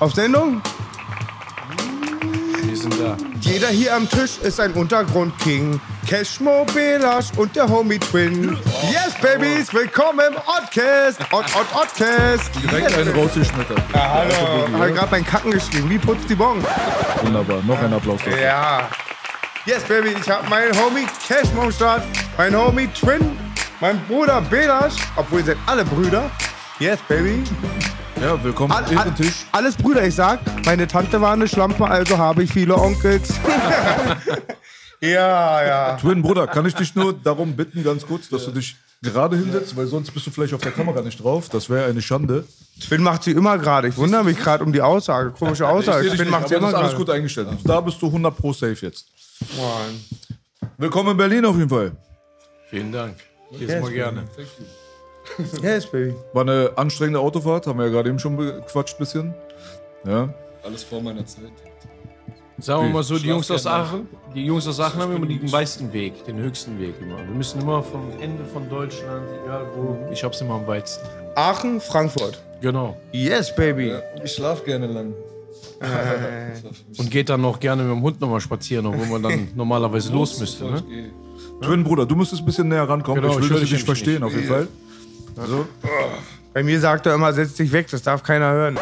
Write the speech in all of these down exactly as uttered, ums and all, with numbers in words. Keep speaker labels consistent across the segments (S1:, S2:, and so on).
S1: Auf Sendung?
S2: Wir sind da.
S1: Jeder hier am Tisch ist ein Untergrund-King. Cashmo, Belasch und der Homie Twin. Yes, Babys, willkommen im Oddcast. Odd, Odd, Oddcast.
S3: Direkt
S1: yes.
S3: einen rausgeschmettert.
S1: Ja, hallo. Ich habe gerade meinen Kacken geschrieben. Wie putzt die Bon?
S3: Wunderbar, noch ein Applaus dafür.
S1: Ja. Yes, Baby, ich habe meinen Homie Cashmo am Start. Mein Homie Twin. Mein Bruder Belasch. Obwohl, ihr seid alle Brüder. Yes, Baby.
S3: Ja, willkommen
S1: All,
S3: am
S1: all,
S3: Tisch.
S1: alles Brüder, ich sag. Meine Tante war eine Schlampe, also habe ich viele Onkels. Ja, ja.
S3: Twin, Bruder, kann ich dich nur darum bitten, ganz kurz, dass du dich gerade hinsetzt, weil sonst bist du vielleicht auf der Kamera nicht drauf. Das wäre eine Schande.
S1: Twin macht sie immer gerade. Ich wundere mich gerade um die Aussage. Komische Aussage.
S3: Ich
S1: Twin
S3: nicht,
S1: macht sie
S3: aber
S1: immer
S3: das ist alles
S1: gerade.
S3: gut eingestellt. Da bist du hundert pro safe jetzt.
S1: Mann.
S3: Willkommen in Berlin auf jeden Fall.
S2: Vielen Dank. Hier
S1: Yes,
S2: ist mal gerne.
S1: Yes, Baby.
S3: War eine anstrengende Autofahrt, haben wir ja gerade eben schon bequatscht ein bisschen. Ja.
S4: Alles vor meiner Zeit.
S2: Sagen wir mal so, die Jungs aus
S4: Schlaf
S2: Aachen, die Jungs aus Aachen haben immer den weitesten Weg, den höchsten Weg immer. Wir müssen immer vom Ende von Deutschland, egal wo, ich hab's immer am weitesten.
S1: Aachen, Frankfurt.
S2: Genau.
S1: Yes, Baby.
S4: Ja, ich schlaf gerne lang.
S2: Und geht dann noch gerne mit dem Hund nochmal spazieren, obwohl man dann normalerweise los müsste. Ne?
S3: Twin, Bruder, du müsstest ein bisschen näher rankommen.
S2: Genau,
S3: ich will,
S2: ich
S3: dass
S2: höre
S3: ich dich
S2: dich
S3: verstehen,
S2: nicht.
S3: auf jeden Fall. Also,
S1: Bei mir sagt er immer, setz dich weg, das darf keiner hören.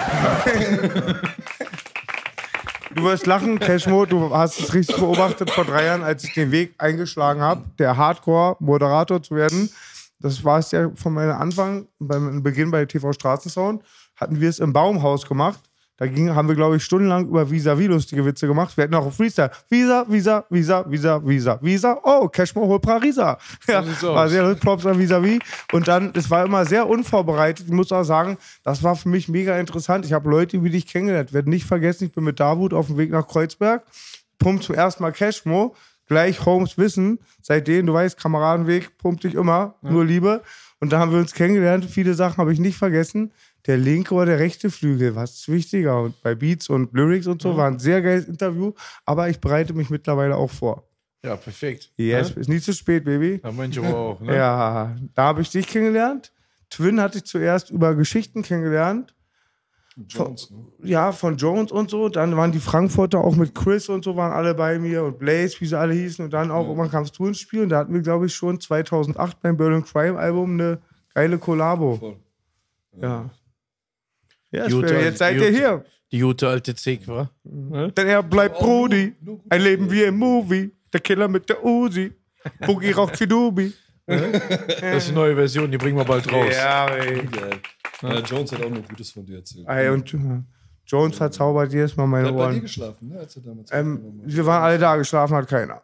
S1: Du wirst lachen, Cashmo, du hast es richtig beobachtet vor drei Jahren, als ich den Weg eingeschlagen habe, der Hardcore-Moderator zu werden. Das war es ja von meinem Anfang, beim Beginn bei T V Straßensound, hatten wir es im Baumhaus gemacht. Da ging, haben wir, glaube ich, stundenlang über Vis-a-vis lustige Witze gemacht. Wir hatten auch auf Freestyle. Visa, Visa, Visa, Visa, Visa, Visa. Oh, Cashmo hol Parisa. Ja, war sehr lustig, Props an Vis-a-vis. Und dann, es war immer sehr unvorbereitet. Ich muss auch sagen, das war für mich mega interessant. Ich habe Leute wie dich kennengelernt. Ich werde nicht vergessen, ich bin mit Davut auf dem Weg nach Kreuzberg. Pumpt zum ersten Mal Cashmo. Gleich Holmes Wissen. Seitdem, du weißt, Kameradenweg, pumpt dich immer. Ja. Nur Liebe. Und da haben wir uns kennengelernt. Viele Sachen habe ich nicht vergessen. Der linke oder der rechte Flügel, was ist wichtiger? Und bei Beats und Lyrics und so, ja. War ein sehr geiles Interview, aber ich bereite mich mittlerweile auch vor.
S2: Ja, perfekt.
S1: Yes,
S2: ja?
S1: Ist nie zu spät, Baby.
S2: Ja, manche aber auch, ne?
S1: Ja, da habe ich dich kennengelernt. Twin hatte ich zuerst über Geschichten kennengelernt.
S4: Jones,
S1: von,
S4: ne?
S1: Ja, von Jones und so. Dann waren die Frankfurter auch mit Chris und so, waren alle bei mir und Blaze, wie sie alle hießen. Und dann auch, ja. Irgendwann kamst du ins Spiel und da hatten wir, glaube ich, schon zweitausendacht beim Berlin Crime Album eine geile Kollabo.
S4: Voll.
S1: Ja. ja. Ja,
S2: Gute,
S1: jetzt seid
S2: gute,
S1: ihr hier.
S2: Die gute alte Zick, wa?
S1: Mhm. Denn er bleibt Brody. Ein Leben wie im Movie. Der Killer mit der Uzi. Boogie raucht wie Dubi.
S2: Das ist eine neue Version, die bringen wir bald raus.
S1: Ja, ey.
S4: Ja, Jones hat auch nur Gutes von dir erzählt.
S1: Ey, und Jones verzaubert jedes Mal meine
S4: der hat bei
S1: Ohren.
S4: dir geschlafen, ne? Als er damals
S1: ähm, wir waren alle da, geschlafen hat keiner.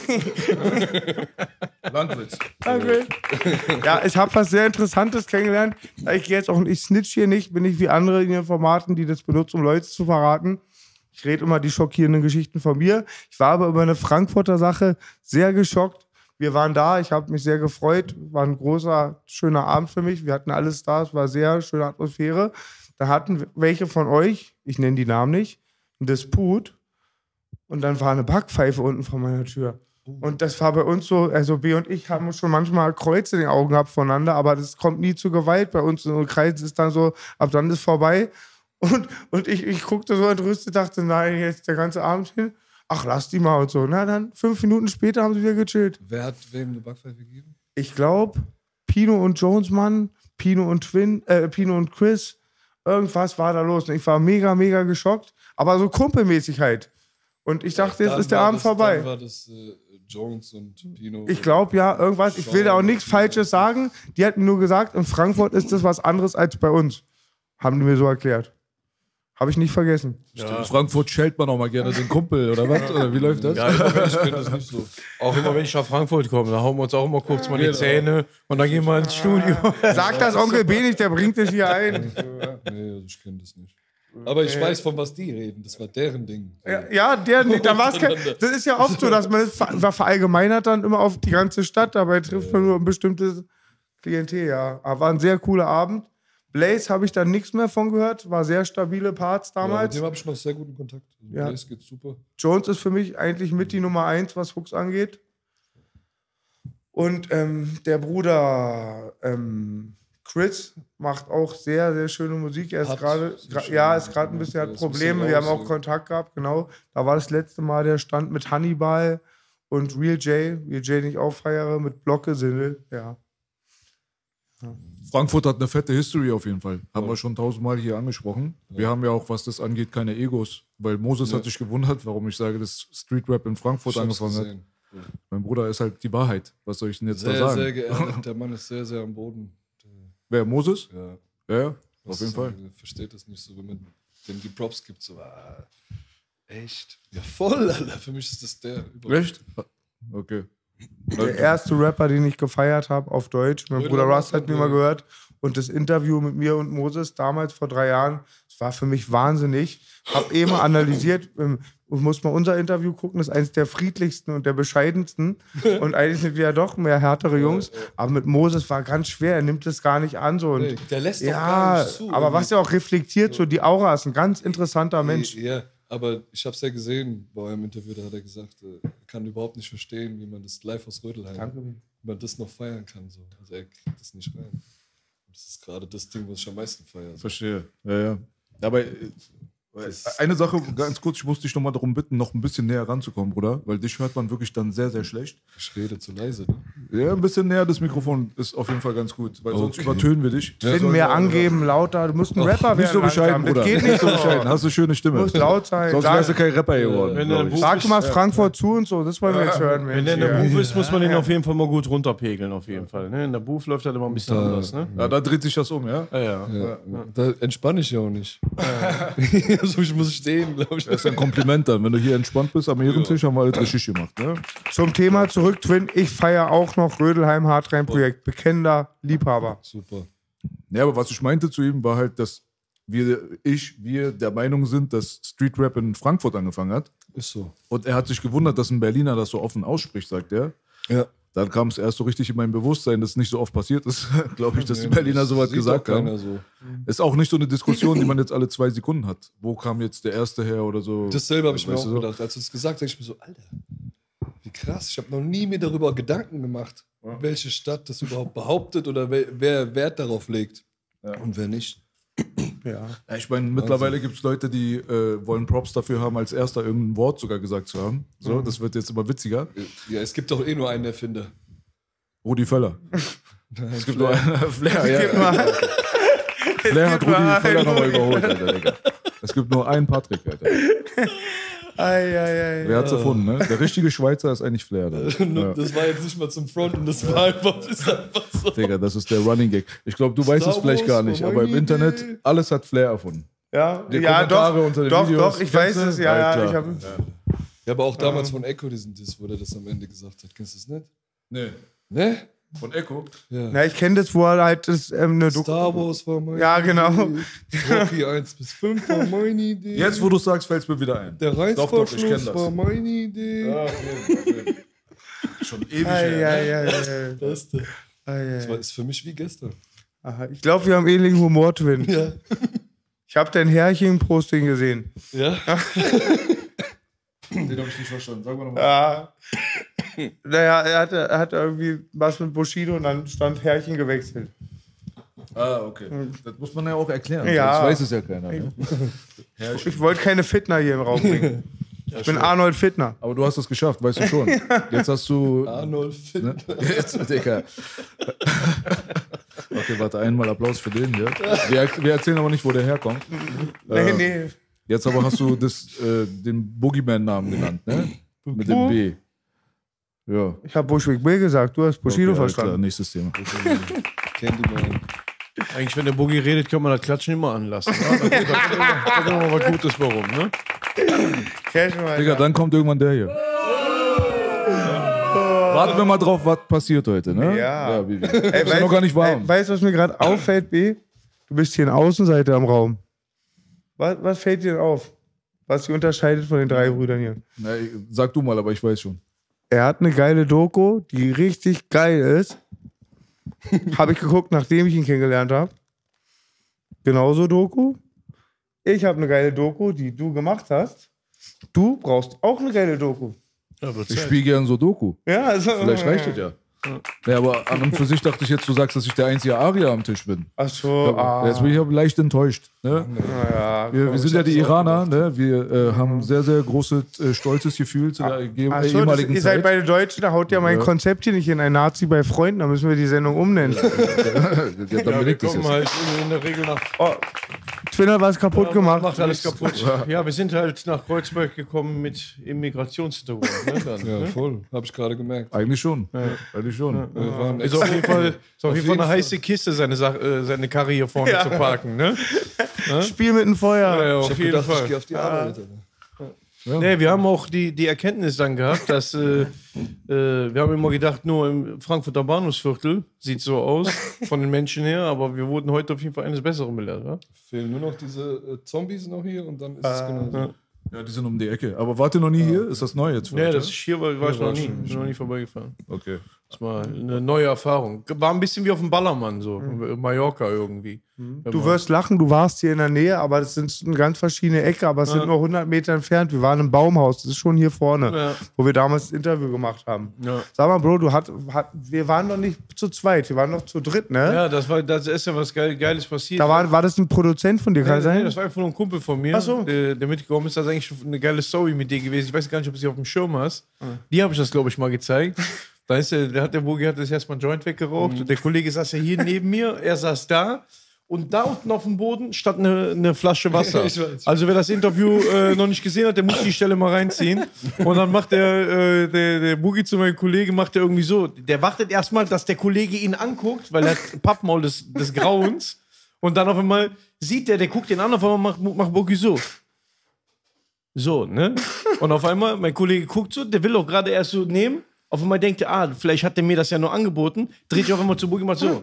S3: Landwitz.
S1: Danke. Ja, ich habe was sehr Interessantes kennengelernt. Ich gehe jetzt auch, ich snitch hier nicht, bin nicht wie andere in den Formaten, die das benutzen, um Leute zu verraten. Ich rede immer die schockierenden Geschichten von mir. Ich war aber über eine Frankfurter Sache sehr geschockt. Wir waren da, ich habe mich sehr gefreut. War ein großer, schöner Abend für mich. Wir hatten alles da, es war sehr schöne Atmosphäre. Da hatten welche von euch, ich nenne die Namen nicht, einen Disput. Und dann war eine Backpfeife unten vor meiner Tür. Und das war bei uns so, also B und ich haben schon manchmal Kreuze in den Augen gehabt voneinander, aber das kommt nie zu Gewalt. Bei uns in so Kreis ist dann so, ab dann ist vorbei. Und, und ich, ich guckte so entrüstet, dachte, nein, jetzt der ganze Abend hin. Ach, lass die mal und so. Na dann, fünf Minuten später haben sie wieder gechillt.
S4: Wer hat wem eine Backpfeife gegeben?
S1: Ich glaube, Pino und Jones, Mann, Pino und Twin, äh, Pino und Chris. Irgendwas war da los. Und ich war mega, mega geschockt. Aber so kumpelmäßig halt. Und ich dachte,
S4: Ja,
S1: jetzt ist der
S4: war
S1: Abend
S4: das,
S1: vorbei.
S4: Dann war das äh, Jones und Pino.
S1: Ich glaube, ja, irgendwas. Ich will da auch nichts Falsches sagen. Die hatten nur gesagt, in Frankfurt ist das was anderes als bei uns. Haben die mir so erklärt. Habe ich nicht vergessen.
S3: Ja. In Frankfurt schellt man auch mal gerne den Kumpel, oder was? Oder wie läuft das?
S2: Ja, immer, wenn ich, das nicht so. Auch immer, wenn ich nach Frankfurt komme, da hauen wir uns auch immer kurz mal die Zähne und dann gehen wir ins Studio.
S1: Sag das Onkel B nicht, der bringt dich hier ein.
S4: Nee, ich kenne das nicht. Aber ich weiß, von was die reden. Das war deren Ding.
S1: Ja, ja der, da war's kein, das ist ja oft so, dass man es ver verallgemeinert dann immer auf die ganze Stadt. Dabei trifft man nur ein bestimmtes Klientel, ja. Aber war ein sehr cooler Abend. Blaze habe ich dann nichts mehr von gehört. War sehr stabile Parts damals.
S4: Ja, mit dem habe ich noch sehr guten Kontakt. Also
S1: ja.
S4: Blaze geht super.
S1: Jones ist für mich eigentlich mit die Nummer eins, was Hooks angeht. Und ähm, der Bruder ähm, Chris macht auch sehr, sehr schöne Musik. Er ist
S4: Hat
S1: gerade,
S4: sehr schöne
S1: ja, ist
S4: Musik
S1: gerade ein
S4: gemacht.
S1: bisschen,
S4: Ja,
S1: hat
S4: ist ein
S1: Probleme.
S4: bisschen
S1: Wir haben
S4: raus,
S1: auch
S4: ja.
S1: Kontakt gehabt, genau. Da war das letzte Mal der Stand mit Hannibal und Real J. Real J, den ich auch feiere, mit Blocke-Sindel. Ja.
S3: Frankfurt hat eine fette History auf jeden Fall. Haben wir schon tausendmal hier angesprochen. Wir haben ja auch, was das angeht, keine Egos. Weil Moses hat sich gewundert, warum ich sage, dass Street Rap in Frankfurt
S4: Ich hab's
S3: angefangen hat.
S4: gesehen. Ja.
S3: Mein Bruder ist halt die Wahrheit. Was soll ich denn jetzt da
S4: Sehr,
S3: sagen?
S4: sehr geerdet. Der Mann ist sehr, sehr am Boden.
S3: Wer, Moses?
S4: Ja.
S3: Ja, ja, auf
S4: Was
S3: jeden
S4: ist
S3: Fall.
S4: denn, der versteht das nicht so, wenn man dem die Props gibt. So, ah, echt? Ja, voll, Alter. Für mich ist das der. über-
S3: Echt? Okay.
S1: Der erste Rapper, den ich gefeiert habe auf Deutsch. Mein
S4: Röder
S1: Bruder Russ
S4: Russ
S1: hat
S4: hat,
S1: mir mal
S4: ja.
S1: gehört. Und das Interview mit mir und Moses damals vor drei Jahren, das war für mich wahnsinnig. Hab eh mal analysiert, ähm, muss mal unser Interview gucken, das ist eines der friedlichsten und der bescheidensten. Und eigentlich sind wir ja doch mehr härtere Jungs. Aber mit Moses war ganz schwer, er nimmt es gar nicht an. So. Und
S4: Nee, der lässt doch
S1: ja,
S4: gar nicht zu.
S1: aber was er auch reflektiert, so die Aura ist ein ganz interessanter Mensch.
S4: Ja, aber ich habe es ja gesehen bei eurem Interview, da hat er gesagt, äh, er kann überhaupt nicht verstehen, wie man das live aus Rödelheim,
S1: Danke.
S4: wie man das noch feiern kann. So. Also er kriegt das nicht rein. Das ist gerade das Ding, was ich am meisten feiere.
S3: Verstehe. Ja, ja. Aber äh, eine Sache, ganz kurz, ich muss dich nochmal darum bitten, noch ein bisschen näher ranzukommen, Bruder, weil dich hört man wirklich dann sehr, sehr schlecht.
S4: Ich rede zu leise, ne?
S3: Ja, ein bisschen näher, das Mikrofon ist auf jeden Fall ganz gut, weil sonst
S4: Okay.
S3: übertönen wir dich.
S1: Ich finde mehr angeben, lauter. Du musst ein Rapper werden.
S3: Nicht so bescheiden,
S1: langsam.
S3: Bruder.
S1: Das geht nicht so.
S3: bescheiden. Hast du eine schöne Stimme.
S1: Du musst laut sein.
S3: Sonst
S1: Sag-
S3: wärst du kein Rapper geworden.
S2: Wenn
S3: glaub
S2: der
S3: ich.
S2: Buch-
S1: Sag mal Frankfurt zu und so, das wollen wir jetzt hören.
S2: Wenn
S1: Mensch,
S2: der in der
S1: hier.
S2: Booth ist, muss man ihn auf jeden Fall mal gut runterpegeln, auf jeden Fall. Ne? In der Booth läuft halt immer ein bisschen anders, ne?
S3: Ja, da dreht sich das um, ja?
S2: Ja, ja.
S4: Ja, da entspanne ich ja auch nicht. Also ich muss stehen, glaube ich.
S3: Das ist ein Kompliment dann. Wenn du hier entspannt bist am Ehrentisch, haben wir alles richtig gemacht. Ne?
S1: Zum Thema zurück, Twin. Ich feiere auch noch Rödelheim Hardrein-Projekt. Bekennender Liebhaber.
S4: Super.
S3: Ja, aber was ich meinte zu ihm, war halt, dass wir, ich, wir der Meinung sind, dass Street Rap in Frankfurt angefangen hat.
S4: Ist so.
S3: Und er hat sich gewundert, dass ein Berliner das so offen ausspricht, sagt er.
S4: Ja.
S3: Dann kam es erst so richtig in mein Bewusstsein, dass es nicht so oft passiert ist, glaube ich, dass die Berliner sowas gesagt haben.
S4: So.
S3: Ist auch nicht so eine Diskussion, die man jetzt alle zwei Sekunden hat. Wo kam jetzt der Erste her oder so?
S4: Dasselbe habe ich mir
S3: Weißt
S4: auch
S3: du so?
S4: gedacht. Als du es gesagt hast, denke ich mir so, Alter, wie krass. Ich habe noch nie mir darüber Gedanken gemacht, welche Stadt das überhaupt behauptet oder wer, wer Wert darauf legt und wer nicht.
S1: Ja.
S3: Ja, ich meine, mittlerweile gibt es Leute, die äh, wollen Props dafür haben, als erster irgendein Wort sogar gesagt zu haben. So, das wird jetzt immer witziger.
S4: Ja, es gibt doch eh nur einen Erfinder.
S3: Rudi Völler. Es gibt nur
S4: Flair.
S3: einen. Flair, ja. Flair hat Rudi Völler nochmal überholt, Alter, Digga. Es gibt nur einen Patrick, Alter.
S1: Ei, ei, ei.
S3: Wer hat's erfunden, ne? Der richtige Schweizer ist eigentlich Flair. Da. Ja.
S4: Das war jetzt nicht mal zum Fronten, das war einfach, das ist einfach so.
S3: Digga, das ist der Running Gag. Ich glaube, du weißt es vielleicht
S4: Wars
S3: gar nicht,
S4: war
S3: aber im
S4: meine
S3: Internet,
S4: Idee.
S3: alles hat Flair erfunden.
S1: Ja,
S3: Die
S1: ja
S3: Kommentare
S1: doch,
S3: unter den
S1: doch,
S3: Videos,
S1: doch, ich weiß
S3: kennst du?
S1: es, ja,
S3: Ja,
S1: ja.
S3: klar.
S1: Ich hab,
S4: Ja, aber auch damals von Echo, diesen Diss, wo der das am Ende gesagt hat. Kennst du das nicht?
S3: Nee.
S4: Ne?
S3: Von Echo?
S4: Ja.
S1: na, ich kenne das, wo er halt das, ähm, eine Doku-
S4: Star Wars war meine
S1: Ja, genau.
S4: Idee. Rocky eins bis fünf war meine Idee.
S3: Jetzt, wo du sagst, fällt es mir wieder ein.
S4: Der
S3: Doch, doch, ich kenn
S4: Reißverschluss
S3: das.
S4: war meine Idee.
S3: Ja, okay. Schon ewig
S1: Ei,
S3: her.
S1: ei, ei, ei,
S4: Beste.
S1: ei, ei.
S4: Das war, ist für mich wie gestern.
S1: Aha, ich glaube, wir haben ähnlichen Humor, Twin.
S4: Ja.
S1: Ich habe dein Herrchen-Posting gesehen.
S4: Ja?
S3: Den habe ich nicht verstanden. Sag mal nochmal.
S1: Ja. Naja, er hatte, er hatte irgendwie was mit Bushido und dann stand Herrchen gewechselt.
S3: Ah, okay. Das muss man ja auch erklären.
S1: Ja.
S3: Das weiß es ja keiner. Ne?
S1: Ich wollte keine Fitner hier im Raum bringen. Ich bin Arnold Fitner.
S3: Aber du hast es geschafft, weißt du schon. Jetzt hast du.
S4: Arnold Finn.
S3: Ne? Jetzt, Digga. Okay, warte, einmal Applaus für den hier. Wir, wir erzählen aber nicht, wo der herkommt.
S1: Nee,
S3: Äh,
S1: nee.
S3: Jetzt aber hast du das, äh, den Boogeyman-Namen genannt, ne? Mit dem B. Ja.
S1: Ich habe Bushwick Bill gesagt, du hast Bushido
S3: Okay, alles klar,
S1: verstanden.
S3: nächstes Thema.
S4: Candyman.
S2: Eigentlich, wenn der Boogie redet, kann man das Klatschen immer anlassen. Ne? Da kommt da kommt immer was Gutes warum, ne?
S1: Cashman,
S3: Digga, dann kommt irgendwann der hier. Warten wir mal drauf, was passiert heute, ne?
S1: Ja.
S3: ja wie, wie.
S1: Ey,
S3: ist ja noch gar nicht warm.
S1: Ey, weißt du, was mir gerade auffällt, B? Du bist hier in Außenseite am Raum. Was, was fällt dir denn auf? Was sie unterscheidet von den drei Brüdern hier?
S3: Na, sag du mal, aber ich weiß schon.
S1: Er hat eine geile Doku, die richtig geil ist. Habe ich geguckt, nachdem ich ihn kennengelernt habe. Genauso Doku. Ich habe eine geile Doku, die du gemacht hast. Du brauchst auch eine geile Doku.
S2: Ja, wird
S3: Ich
S2: Zeit.
S3: spiele gern so Doku.
S1: Ja, also,
S3: Vielleicht reicht es ja. Ja, aber an und für sich dachte ich jetzt, du sagst, dass ich der einzige Arier am Tisch bin.
S1: Ach so,
S3: Ja,
S1: ah.
S3: Jetzt bin ich aber leicht enttäuscht. Ne?
S1: Ja,
S3: Wir, wir sind ja die Iraner, ne? Wir äh, haben sehr, sehr große, äh, stolzes Gefühl zu der ge-
S1: Ach
S3: äh,
S1: so, das,
S3: ehemaligen
S1: ihr seid
S3: Zeit.
S1: beide Deutschen, da haut ja mein
S3: Ja.
S1: Konzept hier nicht in. Ein Nazi bei Freunden, da müssen wir die Sendung umnennen.
S3: Ja, dann
S2: Ja, wir
S3: belegt das
S2: kommen
S3: jetzt.
S2: halt in der Regel nach.
S1: Oh, Twin hat was kaputt gemacht.
S2: Macht alles kaputt. Ja, wir sind halt nach Kreuzberg gekommen mit Immigrationshintergrund. Ne, dann,
S4: Ja,
S2: ne?
S4: voll. Hab ich gerade gemerkt.
S3: Eigentlich schon. Eigentlich schon.
S4: Wir waren
S2: Ist auf jeden Fall, ist auf jeden Fall
S4: jeden
S2: eine heiße Kiste, seine, Sach äh, seine Karre hier vorne
S1: Ja.
S2: zu parken. Ne?
S1: Spiel mit dem Feuer.
S2: Ja,
S4: Ich
S2: auf
S4: hab
S2: jeden
S4: gedacht, ich
S2: Fall.
S4: gehe auf die Arbeit. Alter.
S2: Nee, wir haben auch die, die Erkenntnis dann gehabt, dass äh, äh, wir haben immer gedacht, nur im Frankfurter Bahnhofsviertel sieht so aus, von den Menschen her, aber wir wurden heute auf jeden Fall eines Besseren belehrt. Ja?
S4: Fehlen nur noch diese äh, Zombies noch hier und dann ist es genau so.
S2: ja.
S3: Ja, die sind um die Ecke. Aber wart ihr noch nie hier? Ist das neu jetzt? für
S2: Nee,
S3: euch,
S2: das
S3: ja?
S2: ist hier war, war ich
S4: war
S2: noch nie,
S4: schon-
S2: bin noch nie vorbeigefahren.
S3: Okay.
S2: Das war eine neue Erfahrung. War ein bisschen wie auf dem Ballermann, so. Mallorca irgendwie.
S1: Du wirst lachen, du warst hier in der Nähe, aber das sind eine ganz verschiedene Ecke, aber es sind nur hundert Meter entfernt. Wir waren im Baumhaus, das ist schon hier vorne,
S2: Ja.
S1: wo wir damals das Interview gemacht haben.
S2: Ja.
S1: Sag mal, Bro, du hat, hat, wir waren noch nicht zu zweit, wir waren noch zu dritt, ne?
S2: Ja, das, war, das ist ja was Geil, Geiles passiert.
S1: Da war, war das ein Produzent von dir, kann
S2: Nee,
S1: sein?
S2: nee, das war einfach nur ein Kumpel von mir,
S1: Ach so.
S2: der, der mitgekommen ist. Das ist eigentlich eine geile Story mit dir gewesen. Ich weiß gar nicht, ob du sie auf dem Schirm hast. Die habe ich das, glaube ich, mal gezeigt. Da ist der, der hat der Bogi hat das erstmal einen Joint weggeraucht. Und der Kollege saß ja hier neben mir, er saß da. Und da unten auf dem Boden stand eine, eine Flasche Wasser.
S4: Ich weiß.
S2: Also wer das Interview äh, noch nicht gesehen hat, der muss die Stelle mal reinziehen. Und dann macht der, äh, der, der Boogie zu meinem Kollegen, macht er irgendwie so. Der wartet erstmal, dass der Kollege ihn anguckt, weil er hat ein Pappmaul des, des Grauens. Und dann auf einmal sieht der, der guckt den an, auf einmal macht, macht Boogie so. So, ne? Und auf einmal, mein Kollege guckt so, der will auch gerade erst so nehmen. Auf einmal denkt er, ah, vielleicht hat der mir das ja nur angeboten. Dreht sich auf einmal zu Boogie und macht so.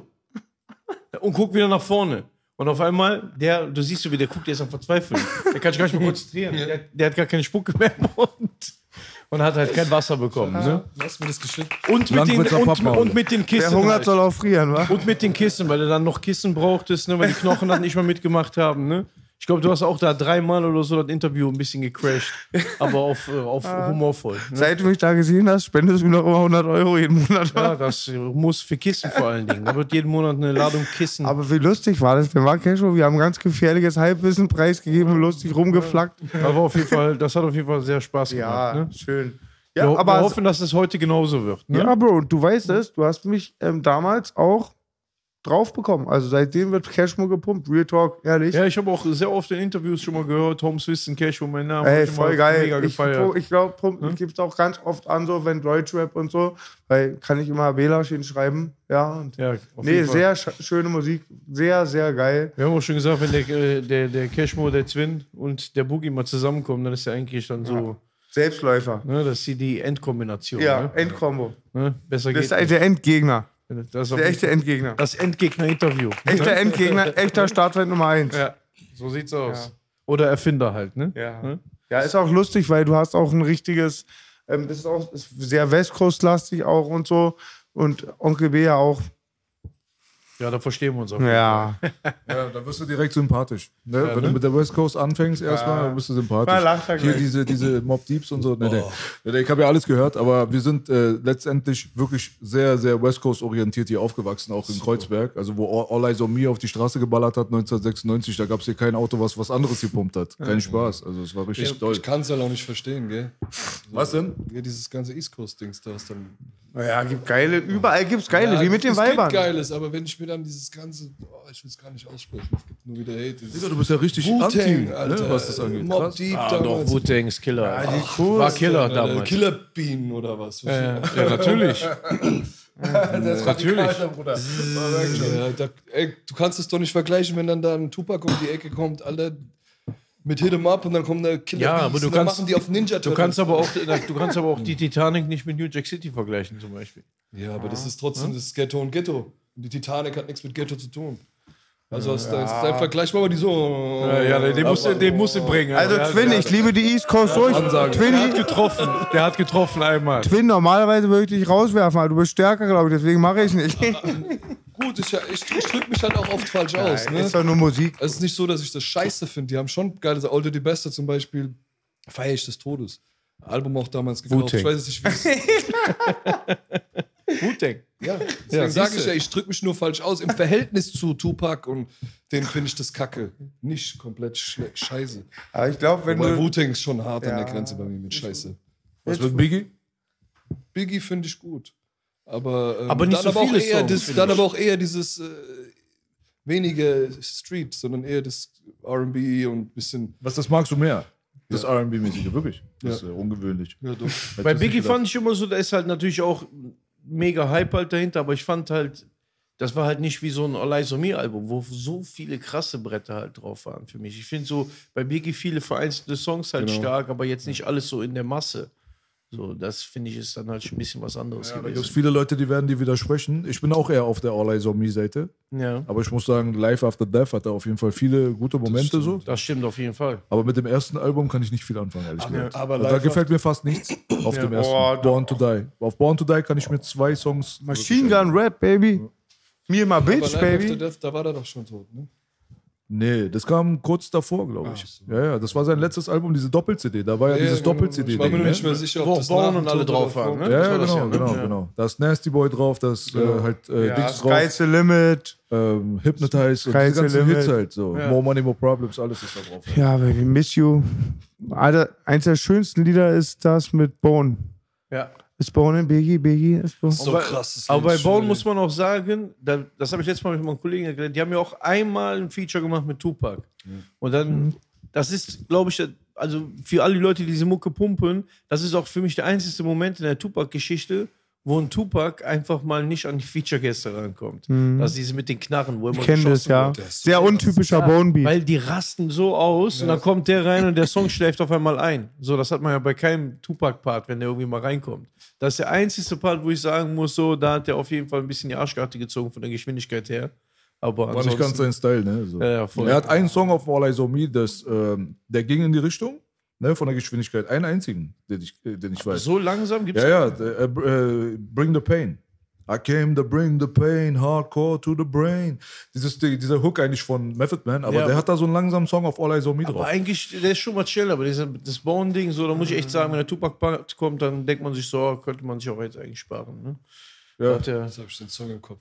S2: Und guckt wieder nach vorne. Und auf einmal, der, du siehst so, wie der guckt, der ist am Verzweifeln. Der kann sich gar nicht mehr konzentrieren. Der, der hat gar keine Spucke mehr im Mund. Und hat halt kein Wasser bekommen. Ne?
S4: Hast du mir das geschickt?
S2: Und, mit den,
S3: Landwirtschaft
S2: und,
S3: Pappmaul.
S2: und mit den
S1: Wer
S2: Kissen.
S1: hungert,
S2: Halt.
S1: soll auch frieren, wa?
S2: Und mit den Kissen, weil er dann noch Kissen brauchtest, ne, weil die Knochen dann nicht mehr mitgemacht haben. Ne? Ich glaube, du hast auch da dreimal oder so das Interview ein bisschen gecrashed. Aber auf, äh, auf humorvoll. Ne?
S1: Seit du mich da gesehen hast, spendest du mir noch immer hundert Euro jeden Monat.
S2: Ja, das muss für Kissen vor allen Dingen. Da wird jeden Monat eine Ladung Kissen.
S1: Aber wie lustig war das? Der war Casual, wir haben ganz gefährliches Halbwissen preisgegeben, lustig rumgeflackt.
S2: Aber auf jeden Fall, das hat auf jeden Fall sehr Spaß gemacht. Ne?
S1: schön.
S2: Ja,
S1: Ja,
S2: wir,
S1: aber
S2: wir hoffen, dass es heute genauso wird. Ne?
S1: ja, Bro, und du weißt es, du hast mich ähm, damals auch drauf bekommen. Also seitdem wird Cashmo gepumpt. Real Talk, ehrlich.
S2: Ja, ich habe auch sehr oft in Interviews schon mal gehört, Holmes Wissen, Cashew, mein Name.
S1: Ey,
S2: hab ich
S1: voll
S2: immer
S1: geil.
S2: Mega
S1: Ich,
S2: gefeiert.
S1: ich glaube, Pumpen
S2: Hm?
S1: gibt es auch ganz oft an, so wenn Deutschrap und so, weil kann ich immer Belasch hinschreiben. Ja, und
S2: ja, auf
S1: nee,
S2: jeden Fall.
S1: sehr sch schöne Musik. Sehr, sehr geil.
S2: Wir haben auch schon gesagt, wenn der, äh, der, der Cashmo, der Twin und der Boogie mal zusammenkommen, dann ist ja eigentlich dann so,
S1: Selbstläufer.
S2: ne, das ist die- die Endkombination.
S1: Ja,
S2: Ne?
S1: Endkombo.
S2: Ne? Besser
S1: Das
S2: geht
S1: ist der Endgegner.
S2: nicht. Das ist auf
S1: Der
S2: jeden
S1: echte
S2: Fall
S1: Endgegner.
S2: das Endgegner-Interview.
S1: Echter Endgegner, echter Startfeind Nummer eins.
S2: Ja, so sieht's aus. Oder Erfinder halt, ne?
S1: Ja.
S2: Ne?
S1: Ja, ist auch lustig, weil du hast auch ein richtiges, ähm, das ist auch ist sehr Westcoast-lastig auch und so. Und Onkel B ja auch.
S2: Ja, da verstehen wir uns auch. jeden
S1: Ja.
S3: Ja, da wirst du direkt sympathisch. Ne?
S2: Ja,
S3: Wenn
S2: ne?
S3: du mit der West Coast anfängst erstmal, dann bist du sympathisch.
S1: Mal lacht er
S3: Hier
S1: gleich.
S3: diese, diese Mob Deeps und so. Nee, nee. Nee, ich habe ja alles gehört, aber wir sind äh, letztendlich wirklich sehr, sehr West Coast orientiert hier aufgewachsen, auch in Kreuzberg. Also wo All Eyes on Me auf die Straße geballert hat neunzehnhundertsechsundneunzig, da gab es hier kein Auto, was was anderes gepumpt hat. Kein Spaß. Also es war richtig
S4: Ich,
S3: toll.
S4: ich kann es halt auch nicht verstehen, gell?
S3: Was denn?
S4: Ja, dieses ganze East Coast-Dings, da ist dann.
S1: Ja, gibt geile, überall gibt's geile,
S4: Ja,
S1: wie mit den
S4: es gibt
S1: Weibern.
S4: Geiles, aber wenn ich mir dann dieses ganze. Oh, ich will es gar nicht aussprechen, es gibt nur wieder Hate.
S3: Digga, du bist ja richtig
S4: Wu-Tang,
S3: anti, ne,
S4: Alter.
S3: was das angeht.
S4: Mob
S3: Krass.
S4: Deep
S2: Ah, doch,
S4: damals.
S2: Wu-Tang ist Killer.
S1: die
S2: Ach,
S1: cool.
S2: war Killer
S4: Alter,
S2: damals.
S4: Killerbienen oder was?
S2: Ja, ja, ja, natürlich. Natürlich.
S4: Ja, da, ey, du kannst es doch nicht vergleichen, wenn dann da ein Tupac um die Ecke kommt, Alter, mit Hit 'em Up und dann kommt der Killer
S2: Ja,
S4: Beats
S2: aber du
S4: und dann
S2: kannst-
S4: machen die auf Ninja
S2: Du kannst aber auch, du kannst aber auch die Titanic nicht mit New Jack City vergleichen, zum Beispiel.
S4: Ja, aber das ist trotzdem das Ghetto und Ghetto. Und die Titanic hat nichts mit Ghetto zu tun. Also hast du da ist ein Vergleich, aber die so.
S2: Ja, ja, den musst du, den musst du bringen.
S1: Also
S2: ja,
S1: Twin,
S2: der,
S1: ich liebe die East Coast durch.
S2: der hat
S1: Twin,
S2: getroffen. Der hat getroffen einmal.
S1: Twin, normalerweise würde ich dich rauswerfen, aber du bist stärker, glaube ich, deswegen mache ich nicht.
S4: Gut, ich, ich, ich drücke mich halt auch oft falsch aus. Ne?
S1: Ist doch nur Musik.
S4: Es ist nicht so, dass ich das scheiße finde. Die haben schon geile Sachen. Old Dirty Bastard zum Beispiel. Feier ich des Todes. Album auch damals gekauft.
S2: Wu-Tang.
S4: Ich weiß jetzt nicht, wie es
S2: Wu-Tang.
S4: Ja, deswegen
S2: Ja,
S4: sage ich
S2: siehste.
S4: ja, ich drücke mich nur falsch aus. Im Verhältnis zu Tupac und den finde ich das kacke. Nicht komplett schle- scheiße.
S1: Aber ich glaube, wenn
S4: Weil
S1: du.
S4: Wu-Tang ist schon hart an
S1: Ja.
S4: der Grenze bei mir mit Scheiße.
S3: Was mit Biggie?
S4: Biggie finde ich gut. Aber, ähm,
S2: Aber nicht
S4: dann
S2: so
S4: aber auch
S2: viele
S4: eher
S2: Songs,
S4: das,
S2: finde
S4: Dann
S2: ich.
S4: aber auch eher dieses äh, weniger Street, sondern eher das R and B und ein bisschen.
S3: Was das magst du mehr? Das R and B-mäßige, wirklich. Das
S4: Ja.
S3: ist äh, ungewöhnlich.
S4: Ja, doch.
S3: Hätte
S2: Bei
S3: ich nicht
S2: Biggie
S3: gedacht.
S2: fand ich immer so, da ist halt natürlich auch mega Hype halt dahinter, aber ich fand halt, das war halt nicht wie so ein All Eyes on Me Album, wo so viele krasse Bretter halt drauf waren für mich. Ich finde so bei Biggie viele vereinzelte Songs halt
S4: Genau.
S2: stark, aber jetzt nicht alles so in der Masse. So, das finde ich ist dann halt schon ein bisschen was anderes
S3: Da gibt es
S2: gewesen.
S3: viele Leute, die werden dir widersprechen. Ich bin auch eher auf der All Eyes on Me-Seite.
S2: Ja,
S3: Aber ich muss sagen, Life After Death hat da auf jeden Fall viele gute Momente so.
S2: das stimmt auf jeden Fall.
S3: Aber mit dem ersten Album kann ich nicht viel anfangen, ehrlich gesagt.
S4: Aber
S3: Also da
S4: Live
S3: gefällt mir fast nichts auf dem ersten.
S1: Oh,
S3: Born to Die. Auf Born to Die kann ich mir zwei Songs.
S1: Machine Gun Rap, Baby. Me my
S4: Aber
S1: bitch,
S4: Life After
S1: baby.
S4: Death, da war er doch schon tot, ne?
S3: Nee, das kam kurz davor, glaube ich.
S4: Ach so.
S3: Ja, ja, das war sein letztes Album, diese Doppel-C D. Da war ja, dieses
S4: genau.
S3: Doppel-C D.
S4: Ich war mir
S3: Ding,
S4: noch nicht
S3: ne?
S4: mehr sicher,
S2: Wo
S4: ob das
S2: Born
S4: nach
S2: und
S4: dem
S2: alle
S4: Tod
S2: drauf
S4: oder
S2: waren,
S4: vor-
S2: ne?
S3: Ja,
S2: Das
S3: ja,
S2: war das
S3: genau,
S2: ja, ne?
S3: genau,
S2: Ja.
S3: genau. Da ist Nasty Boy drauf, das äh, halt äh,
S1: Ja,
S3: Dings drauf,
S1: Sky's the Limit.
S3: ähm, Hypnotize und
S1: Sky's
S3: diese ganzen
S1: the Limit.
S3: Hits halt so.
S2: Ja.
S3: More Money, More Problems, alles ist da drauf.
S1: Ja, Baby, Miss You. Alter, eins der schönsten Lieder ist das mit Bone.
S2: Ja.
S1: Ist Bone in Biggie, Biggie ist Bone.
S4: So
S2: Aber-
S4: krass. das
S2: Aber bei
S4: ist
S2: Bone
S4: schon-
S2: muss man auch sagen, da, das habe ich letztes Mal mit meinem Kollegen erklärt, die haben ja auch einmal ein Feature gemacht mit Tupac. Und dann, das ist, glaube ich, also für alle Leute, die diese Mucke pumpen, das ist auch für mich der einzige Moment in der Tupac-Geschichte, wo ein Tupac einfach mal nicht an die Feature-Gäste rankommt. Das ist diese mit den Knarren, wo immer
S1: Ich kenne das,
S2: geschossen
S1: ja.
S2: wird.
S4: Der ist
S1: Sehr
S4: so
S1: untypischer
S2: Ja,
S1: Bone-Beat.
S2: Weil die rasten so aus und dann kommt der rein und der Song schläft auf einmal ein. So, das hat man ja bei keinem Tupac-Part, wenn der irgendwie mal reinkommt. Das ist der einzige Part, wo ich sagen muss, so, da hat der auf jeden Fall ein bisschen die Arschkarte gezogen von der Geschwindigkeit her. Aber
S3: War nicht ganz
S2: ansonsten,
S3: sein Style, ne? So.
S2: Ja, ja, voll.
S3: Er hat einen Song auf All Eyes on Me, das, ähm, der ging in die Richtung, ne, von der Geschwindigkeit. Einen einzigen, den ich, äh, den ich weiß.
S2: so langsam gibt es.
S3: Ja, ja, der, äh, äh, Bring the Pain. I came to bring the pain, hardcore to the brain. Dieses, die, dieser Hook eigentlich von Method Man, aber
S2: Ja.
S3: der hat da so einen langsamen Song auf All Eyes on Me
S2: Aber
S3: drauf.
S2: eigentlich, der ist schon mal chill, aber dieser, das Bone-Ding, so, da muss ich echt sagen, wenn der Tupac-Part kommt, dann denkt man sich so, oh, könnte man sich auch jetzt eigentlich sparen. Ne?
S3: Ja.
S2: Hat der,
S4: Jetzt habe ich den Song im Kopf.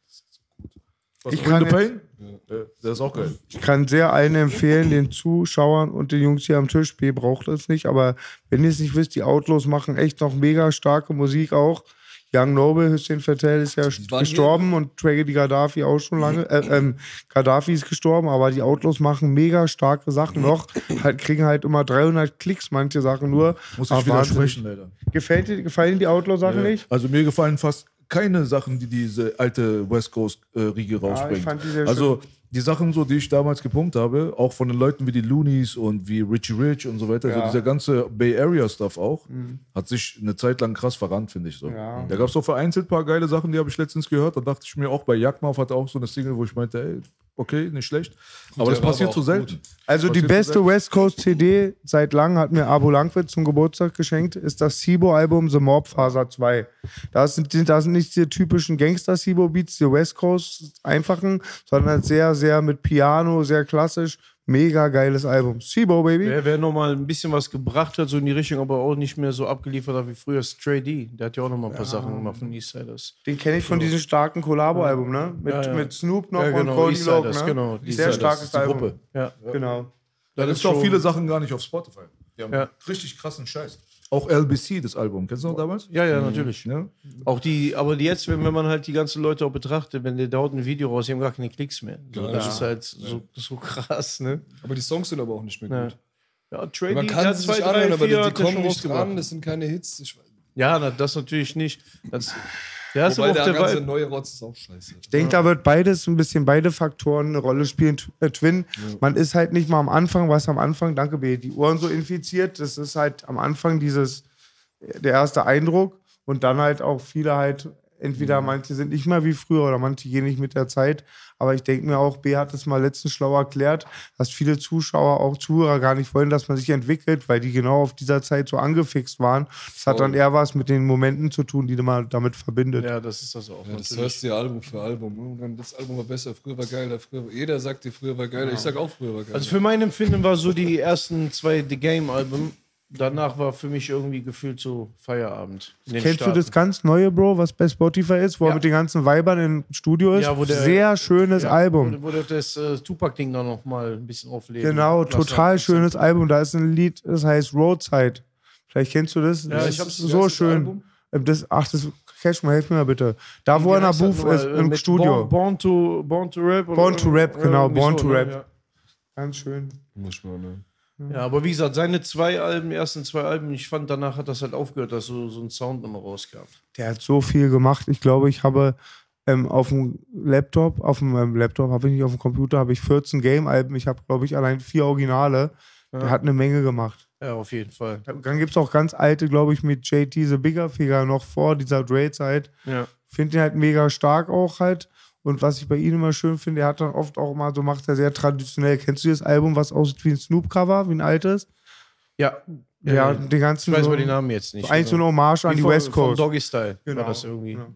S3: Was,
S1: Ich
S3: Bring
S1: kann
S3: the Pain? Ja, der ist auch geil.
S1: Ich kann sehr allen empfehlen, den Zuschauern und den Jungs hier am Tisch, B braucht das nicht, aber wenn ihr es nicht wisst, die Outlaws machen echt noch mega starke Musik auch. Young Noble, Hussein Fattel ist ja
S4: waren
S1: gestorben und Tragedy Gaddafi auch schon lange. Äh, ähm, Gaddafi ist gestorben, aber die Outlaws machen mega starke Sachen noch. Halt, kriegen halt immer dreihundert Klicks, manche Sachen nur.
S3: Muss
S1: Aber
S3: ich widersprechen, leider.
S1: Gefällt dir, gefallen dir die Outlaw-Sachen
S3: Ja.
S1: nicht?
S3: Also mir gefallen fast keine Sachen, die diese alte West Coast äh, Riege rausbringt.
S1: fand die sehr
S3: Also die Sachen, so, die ich damals gepumpt habe, auch von den Leuten wie die Loonies und wie Richie Rich und so weiter, so
S1: Ja.
S3: dieser ganze Bay Area Stuff auch, hat sich eine Zeit lang krass verrannt, finde ich so.
S1: Ja.
S3: Da gab es so vereinzelt ein paar geile Sachen, die habe ich letztens gehört. Da dachte ich mir auch, bei Jagdmaf hatte auch so eine Single, wo ich meinte, ey, okay, nicht schlecht. aber das
S4: der war
S3: passiert
S4: aber
S3: zu
S4: auch
S3: selten.
S4: gut.
S1: Also die
S3: Passiert
S1: beste
S3: zu
S1: West Coast C D seit langem hat mir Abu Langwitz zum Geburtstag geschenkt, ist das Sibo-Album The Mob Faser zwei. Da sind, da sind nicht die typischen Gangster-Sibo-Beats, die West Coast einfachen, sondern sehr, sehr mit Piano, sehr klassisch. Mega geiles Album. Sibo, Baby.
S2: wer, wer noch mal ein bisschen was gebracht hat, so in die Richtung, aber auch nicht mehr so abgeliefert hat wie früher, Stray D. Der hat ja auch noch mal ein paar Sachen gemacht von Eastsiders.
S1: Den kenne ich von diesem starken Collabo-Album, ne? Mit,
S2: Ja, ja.
S1: mit Snoop noch
S2: Ja, genau,
S1: und Cody Loc,
S2: Eastsiders,
S1: ne?
S2: genau,
S1: Sehr
S2: Eastsiders,
S1: starkes
S3: das ist die
S1: Album.
S3: Gruppe.
S2: Ja.
S1: Genau.
S3: Da gibt es auch viele Sachen gar nicht auf Spotify. Die haben
S2: Ja.
S3: richtig krassen Scheiß. Auch L B C, das Album. Kennst du noch damals?
S2: Ja, ja, natürlich.
S3: Ja.
S2: Auch die, aber die jetzt, wenn, wenn man halt die ganzen Leute auch betrachtet, wenn der da haut ein Video raus, die haben gar keine Klicks mehr. So, das
S4: Ja.
S2: ist halt so, so krass, ne?
S4: Aber die Songs sind aber auch nicht mehr
S2: Ja.
S4: gut.
S2: Ja, Trady,
S4: Man
S2: der
S4: kann
S2: hat
S4: es
S2: zwei,
S4: sich
S2: drei,
S4: anhören, aber die,
S2: vier
S4: die
S2: hat der
S4: kommen
S2: schon
S4: nicht
S2: rausgebracht.
S4: dran, das sind keine Hits. Ich,
S2: Ja, na, das natürlich nicht. Das, der ist
S4: wobei
S2: aber auch
S4: der
S2: der
S4: ganze
S2: Vibe.
S4: neue Rotz ist auch scheiße.
S1: Ich denke, da wird beides ein bisschen, beide Faktoren eine Rolle spielen. Tw- äh, Twin, man ist halt nicht mal am Anfang, was am Anfang, danke B, die Ohren so infiziert. Das ist halt am Anfang dieses, der erste Eindruck und dann halt auch viele halt, entweder manche sind nicht mehr wie früher oder manche gehen nicht mit der Zeit. Aber ich denke mir auch, B hat es mal letztens schlau erklärt, dass viele Zuschauer, auch Zuhörer gar nicht wollen, dass man sich entwickelt, weil die genau auf dieser Zeit so angefixt waren. Das hat dann eher was mit den Momenten zu tun, die man damit verbindet.
S2: Ja, das ist das auch.
S4: Ja, das
S2: natürlich.
S4: hörst du ja Album für Album. Irgendwann, das Album war besser, früher war geiler. Früher, jeder sagt dir, früher war geiler. Ich sag auch, früher war geiler.
S2: Also für mein Empfinden war so die ersten zwei The Game-Alben, danach war für mich irgendwie gefühlt so Feierabend. in den
S1: Kennst
S2: Staaten.
S1: du das ganz neue, Bro, was bei Spotify ist, wo
S2: Ja.
S1: er mit den ganzen Weibern im Studio ist?
S2: Ja, wo der-
S1: Sehr schönes
S2: Ja,
S1: Album.
S2: Wo, wo der das äh, Tupac-Ding dann noch mal ein bisschen auflegen.
S1: Genau,
S2: lassen
S1: total
S2: hat.
S1: schönes Album. Da ist ein Lied, das heißt Roadside. Vielleicht kennst du das.
S2: Ja,
S1: das
S2: ich hab's-
S1: ist
S2: wie
S1: so
S2: heißt das
S1: schön.
S2: Album?
S1: Das, ach, das Cash mal, hilf mir mal bitte. Da, wo
S2: Wie
S1: er nach
S2: heißt das
S1: Booth
S2: nochmal?
S1: ist,
S2: Äh,
S1: im
S2: mit
S1: Studio.
S2: Born, Born, to, Born to Rap. oder-
S1: Born to Rap,
S2: ja,
S1: genau,
S2: irgendwie
S1: Born
S2: so,
S1: to
S2: ne?
S1: Rap.
S2: Ja.
S1: Ganz schön.
S4: Muss ich mal, ne?
S2: Ja, aber wie gesagt, seine zwei Alben, die ersten zwei Alben, ich fand, danach hat das halt aufgehört, dass so, so ein Sound nochmal rauskam.
S1: Der hat so viel gemacht. Ich glaube, ich habe ähm, auf dem Laptop, auf dem ähm, Laptop, habe ich nicht auf dem Computer, habe ich vierzehn Game-Alben. Ich habe, glaube ich, allein vier Originale. Der hat eine Menge gemacht.
S2: Ja, auf jeden Fall.
S1: Dann gibt es auch ganz alte, glaube ich, mit J T The Bigger Figure noch vor dieser Dre-Zeit.
S2: Ja.
S1: Finde ihn halt mega stark auch halt. Und was ich bei ihm immer schön finde, er hat dann oft auch mal, so macht er sehr traditionell. Kennst du das Album, was aussieht wie ein Snoop-Cover, wie ein altes?
S2: Ja.
S1: Ja,
S2: ja,
S1: die ganzen.
S2: ich weiß
S1: so,
S2: aber die Namen jetzt nicht.
S1: so eins so eine Hommage an
S2: Wie
S1: die
S2: von-
S1: West
S2: Vom
S1: Coast.
S2: Doggy Style
S1: Genau.
S2: war das irgendwie
S1: Genau.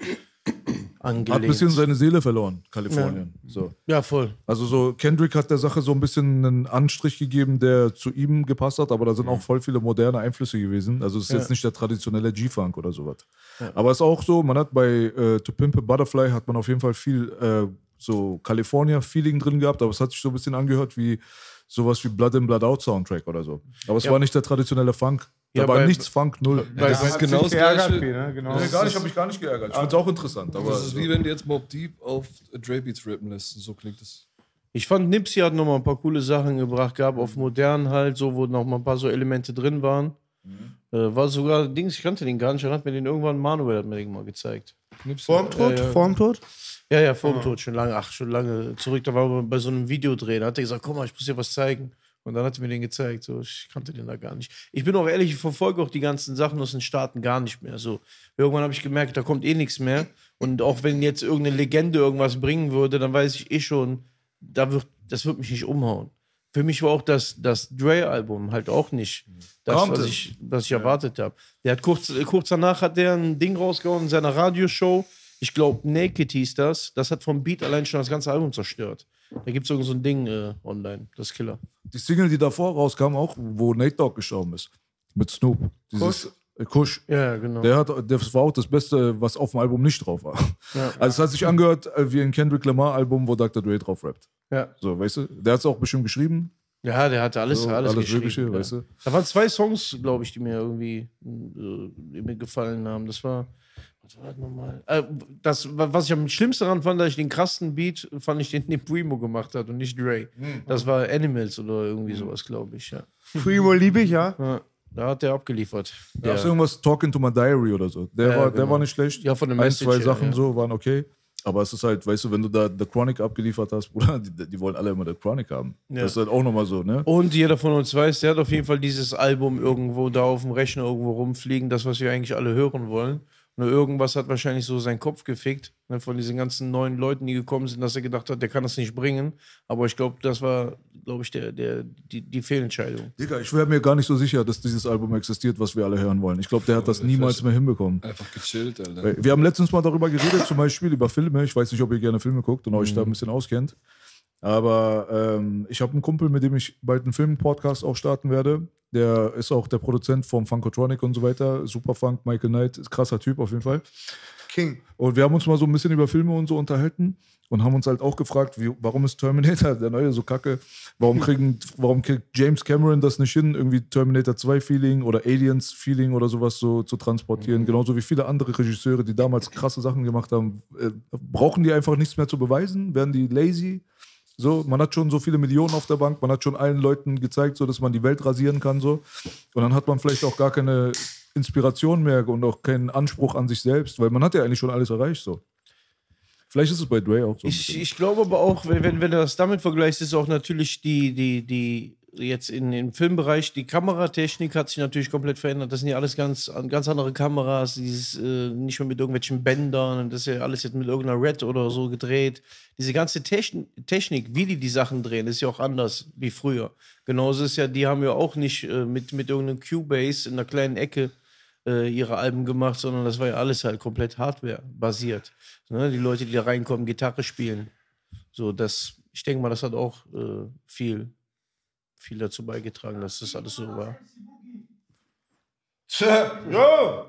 S2: angelehnt.
S3: Hat ein bisschen seine Seele verloren, Kalifornien. So.
S2: Ja, voll.
S3: Also so Kendrick hat der Sache so ein bisschen einen Anstrich gegeben, der zu ihm gepasst hat, aber da sind auch voll viele moderne Einflüsse gewesen. Also es ist
S2: Ja.
S3: jetzt nicht der traditionelle G-Funk oder sowas. Aber es ist auch so, man hat bei äh, To Pimp a Butterfly hat man auf jeden Fall viel äh, so California-Feeling drin gehabt, aber es hat sich so ein bisschen angehört wie sowas wie Blood in Blood Out Soundtrack oder so. Aber es
S2: Ja.
S3: war nicht der traditionelle Funk. Da
S2: Ja,
S3: war
S2: bei-
S3: nichts Funk, null.
S2: Bei,
S4: Das
S2: bei,
S4: ist genau das
S1: Geärgert,
S4: Gleiche.
S1: ne? Genau.
S3: Nee, gar nicht, habe ich gar nicht geärgert. Ich finde es auch interessant. Aber
S4: Das ist wie wenn du jetzt Mobb Deep auf Dre Beats rappen lässt. So klingt es.
S2: ich fand, Nipsey hat noch mal ein paar coole Sachen gebracht, gab auf modern halt, so, wo noch mal ein paar so Elemente drin waren. Äh, war sogar, Dings, ich kannte den gar nicht, dann hat mir den irgendwann, Manuel hat mir den mal gezeigt.
S1: Vorm Tod?
S2: Ja, ja.
S1: Vorm Tod?
S2: Ja, ja, vor dem Tod, schon lange, ach, schon lange zurück. Da war wir bei so einem Videodreh, da hat er gesagt, guck mal, ich muss dir was zeigen. Und dann hat er mir den gezeigt, so, ich kannte den da gar nicht. Ich bin auch ehrlich, ich verfolge auch die ganzen Sachen aus den Staaten gar nicht mehr. So, irgendwann habe ich gemerkt, da kommt eh nichts mehr. Und auch wenn jetzt irgendeine Legende irgendwas bringen würde, dann weiß ich eh schon, da wird, das wird mich nicht umhauen. Für mich war auch das, das Dre-Album halt auch nicht das,
S3: Kommt
S2: was
S3: es.
S2: ich, was ich erwartet habe. Der hat kurz, kurz danach hat der ein Ding rausgehauen in seiner Radioshow. Ich glaube, Naked hieß das. Das hat vom Beat allein schon das ganze Album zerstört. Da gibt es irgend so ein Ding äh, online, das ist Killer.
S3: die Single, die davor rauskam, auch, wo Nate Dogg gestorben ist. Mit Snoop. Dieses, äh, Kush.
S2: Ja, genau.
S3: Der hat, das war auch das Beste, was auf dem Album nicht drauf war.
S2: Ja.
S3: Also es hat sich angehört äh, wie ein Kendrick Lamar-Album, wo Doktor Dre drauf rappt.
S2: Ja.
S3: So, weißt du? Der hat es auch bestimmt geschrieben.
S2: Ja, der hatte alles,
S3: So,
S2: alles,
S3: alles
S2: geschrieben.
S3: Mögliche,
S2: ja.
S3: weißt du?
S2: Da waren zwei Songs, glaube ich, die mir irgendwie äh, die mir gefallen haben. Das war. Was war das nochmal? Äh, das, was ich am schlimmsten daran fand, dass ich den krassen Beat fand ich den, den Primo gemacht hat und nicht Dre. Das war Animals oder irgendwie sowas, glaube ich. Ja.
S1: Primo liebe ich, ja.
S2: Ja, da hat der abgeliefert.
S3: Ja.
S2: Der,
S3: Ist irgendwas Talking to My Diary oder so. Der,
S2: Ja,
S3: war, der
S2: genau.
S3: war nicht schlecht.
S2: Ja, von der
S3: Ein,
S2: Message
S3: zwei
S2: her,
S3: Sachen
S2: ja.
S3: so waren okay. Aber es ist halt, weißt du, wenn du da The Chronic abgeliefert hast, Bruder, die, die wollen alle immer The Chronic haben.
S2: Ja.
S3: Das ist halt auch nochmal so, ne?
S2: Und jeder von uns weiß, der hat auf jeden Fall dieses Album irgendwo da auf dem Rechner irgendwo rumfliegen, das, was wir eigentlich alle hören wollen. Nur irgendwas hat wahrscheinlich so seinen Kopf gefickt, ne, von diesen ganzen neuen Leuten, die gekommen sind, dass er gedacht hat, der kann das nicht bringen. Aber ich glaube, das war, glaube ich, der, der, die, die Fehlentscheidung.
S3: Digga, ich wäre mir gar nicht so sicher, dass dieses Album existiert, was wir alle hören wollen. Ich glaube, der hat das niemals mehr hinbekommen.
S4: Einfach gechillt, Alter.
S3: Wir haben letztens mal darüber geredet, zum Beispiel über Filme. Ich weiß nicht, ob ihr gerne Filme guckt und euch da ein bisschen auskennt. Aber ähm, ich habe einen Kumpel, mit dem ich bald einen Film-Podcast auch starten werde. Der ist auch der Produzent vom Funkotronic und so weiter. Superfunk, Michael Knight, ist krasser Typ auf jeden Fall.
S1: King.
S3: Und wir haben uns mal so ein bisschen über Filme und so unterhalten und haben uns halt auch gefragt, wie, warum ist Terminator, der neue, so kacke? Warum, kriegen, warum kriegt James Cameron das nicht hin, irgendwie Terminator zwei Feeling oder Aliens Feeling oder sowas so zu transportieren? Genauso wie viele andere Regisseure, die damals krasse Sachen gemacht haben. Äh, brauchen die einfach nichts mehr zu beweisen? Werden die lazy? So, man hat schon so viele Millionen auf der Bank, man hat schon allen Leuten gezeigt, so dass man die Welt rasieren kann. So. Und dann hat man vielleicht auch gar keine Inspiration mehr und auch keinen Anspruch an sich selbst, weil man hat ja eigentlich schon alles erreicht. So. Vielleicht ist es bei Dre auch so. ein
S2: Ich,
S3: bisschen.
S2: ich glaube aber auch, wenn, wenn, wenn du das damit vergleichst, ist auch natürlich die, die, die jetzt in, im Filmbereich, die Kameratechnik hat sich natürlich komplett verändert. Das sind ja alles ganz, ganz andere Kameras, dieses äh, nicht mehr mit irgendwelchen Bändern, das ist ja alles jetzt mit irgendeiner Red oder so gedreht. Diese ganze Techn Technik, wie die die Sachen drehen, ist ja auch anders wie früher. Genauso ist ja, die haben ja auch nicht äh, mit, mit irgendeinem Cubase in einer kleinen Ecke äh, ihre Alben gemacht, sondern das war ja alles halt komplett Hardware-basiert. Ne? Die Leute, die da reinkommen, Gitarre spielen. So, das, ich denke mal, das hat auch äh, viel, viel dazu beigetragen, dass das alles so war.
S1: Jo!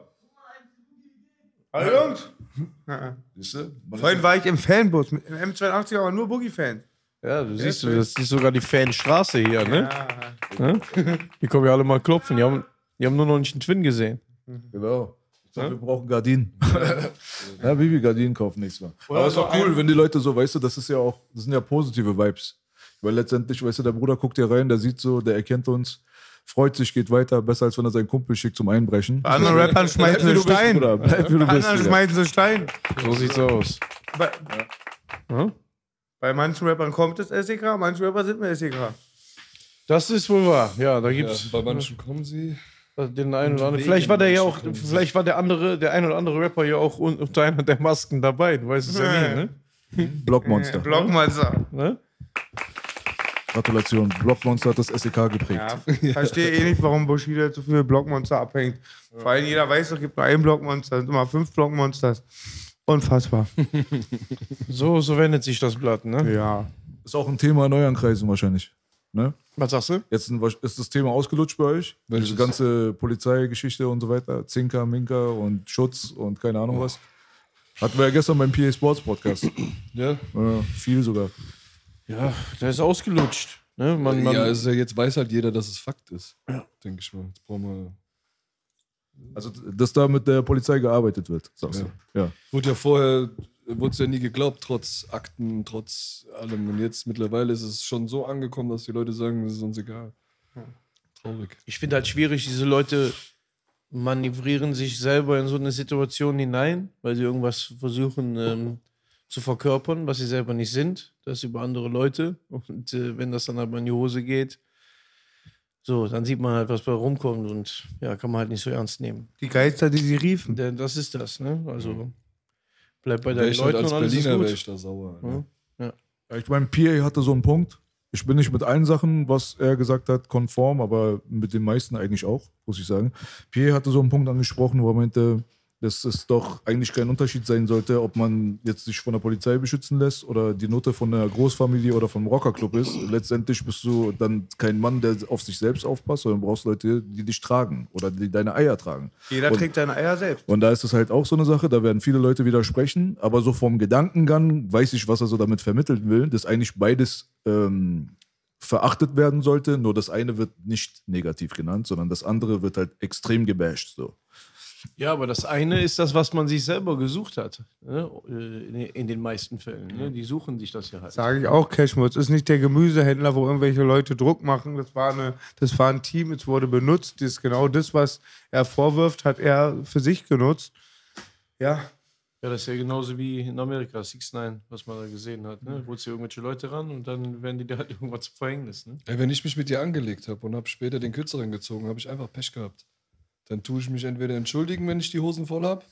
S1: Hallo Jungs!
S3: Siehst du? Man
S1: Vorhin war ich im Fanbus mit im M zweiundachtzig, aber nur Boogie-Fans.
S2: Ja, du siehst, du, das ist sogar die Fanstraße hier, ne? Ja. Die kommen ja alle mal klopfen. Die haben, die haben nur noch nicht einen Twin gesehen.
S3: Genau. Ich sag, wir brauchen Gardinen. Ja, Bibi, Gardinen kaufen nächstes Mal.
S1: Oder
S3: Aber es ist
S1: so
S3: auch cool,
S1: ein-
S3: wenn die Leute so, weißt du, das ist ja auch, das sind ja positive Vibes. Weil letztendlich, weißt du, der Bruder guckt hier rein, der sieht so, der erkennt uns, freut sich, geht weiter, besser als wenn er seinen Kumpel schickt zum Einbrechen.
S1: Bei anderen Rappern schmeißen sie Stein.
S3: Bruder. Bleib wie du
S1: Bei
S3: bist.
S1: anderen
S3: Digga.
S1: schmeißen sie Stein.
S2: So sieht's aus.
S1: Bei,
S2: Ja?
S1: bei manchen Rappern kommt das S E K, manche Rapper sind mit S E K.
S2: Das ist wohl wahr. Ja, da
S4: Ja,
S2: gibt's
S4: bei manchen kommen sie.
S2: den einen oder anderen.
S4: Wegen
S2: Vielleicht war der ja auch,
S4: manchen kommen
S2: vielleicht war der andere, der ein oder andere Rapper ja auch un- unter einer der Masken dabei. Du weißt es ja nie, ne?
S3: Blockmonster.
S1: Blockmonster.
S2: ne?
S3: Gratulation. Blockmonster hat das S E K geprägt.
S1: Ja, verstehe eh nicht, warum Bushido so viele Blockmonster abhängt. Vor allem jeder weiß, es gibt nur ein Blockmonster, es sind immer fünf Blockmonsters. Unfassbar.
S2: So, so wendet sich das Blatt, ne?
S1: Ja.
S3: Ist auch ein Thema in euren Kreisen wahrscheinlich. Ne?
S2: Was sagst du?
S3: Jetzt ein- ist das Thema ausgelutscht bei euch.
S4: Welches?
S3: Diese ganze Polizeigeschichte und so weiter. Zinker, Minker und Schutz und keine Ahnung was. Hatten wir ja gestern beim P A Sports Podcast.
S4: Ja,
S3: Ja, viel sogar.
S2: Ja, der ist ausgelutscht. Ne? Man, man,
S4: ja, ist ja, jetzt weiß halt jeder, dass es Fakt ist. Ja. Denke ich mal. Jetzt brauchen wir.
S3: Also, dass da mit der Polizei gearbeitet wird, sagst
S4: Ja.
S3: du. Ja.
S4: Wurde ja vorher, wurde es ja nie geglaubt, trotz Akten, trotz allem. Und jetzt mittlerweile ist es schon so angekommen, dass die Leute sagen, das ist uns egal. Traurig.
S2: ich finde halt schwierig, diese Leute manövrieren sich selber in so eine Situation hinein, weil sie irgendwas versuchen ähm, zu verkörpern, was sie selber nicht sind. Das über andere Leute. Und äh, wenn das dann aber in die Hose geht, so, dann sieht man halt, was bei rumkommt und ja, kann man halt nicht so ernst nehmen.
S1: Die Geister, die sie riefen.
S2: Denn das ist das, ne? Also bleib bei
S4: Wär
S2: deinen
S4: ich halt
S2: Leuten
S4: als
S2: und alles ist
S4: Berliner wäre
S2: gut.
S4: ich da sauer.
S2: Ja.
S4: Ne?
S3: Ja, ich meine, P A hatte so einen Punkt. Ich bin nicht mit allen Sachen, was er gesagt hat, konform, aber mit den meisten eigentlich auch, muss ich sagen. P A hatte so einen Punkt angesprochen, wo er meinte, dass es doch eigentlich kein Unterschied sein sollte, ob man jetzt sich von der Polizei beschützen lässt oder die Note von einer Großfamilie oder vom Rockerclub ist. Letztendlich bist du dann kein Mann, der auf sich selbst aufpasst, sondern brauchst Leute, die dich tragen oder die deine Eier tragen.
S1: Jeder
S3: Und-
S1: trägt seine Eier selbst.
S3: Und da ist es halt auch so eine Sache, da werden viele Leute widersprechen, aber so vom Gedankengang weiß ich, was er so damit vermitteln will, dass eigentlich beides ähm, verachtet werden sollte, nur das eine wird nicht negativ genannt, sondern das andere wird halt extrem gebasht. So.
S2: Ja, aber das eine ist das, was man sich selber gesucht hat. Ne? In, in den meisten Fällen. Ne? Die suchen sich das ja halt.
S1: Sage ich auch, Cashmutz ist nicht der Gemüsehändler, wo irgendwelche Leute Druck machen. Das war, eine, das war ein Team, es wurde benutzt. Das ist genau das, was er vorwirft, hat er für sich genutzt. Ja,
S2: Ja, das ist ja genauso wie in Amerika, six neun, was man da gesehen hat. Ne? Holst du irgendwelche Leute ran und dann werden die dir halt irgendwas zum Verhängnis. Ne?
S4: Ey, wenn ich mich mit dir angelegt habe und habe später den Kürzeren gezogen, habe ich einfach Pech gehabt. Dann tue ich mich entweder entschuldigen, wenn ich die Hosen voll habe,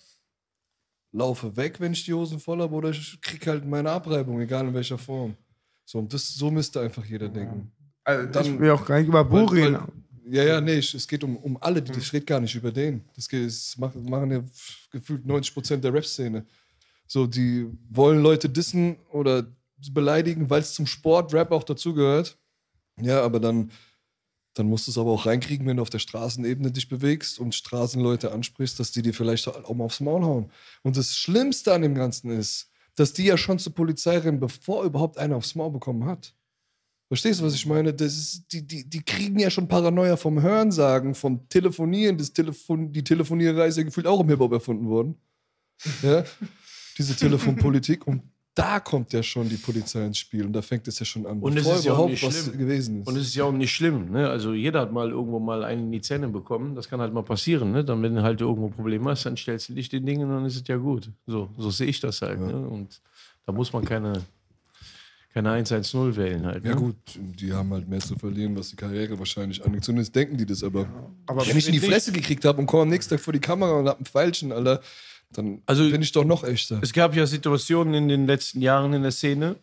S4: laufe weg, wenn ich die Hosen voll habe, oder ich kriege halt meine Abreibung, egal in welcher Form. So, und das, so müsste einfach jeder denken.
S1: also
S4: Dann-
S1: ich will auch gar nicht über Buch
S4: Weil-
S1: reden.
S4: weil- Ja, ja, nee, ich, es geht um, um alle, die, ich rede gar nicht über den. Das, geht, das machen, machen ja f- gefühlt neunzig Prozent der Rap-Szene. So, die wollen Leute dissen oder beleidigen, weil es zum Sport, Rap auch dazugehört. Ja, aber dann, dann musst du es aber auch reinkriegen, wenn du auf der Straßenebene dich bewegst und Straßenleute ansprichst, dass die dir vielleicht auch mal aufs Maul hauen. Und das Schlimmste an dem Ganzen ist, dass die ja schon zur Polizei rennen, bevor überhaupt einer aufs Maul bekommen hat. Verstehst du, was ich meine? Das ist, die, die, die kriegen ja schon Paranoia vom Hörensagen, vom Telefonieren. Das Telefon, die Telefoniererei ist ja gefühlt auch im Hip-Hop erfunden worden. Ja? Diese Telefonpolitik. Und da kommt ja schon die Polizei ins Spiel. Und da fängt es ja schon an,
S2: Und es
S4: bevor
S2: ist ja auch
S4: überhaupt
S2: nicht
S4: was
S2: schlimm.
S4: gewesen ist.
S2: Und es ist ja auch nicht schlimm. Ne? Also jeder hat mal irgendwo mal einen in die Zähne bekommen. Das kann halt mal passieren. Ne? Dann, wenn du halt irgendwo Probleme hast, dann stellst du dich den Dingen und dann ist es ja gut. So, so sehe ich das halt. Ne? Und da muss man keine, keine eins eins null wählen halt.
S4: Ja
S2: Ne?
S4: gut, die haben halt mehr zu verlieren, was die Karriere wahrscheinlich angeht. Zumindest denken die das, aber,
S1: Aber
S4: wenn ich in die Fresse gekriegt habe und komme am nächsten Tag vor die Kamera und hab ein Pfeilchen, Alter, dann
S2: Also-
S4: bin ich doch noch echter.
S2: Es gab ja Situationen in den letzten Jahren in der Szene,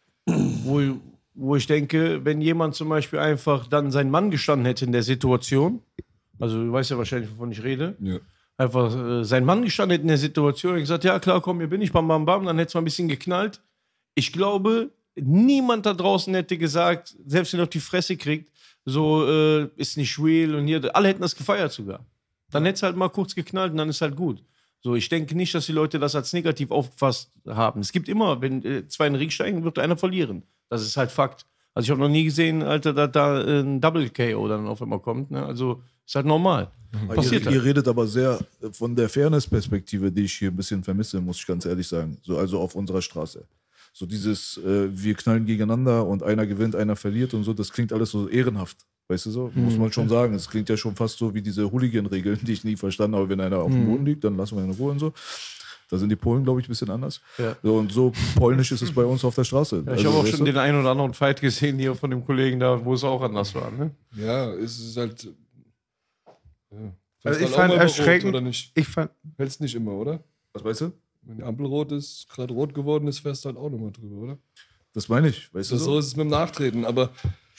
S2: wo, wo ich denke, wenn jemand zum Beispiel einfach dann sein Mann gestanden hätte in der Situation, also du weißt ja wahrscheinlich, wovon ich rede,
S4: Ja.
S2: einfach äh, sein Mann gestanden hätte in der Situation und gesagt, ja klar, komm, hier bin ich, bam, bam, bam, dann hätte es mal ein bisschen geknallt. Ich glaube, niemand da draußen hätte gesagt, selbst wenn er auf die Fresse kriegt, so äh, ist nicht real und hier, alle hätten das gefeiert sogar. Dann hätte es halt mal kurz geknallt und dann ist halt gut. So, ich denke nicht, dass die Leute das als negativ aufgefasst haben. Es gibt immer, wenn äh, zwei in den Ring steigen, wird einer verlieren. Das ist halt Fakt. Also ich habe noch nie gesehen, Alter, dass da äh, ein Double-K O dann auf einmal kommt. Ne? Also ist halt normal.
S3: Mhm.
S2: Passiert
S3: ihr,
S2: halt.
S3: ihr redet aber sehr von der Fairness-Perspektive, die ich hier ein bisschen vermisse, muss ich ganz ehrlich sagen. So, also auf unserer Straße. So dieses, äh, wir knallen gegeneinander und einer gewinnt, einer verliert und so, das klingt alles so ehrenhaft. Weißt du so? Mhm. Muss man schon sagen. Es klingt ja schon fast so wie diese Hooligan-Regeln, die ich nie verstanden habe. Wenn einer auf dem Boden liegt, dann lassen wir ihn in Ruhe und so. Da sind die Polen, glaube ich, ein bisschen anders. Ja. So, und so polnisch ist es bei uns auf der Straße.
S2: Ja, ich also, habe auch schon du? den einen oder anderen Fight gesehen hier von dem Kollegen da, wo es auch anders war. Ne?
S4: Ja, es ist halt. Ja.
S1: Also ich fand erschreckend.
S4: Oder nicht?
S1: Ich fand.
S4: Hältst nicht immer, oder?
S3: Was weißt du?
S4: Wenn die Ampel rot ist, gerade rot geworden ist, fährst du halt auch nochmal drüber, oder?
S3: Das meine ich. Weißt du
S4: so? so ist es mit dem Nachtreten, aber.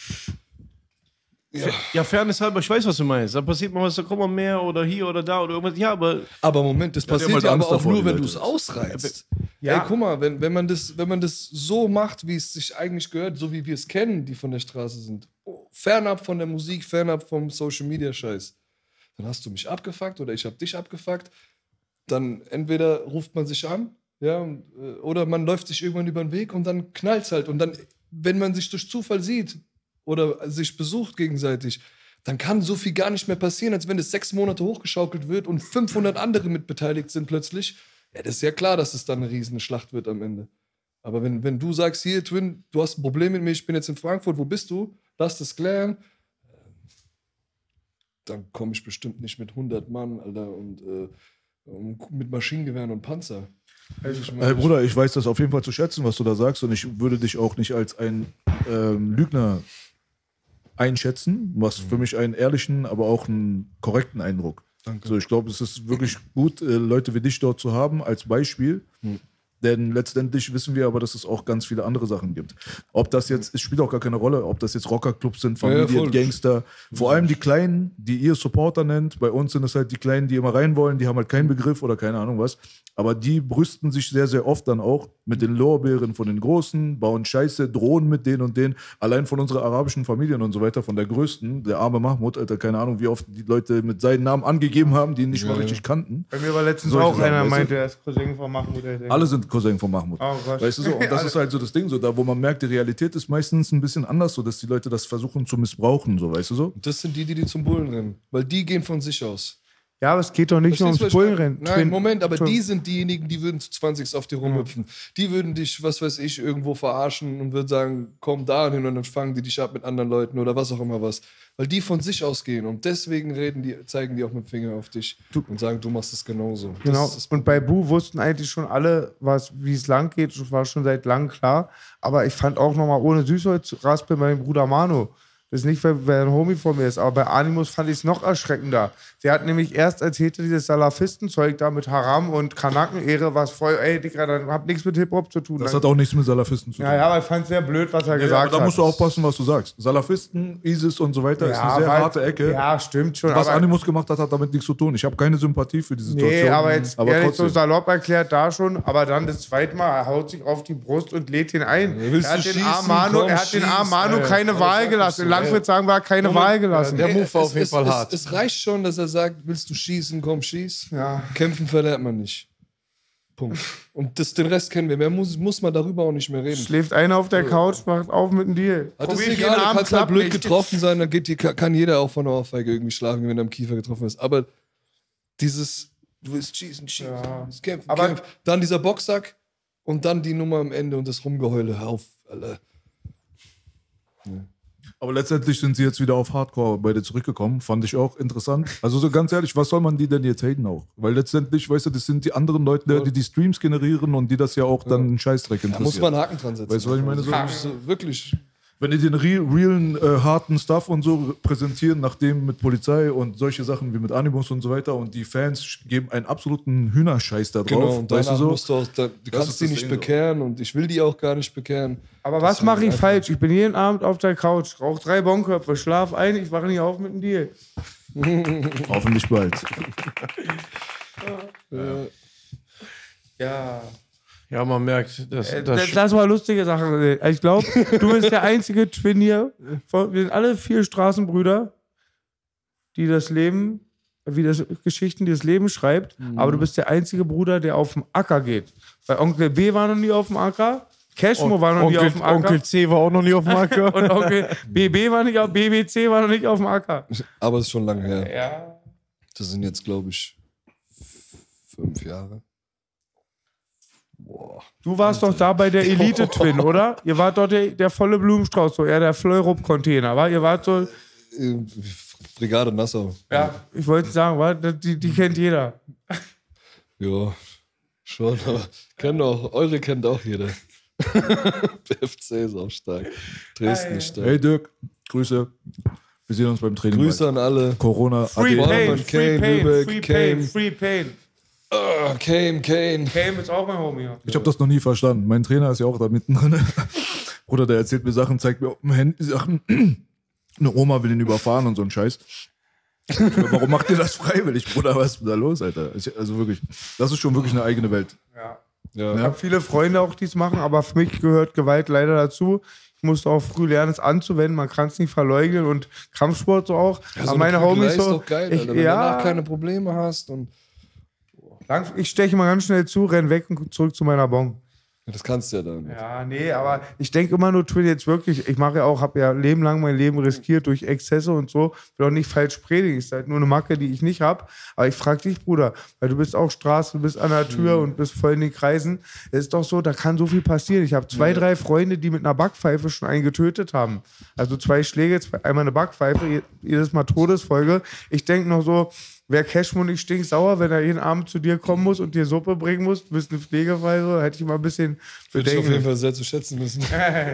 S2: Ja. ja, Fairness halber, ich weiß, was du meinst. Da passiert mal was, da kommt mal mehr oder hier oder da oder irgendwas. Ja, aber.
S4: Aber Moment, das passiert ja, ja aber auch davor, nur, wenn du es ausreizt.
S1: Ja.
S4: Ey, guck mal, wenn, wenn, man das, wenn man das so macht, wie es sich eigentlich gehört, so wie wir es kennen, die von der Straße sind, fernab von der Musik, fernab vom Social Media Scheiß, dann hast du mich abgefuckt oder ich hab dich abgefuckt. Dann entweder ruft man sich an, ja, oder man läuft sich irgendwann über den Weg und dann knallt's halt. Und dann, wenn man sich durch Zufall sieht, oder sich besucht gegenseitig, dann kann so viel gar nicht mehr passieren, als wenn es sechs Monate hochgeschaukelt wird und fünfhundert andere mitbeteiligt sind plötzlich. Ja, das ist ja klar, dass es dann eine riesen Schlacht wird am Ende. Aber wenn, wenn du sagst, hier, Twin, du hast ein Problem mit mir, ich bin jetzt in Frankfurt, wo bist du? Lass das klären. Dann komme ich bestimmt nicht mit hundert Mann, Alter, und äh, mit Maschinengewehren und Panzer.
S3: Ich mein, hey, Bruder, ich weiß das auf jeden Fall zu schätzen, was du da sagst, und ich würde dich auch nicht als ein ähm, Lügner einschätzen. Du hast für mich einen ehrlichen, aber auch einen korrekten Eindruck.
S4: Danke.
S3: So, ich glaube, es ist wirklich gut, äh, Leute wie dich dort zu haben als Beispiel. Hm. Denn letztendlich wissen wir aber, dass es auch ganz viele andere Sachen gibt. Ob das jetzt, es spielt auch gar keine Rolle, ob das jetzt Rockerclubs sind, Familien, ja, Gangster. Vor allem die Kleinen, die ihr Supporter nennt. Bei uns sind es halt die Kleinen, die immer rein wollen, die haben halt keinen Begriff oder keine Ahnung was. Aber die brüsten sich sehr, sehr oft dann auch mit den Lorbeeren von den Großen, bauen Scheiße, drohen mit denen und denen. Allein von unseren arabischen Familien und so weiter, von der Größten, der arme Mahmoud, Alter, keine Ahnung, wie oft die Leute mit seinen Namen angegeben haben, die ihn nicht ja, mal richtig ja. kannten.
S1: Bei mir war letztens Solche auch Sachen, einer, meinte, er ist Cousin von Mahmoud.
S3: Alle sind Cousin von Mahmoud.
S1: Oh Gott.
S3: Weißt du so? Und das ist halt so das Ding, so, da wo man merkt, die Realität ist meistens ein bisschen anders, so dass die Leute das versuchen zu missbrauchen, so, weißt du so?
S4: Das sind die, die, die zum Bullen rennen, weil die gehen von sich aus.
S1: Ja, aber es geht doch nicht nur ums Bullenrennen.
S4: Nein, Moment, aber die sind diejenigen, die würden zu zwanzig auf dir rumhüpfen. Ja. Die würden dich, was weiß ich, irgendwo verarschen und würden sagen, komm da hin und dann fangen die dich ab mit anderen Leuten oder was auch immer was. Weil die von sich ausgehen und deswegen reden die, zeigen die auch mit dem Finger auf dich du, und sagen, du machst es genauso.
S1: Genau,
S4: das
S1: und bei Bu wussten eigentlich schon alle, wie es lang geht, das war schon seit langem klar. Aber ich fand auch nochmal ohne Süßholz raspeln bei meinem Bruder Manu. Das ist nicht, weil, weil ein Homie von mir ist, aber bei Animus fand ich es noch erschreckender. Der hat nämlich erst erzählt, dieses Salafistenzeug da mit Haram und Kanakenehre, was voll, ey, Digga, dann hab nichts mit Hip-Hop zu tun.
S3: Das hat auch nichts mit Salafisten zu tun.
S1: Ja, ja, aber ich fand es sehr blöd, was er ja, gesagt ja, aber
S3: da
S1: hat.
S3: musst du aufpassen, was du sagst. Salafisten, ISIS und so weiter
S1: ja,
S3: ist eine sehr
S1: weil,
S3: harte Ecke.
S1: Ja, stimmt schon.
S3: Was Animus gemacht hat, hat damit nichts zu tun. Ich habe keine Sympathie für die Situation.
S1: Nee, aber jetzt
S3: aber
S1: ehrlich
S3: trotzdem.
S1: so salopp erklärt da schon, aber dann das zweite Mal, er haut sich auf die Brust und lädt ihn ein.
S4: Ja,
S1: er hat den Armano, er hat den Armano
S4: ja,
S1: keine Wahl gelassen. In Langfritz sagen wir, keine Wahl gelassen.
S2: Der Move war auf jeden
S4: es,
S2: Fall
S4: es,
S2: hart.
S4: Es, es reicht schon, dass er sagt, willst du schießen, komm, schieß.
S1: Ja.
S4: Kämpfen verlernt man nicht. Punkt. Und das, den Rest kennen wir. Mehr muss, muss man darüber auch nicht mehr reden.
S1: Schläft einer auf der Couch, macht auf mit dem Deal.
S4: Das ist egal, du kannst halt blöd nicht. getroffen sein, dann geht die, kann jeder auch von der Ohrfeige irgendwie schlafen, wenn er am Kiefer getroffen ist. Aber dieses, du willst schießen, schießen, ja. kämpfen,
S1: aber
S4: kämpfen. Dann dieser Boxsack und dann die Nummer am Ende und das Rumgeheule. Auf, Alter. Ja.
S3: Aber letztendlich sind sie jetzt wieder auf Hardcore bei dir zurückgekommen. Fand ich auch interessant. Also so ganz ehrlich, was soll man die denn jetzt haten auch? Weil letztendlich, weißt du, das sind die anderen Leute, ja. die die Streams generieren und die das ja auch dann einen Scheißdreck interessiert.
S4: Da muss man einen Haken dran setzen.
S3: Weißt du, was ich meine? So,
S4: so, wirklich.
S3: Wenn die den real, realen, äh, harten Stuff und so präsentieren, nachdem mit Polizei und solche Sachen wie mit Animus und so weiter und die Fans geben einen absoluten Hühnerscheiß da drauf.
S4: Genau, und danach
S3: weißt du, so?
S4: musst du auch, da, du kannst die nicht bekehren so. Und ich will die auch gar nicht bekehren.
S1: Aber was mache ich falsch? Ich bin jeden Abend auf der Couch, rauche drei Bonköpfe, schlaf ein, ich wache nicht auf mit dem Deal.
S3: Hoffentlich bald.
S1: ja. ja.
S2: Ja, man merkt, dass
S1: äh,
S2: das.
S1: Lass mal lustige Sachen reden. Ich glaube, du bist der einzige Twin hier. Wir sind alle vier Straßenbrüder, die das Leben wie das Geschichten, die das Leben schreibt, mhm. aber du bist der einzige Bruder, der auf dem Acker geht. Weil Onkel B war noch nie auf dem Acker, Cashmo war noch
S2: Onkel,
S1: nie auf dem Acker.
S2: Onkel C war auch noch nie auf dem Acker.
S1: Und Onkel B B war nicht auf, B B C war noch nicht auf dem Acker.
S4: Aber es ist schon lange her.
S1: Ja.
S4: Das sind jetzt, glaube ich, fünf Jahre. Boah.
S1: Du warst doch da bei der Elite-Twin, oder? Ihr wart dort der, der volle Blumenstrauß, so eher der Fleurup-Container, war? Ihr wart so...
S4: Brigade Nassau.
S1: Ja, ich wollte sagen, war, die, die kennt jeder.
S4: Ja, schon, aber kennt auch, eure kennt auch jeder. B F C ist auch stark. Dresden ist stark.
S3: Hey Dirk, Grüße. Wir sehen uns beim Training.
S4: Grüße an alle.
S3: Corona.
S1: Free
S3: A D.
S1: Pain,
S4: Kane,
S1: Free Pain,
S4: Lübeck,
S1: Free
S4: Kane.
S1: Pain, Free Pain.
S4: Oh, Kane, Kane.
S1: Kane ist auch mein Homie.
S3: Ich habe das noch nie verstanden. Mein Trainer ist ja auch da mittendrin. Bruder, der erzählt mir Sachen, zeigt mir auf dem Handy Sachen. Eine Oma will ihn überfahren und so ein Scheiß. Warum macht ihr das freiwillig, Bruder? Was ist denn da los, Alter? Ich, also wirklich, das ist schon wirklich eine eigene Welt.
S1: Ja.
S4: Ja.
S1: Ich habe viele Freunde auch, die es machen, aber für mich gehört Gewalt leider dazu. Ich musste auch früh lernen, es anzuwenden. Man kann es nicht verleugnen und Kampfsport so auch.
S4: Ja, so
S1: aber meine
S4: eine Prügelei
S1: Homies
S4: ist
S1: so.
S4: doch geil,
S1: ich,
S4: Alter, wenn
S1: ja,
S4: du danach keine Probleme hast. Und
S1: lang, ich steche mal ganz schnell zu, renn weg und zurück zu meiner Bon.
S4: das kannst du ja dann.
S1: Ja, nee, aber ich denke immer nur, Twin jetzt wirklich, ich mache ja auch, habe ja Leben lang mein Leben riskiert durch Exzesse und so, will auch nicht falsch predigen, ist halt nur eine Macke, die ich nicht habe, aber ich frage dich, Bruder, weil du bist auch Straße, du bist an der Tür mhm. und bist voll in den Kreisen, es ist doch so, da kann so viel passieren. Ich habe zwei, mhm. drei Freunde, die mit einer Backpfeife schon einen getötet haben, also zwei Schläge, zwei, einmal eine Backpfeife, jedes Mal Todesfolge. Ich denke noch so, wäre Cashmo nicht stinksauer, wenn er jeden Abend zu dir kommen muss und dir Suppe bringen muss? Du bist eine Pflegefall, so hätte ich mal ein bisschen
S4: Würde ich auf jeden Fall sehr zu schätzen müssen.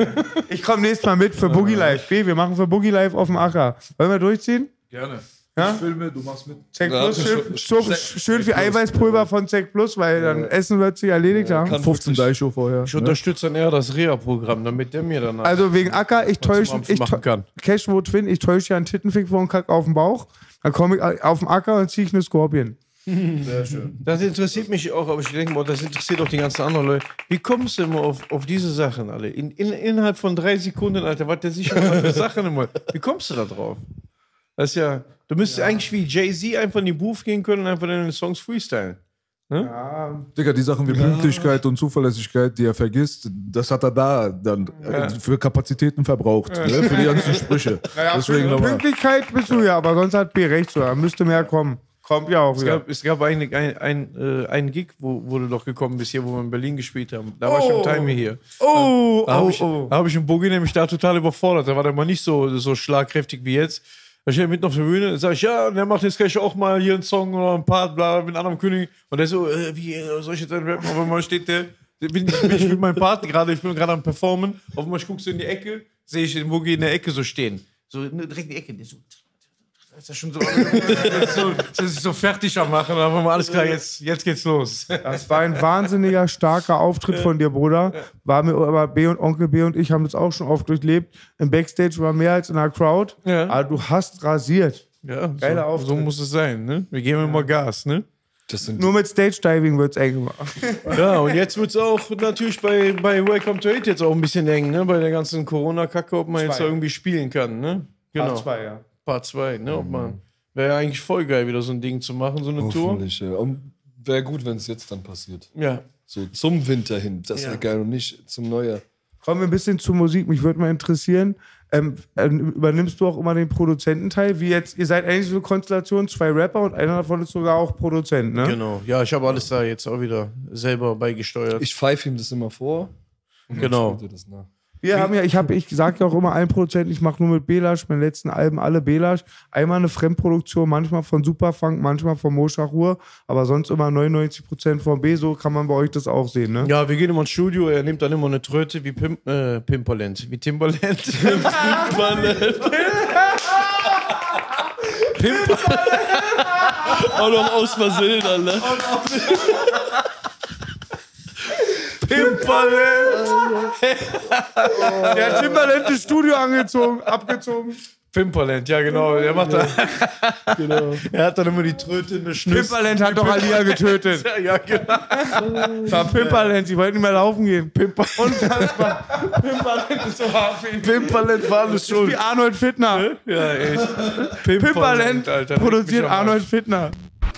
S1: Ich komme nächstes Mal mit für Boogie Life. B, wir machen für Boogie Life auf dem Acker. Wollen wir durchziehen?
S3: Gerne.
S1: Ja?
S3: Ich filme, du machst mit.
S1: Zack
S4: Ja,
S1: Plus, schön,
S4: schon-
S1: so, schön viel Eiweißpulver von Zack Plus, weil dann Essen wird sich erledigt haben.
S4: kann-
S3: fünfzehn Daicho vorher.
S2: Ich unterstütze dann eher das Reha-Programm, damit der mir dann
S1: Also wegen Acker, ich täusche,
S2: Abend
S1: ich
S2: machen kann.
S1: Cashmo Twin, ich täusche ja einen Tittenfick vor einen Kack auf den Bauch. Dann komme ich auf den Acker und ziehe ich eine Scorpion.
S3: Sehr schön.
S2: Das interessiert mich auch, aber ich denke mal, das interessiert auch die ganzen anderen Leute. Wie kommst du immer auf, auf diese Sachen, alle? In, in, innerhalb von drei Sekunden, Alter, was der sich schon mal für Sachen immer. Wie kommst du da drauf? Das ist ja, du müsstest ja. eigentlich wie Jay-Z einfach in die Booth gehen können und einfach deine Songs freestylen. Ne?
S1: Ja,
S3: Digga, die Sachen wie Pünktlichkeit und Zuverlässigkeit, die er vergisst, das hat er da dann
S2: Ja.
S3: für Kapazitäten verbraucht. Ne? Für die ganzen Sprüche.
S1: naja,
S3: Deswegen nochmal.
S1: Pünktlichkeit bist du ja, aber sonst hat B recht so. Da müsste mehr kommen. Kommt ja auch
S2: Es
S1: wieder.
S2: gab, es gab ein, ein, ein, äh, einen Gig, wo, wo du doch gekommen bist, hier, wo wir in Berlin gespielt haben. Da war ich im Timer hier.
S1: Oh,
S2: Da habe
S1: oh,
S2: ich,
S1: oh.
S2: da hab ich einen Boogie nämlich da total überfordert. Da war der mal nicht so, so schlagkräftig wie jetzt. Da stehe ich mitten auf der Bühne, sag ich, ja, und der macht jetzt gleich auch mal hier einen Song oder einen Part, bla, mit einem anderen König. Und der so, äh, wie, äh, soll ich jetzt einen rappen? Auf einmal steht der, bin ich, bin ich mit meinem Part gerade, ich bin gerade am Performen. Auf einmal guckst du in die Ecke, sehe ich den Boogie in der Ecke so stehen. So direkt in die Ecke, der so, ist das schon so, so, das ist so fertig am machen, aber mal alles klar, jetzt, jetzt geht's los.
S1: Das war ein wahnsinniger, starker Auftritt von dir, Bruder. War mir aber B und Onkel B und ich haben das auch schon oft durchlebt. Im Backstage war mehr als in der Crowd.
S2: Ja.
S1: Aber du hast rasiert.
S2: Ja,
S1: Geiler
S2: so,
S1: Auftritt.
S2: so muss es sein, ne? Wir geben immer Gas, ne?
S4: Das sind
S1: Nur mit Stage-Diving wird es eng gemacht.
S2: Ja, und jetzt wird es auch natürlich bei, bei Welcome to Hate jetzt auch ein bisschen eng, ne? Bei der ganzen Corona-Kacke, ob man jetzt
S1: Zwei.
S2: irgendwie spielen kann, ne? Genau.
S1: Part zwei, ja.
S2: Part zwei, ne? Ob man. Wäre ja eigentlich voll geil, wieder so ein Ding zu machen, so eine Tour.
S4: hoffentlich, ja. Und wäre gut, wenn es jetzt dann passiert.
S2: Ja.
S4: So zum Winter hin. Das wäre
S2: Ja.
S4: geil und nicht zum Neujahr.
S1: Kommen wir ein bisschen zur Musik. Mich würde mal interessieren, ähm, ähm, übernimmst du auch immer den Produzententeil? Wie jetzt, ihr seid eigentlich so eine Konstellation, zwei Rapper und einer davon ist sogar auch Produzent, ne?
S2: Genau. Ja, ich habe alles da jetzt auch wieder selber beigesteuert.
S4: Ich pfeife ihm das immer vor. Und dann
S2: Genau.
S4: spielt er das nach.
S1: Wir haben ja, ich habe, ich sage ja auch immer allen Produzenten, ich mache nur mit Belash, meine letzten Alben alle Belash. Einmal eine Fremdproduktion, manchmal von Superfunk, manchmal von Moschachur, aber sonst immer neunundneunzig Prozent von B, so kann man bei euch das auch sehen, ne?
S2: Ja, wir gehen immer ins Studio, er nimmt dann immer eine Tröte wie Pim äh, Pimperland. Wie Timberland. Timberland. Pimperland. Auch noch aus Versehen, Alter. Pimperland.
S1: Der hat Timberland das Studio angezogen, abgezogen.
S2: Pimperland, ja genau. Der macht da.
S4: Genau.
S2: Er hat dann immer die Tröte in der Schnüsse.
S1: Pimperland hat doch Alia getötet.
S2: Ja, genau.
S1: Das war Pimperland, sie wollten nicht mehr laufen gehen.
S2: Pimper
S1: Unfassbar. Pimperland ist so hart für ihn.
S2: Pimperland war alles
S1: Wie
S2: schuld.
S1: Arnold Fittner.
S2: Ja, echt.
S1: Pimperland
S2: Alter,
S1: produziert
S2: leck mich am
S1: Arnold
S2: Arsch.
S1: Fittner.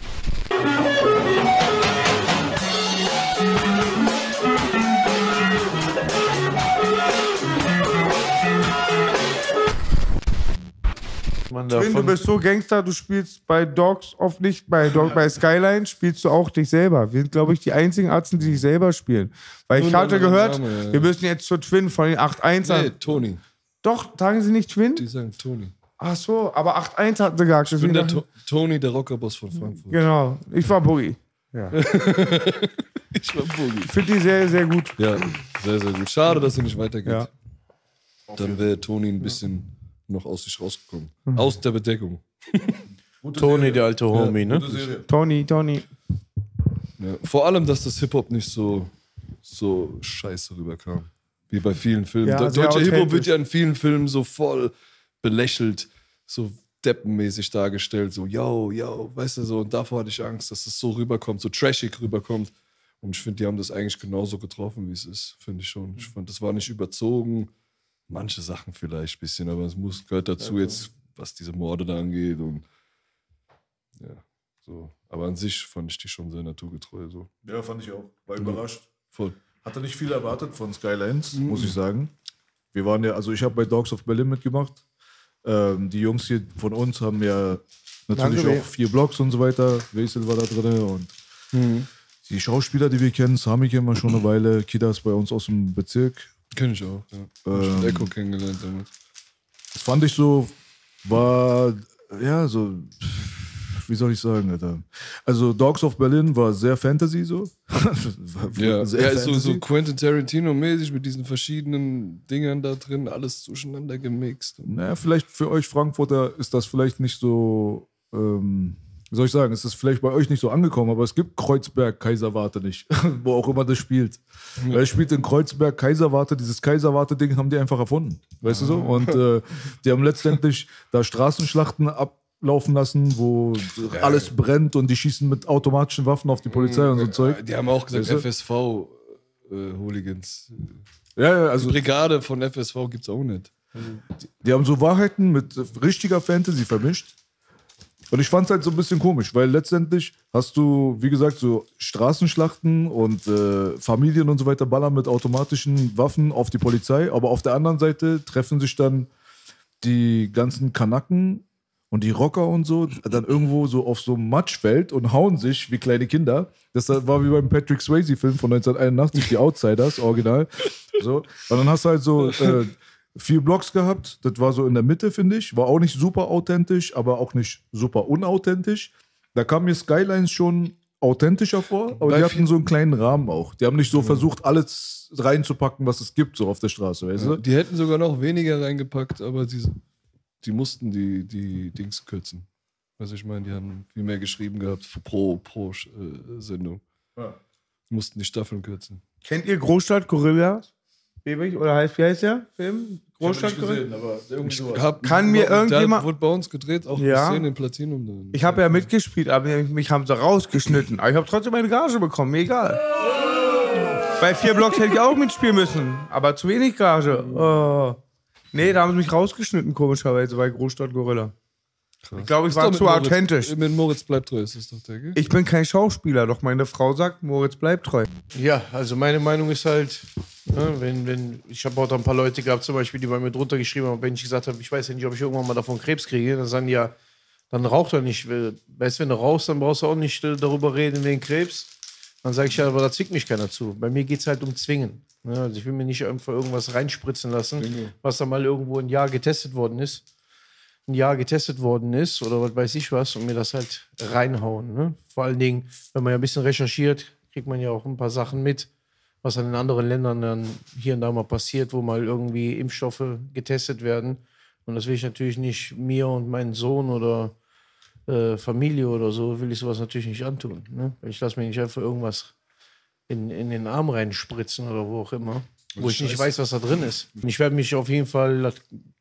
S2: Mann,
S1: Twin, du
S2: davon.
S1: bist so Gangster, du spielst bei Dogs of nicht, bei, Dog, bei Skyline spielst du auch dich selber. Wir sind, glaube ich, die einzigen Arzten, die sich selber spielen. Weil ich
S4: Nur
S1: hatte
S4: ein anderer
S1: gehört,
S4: Name, ja.
S1: wir müssen jetzt zur Twin von den acht eins
S4: Nee, Toni.
S1: Doch, sagen sie nicht Twin?
S4: Die sagen Toni.
S1: Ach so, aber acht eins hatten sie gesagt.
S4: Ich bin der
S1: deswegen-
S4: to Toni, der Rockerboss von Frankfurt.
S1: Genau, ich war Boogie. Ja.
S4: Ich war Boogie.
S1: Ich finde die sehr, sehr gut.
S4: Ja, sehr, sehr gut. Schade, dass es nicht weitergeht.
S1: Ja.
S4: Dann wäre Toni ein bisschen noch aus sich rausgekommen.
S1: Mhm.
S4: Aus der Bedeckung.
S2: Toni, der alte Homie, ne?
S1: Tony, Tony.
S4: Ja. Vor allem, dass das Hip-Hop nicht so, so scheiße rüberkam. Wie bei vielen Filmen.
S1: Ja,
S4: De
S1: sehr
S4: Deutscher Hip-Hop
S1: authentisch.
S4: wird ja in vielen Filmen so voll belächelt, so deppenmäßig dargestellt, so yo, yo, weißt du so. Und davor hatte ich Angst, dass es so rüberkommt, so trashig rüberkommt. Und ich finde, die haben das eigentlich genauso getroffen, wie es ist, finde ich schon. Ich fand, das war nicht überzogen. Manche Sachen vielleicht ein bisschen, aber es muss, gehört dazu jetzt, was diese Morde da angeht. Und ja, so. Aber an sich fand ich die schon sehr naturgetreu. So.
S3: Ja, fand ich auch. War überrascht.
S4: Voll.
S3: Hatte nicht viel erwartet von Skylines, muss ich sagen. Wir waren ja, also ich habe bei Dogs of Berlin mitgemacht. Ähm, die Jungs hier von uns haben ja natürlich
S1: Danke,
S3: auch vier Blogs und so weiter. Wesel war da drin und die Schauspieler, die wir kennen, Sami kennen wir schon eine Weile. Kida ist bei uns aus dem Bezirk.
S4: Kenn ich auch, ja. Hab ich
S3: Ähm,
S4: mit Echo kennengelernt damit.
S3: Das fand ich so, war, ja, so, wie soll ich sagen, Alter. Also Dogs of Berlin war sehr Fantasy so. War
S4: Ja,
S3: sehr
S4: er ist so,
S3: Fantasy.
S4: so Quentin Tarantino-mäßig mit diesen verschiedenen Dingern da drin, alles durcheinander gemixt.
S3: Naja, vielleicht für euch Frankfurter ist das vielleicht nicht so, ähm, wie soll ich sagen, ist das vielleicht bei euch nicht so angekommen, aber es gibt Kreuzberg Kaiserwarte nicht, wo auch immer das spielt. Weil es spielt in Kreuzberg Kaiserwarte, dieses Kaiserwarte-Ding haben die einfach erfunden, weißt du so? Und äh, die haben letztendlich da Straßenschlachten ablaufen lassen, wo alles brennt und die schießen mit automatischen Waffen auf die Polizei und so ein Zeug.
S4: Die haben auch gesagt,
S3: Weißt du?
S4: F S V-Hooligans.
S3: Ja, ja,
S4: Also
S3: also
S4: Brigade von F S V gibt's auch nicht.
S3: die haben so Wahrheiten mit richtiger Fantasy vermischt. Und ich fand es halt so ein bisschen komisch, weil letztendlich hast du, wie gesagt, so Straßenschlachten und äh, Familien und so weiter ballern mit automatischen Waffen auf die Polizei. Aber auf der anderen Seite treffen sich dann die ganzen Kanaken und die Rocker und so dann irgendwo so auf so einem Matschfeld und hauen sich wie kleine Kinder. Das war wie beim Patrick Swayze-Film von neunzehnhunderteinundachtzig, die Outsiders, original. So. Und dann hast du halt so äh, vier Blocks gehabt. Das war so in der Mitte, finde ich. War auch nicht super authentisch, aber auch nicht super unauthentisch. Da kam mir Skylines schon authentischer vor, aber
S4: Bei
S3: die hatten
S4: viel-
S3: so einen kleinen Rahmen auch. Die haben nicht so versucht, alles reinzupacken, was es gibt, so auf der Straße, weißt du?
S4: Die hätten sogar noch weniger reingepackt, aber die, die mussten die, die Dings kürzen. Also ich meine, die haben viel mehr geschrieben gehabt pro, pro äh, Sendung.
S3: Ja.
S4: Die mussten die Staffeln kürzen.
S1: Kennt ihr Großstadt Gorilla? Ewig? Oder heißt, wie heißt der Film? Großstadt Gorilla?
S3: aber irgendwie sowas.
S4: Hab,
S1: Kann mir
S4: da
S1: irgendjemand-
S4: wurde bei uns gedreht, auch
S1: Ja.
S4: eine Szene in Platinum. drin.
S1: Ich habe ja mitgespielt, aber mich haben sie rausgeschnitten. Aber ich habe trotzdem meine Gage bekommen, mir egal. Bei vier Blocks hätte ich auch mitspielen müssen, aber zu wenig Gage. Oh. Nee, da haben sie mich rausgeschnitten, komischerweise, bei Großstadt Gorilla. Ich glaube, ich
S4: Ist
S1: war
S4: doch mit
S1: zu
S4: Moritz-
S1: authentisch.
S4: Mit Moritz bleibt treu, ist das doch der, gell?
S1: Ich bin kein Schauspieler, doch meine Frau sagt, Moritz bleibt treu.
S2: Ja, also meine Meinung ist halt, ne, wenn, wenn, ich habe auch da ein paar Leute gehabt, zum Beispiel, die bei mir drunter geschrieben haben, wenn ich gesagt habe, ich weiß ja nicht, ob ich irgendwann mal davon Krebs kriege, dann sagen die ja, dann raucht er nicht. Weißt du, wenn du rauchst, dann brauchst du auch nicht äh, darüber reden wegen Krebs. Dann sage ich ja, aber da zwingt mich keiner zu. Bei mir geht es halt um Zwingen. Ne? Also ich will mir nicht einfach irgendwas reinspritzen lassen, was da mal irgendwo ein Jahr getestet worden ist. Ein Jahr getestet worden ist oder was weiß ich was und mir das halt reinhauen. Ne? Vor allen Dingen, wenn man ja ein bisschen recherchiert, kriegt man ja auch ein paar Sachen mit, was dann in anderen Ländern dann hier und da mal passiert, wo mal irgendwie Impfstoffe getestet werden. Und das will ich natürlich nicht mir und meinen Sohn oder äh, Familie oder so, will ich sowas natürlich nicht antun. Ne? Ich lasse mir nicht einfach irgendwas in, in den Arm reinspritzen oder wo auch immer. wo ich nicht weiß, was da drin ist. Und ich werde mich auf jeden Fall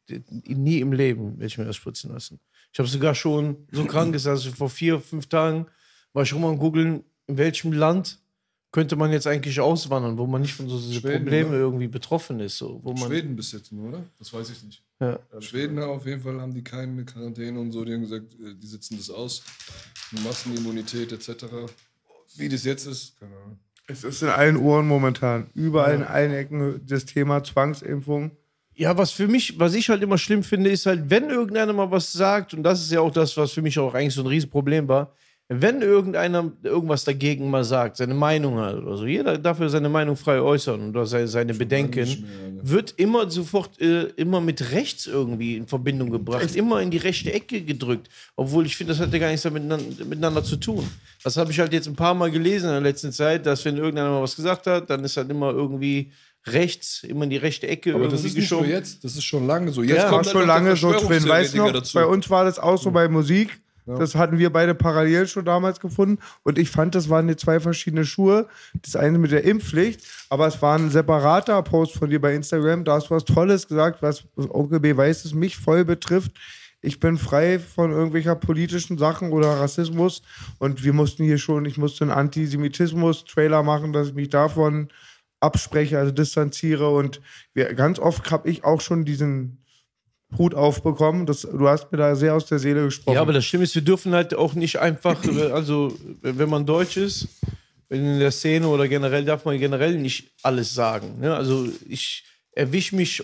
S2: nie im Leben werde ich mir das spritzen lassen. Ich habe sogar schon so krank gesagt, also vor vier, fünf Tagen war ich rum am googeln, in welchem Land könnte man jetzt eigentlich auswandern, wo man nicht von so diese Probleme oder? irgendwie betroffen ist. So, wo man
S4: Schweden bis jetzt nur, oder?
S3: Das weiß ich nicht.
S2: Ja.
S4: Schweden auf jeden Fall haben die keine Quarantäne und so, die haben gesagt, die sitzen das aus. Massenimmunität et cetera. Wie das jetzt ist, keine Ahnung.
S1: Es ist in allen Ohren momentan. Überall in allen Ecken das Thema Zwangsimpfung.
S2: Ja, was für mich, was ich halt immer schlimm finde, ist halt, wenn irgendeiner mal was sagt, und das ist ja auch das, was für mich auch eigentlich so ein Riesenproblem war, wenn irgendeiner irgendwas dagegen mal sagt, seine Meinung hat oder so, jeder darf ja seine Meinung frei äußern oder seine, seine Bedenken, mehr, ne? wird immer sofort äh, immer mit rechts irgendwie in Verbindung gebracht, immer in die rechte Ecke gedrückt, obwohl ich finde, das hat ja gar nichts miteinander, miteinander zu tun. Das habe ich halt jetzt ein paar Mal gelesen in der letzten Zeit, dass wenn irgendeiner mal was gesagt hat, dann ist halt immer irgendwie rechts, immer in die rechte Ecke
S4: aber
S2: irgendwie
S4: das ist nicht
S2: geschoben.
S4: nur jetzt, das ist schon lange so. Jetzt
S1: ja,
S4: kommt
S1: war schon lange so drin. Weißt du noch,
S4: dazu.
S1: bei uns war das auch so bei Musik. Das hatten wir beide parallel schon damals gefunden. Und ich fand, das waren jetzt zwei verschiedene Schuhe. Das eine mit der Impfpflicht, aber es war ein separater Post von dir bei Instagram. Da hast du was Tolles gesagt, was Onkel B weiß, es mich voll betrifft. Ich bin frei von irgendwelcher politischen Sachen oder Rassismus. Und wir mussten hier schon, ich musste einen Antisemitismus-Trailer machen, dass ich mich davon abspreche, also distanziere. Und wir, ganz oft habe ich auch schon diesen Hut aufbekommen. Das, du hast mir da sehr aus der Seele gesprochen.
S2: Ja, aber das Schlimme ist, wir dürfen halt auch nicht einfach, also wenn man Deutsch ist, in der Szene oder generell, darf man generell nicht alles sagen. Ne? Also ich erwische mich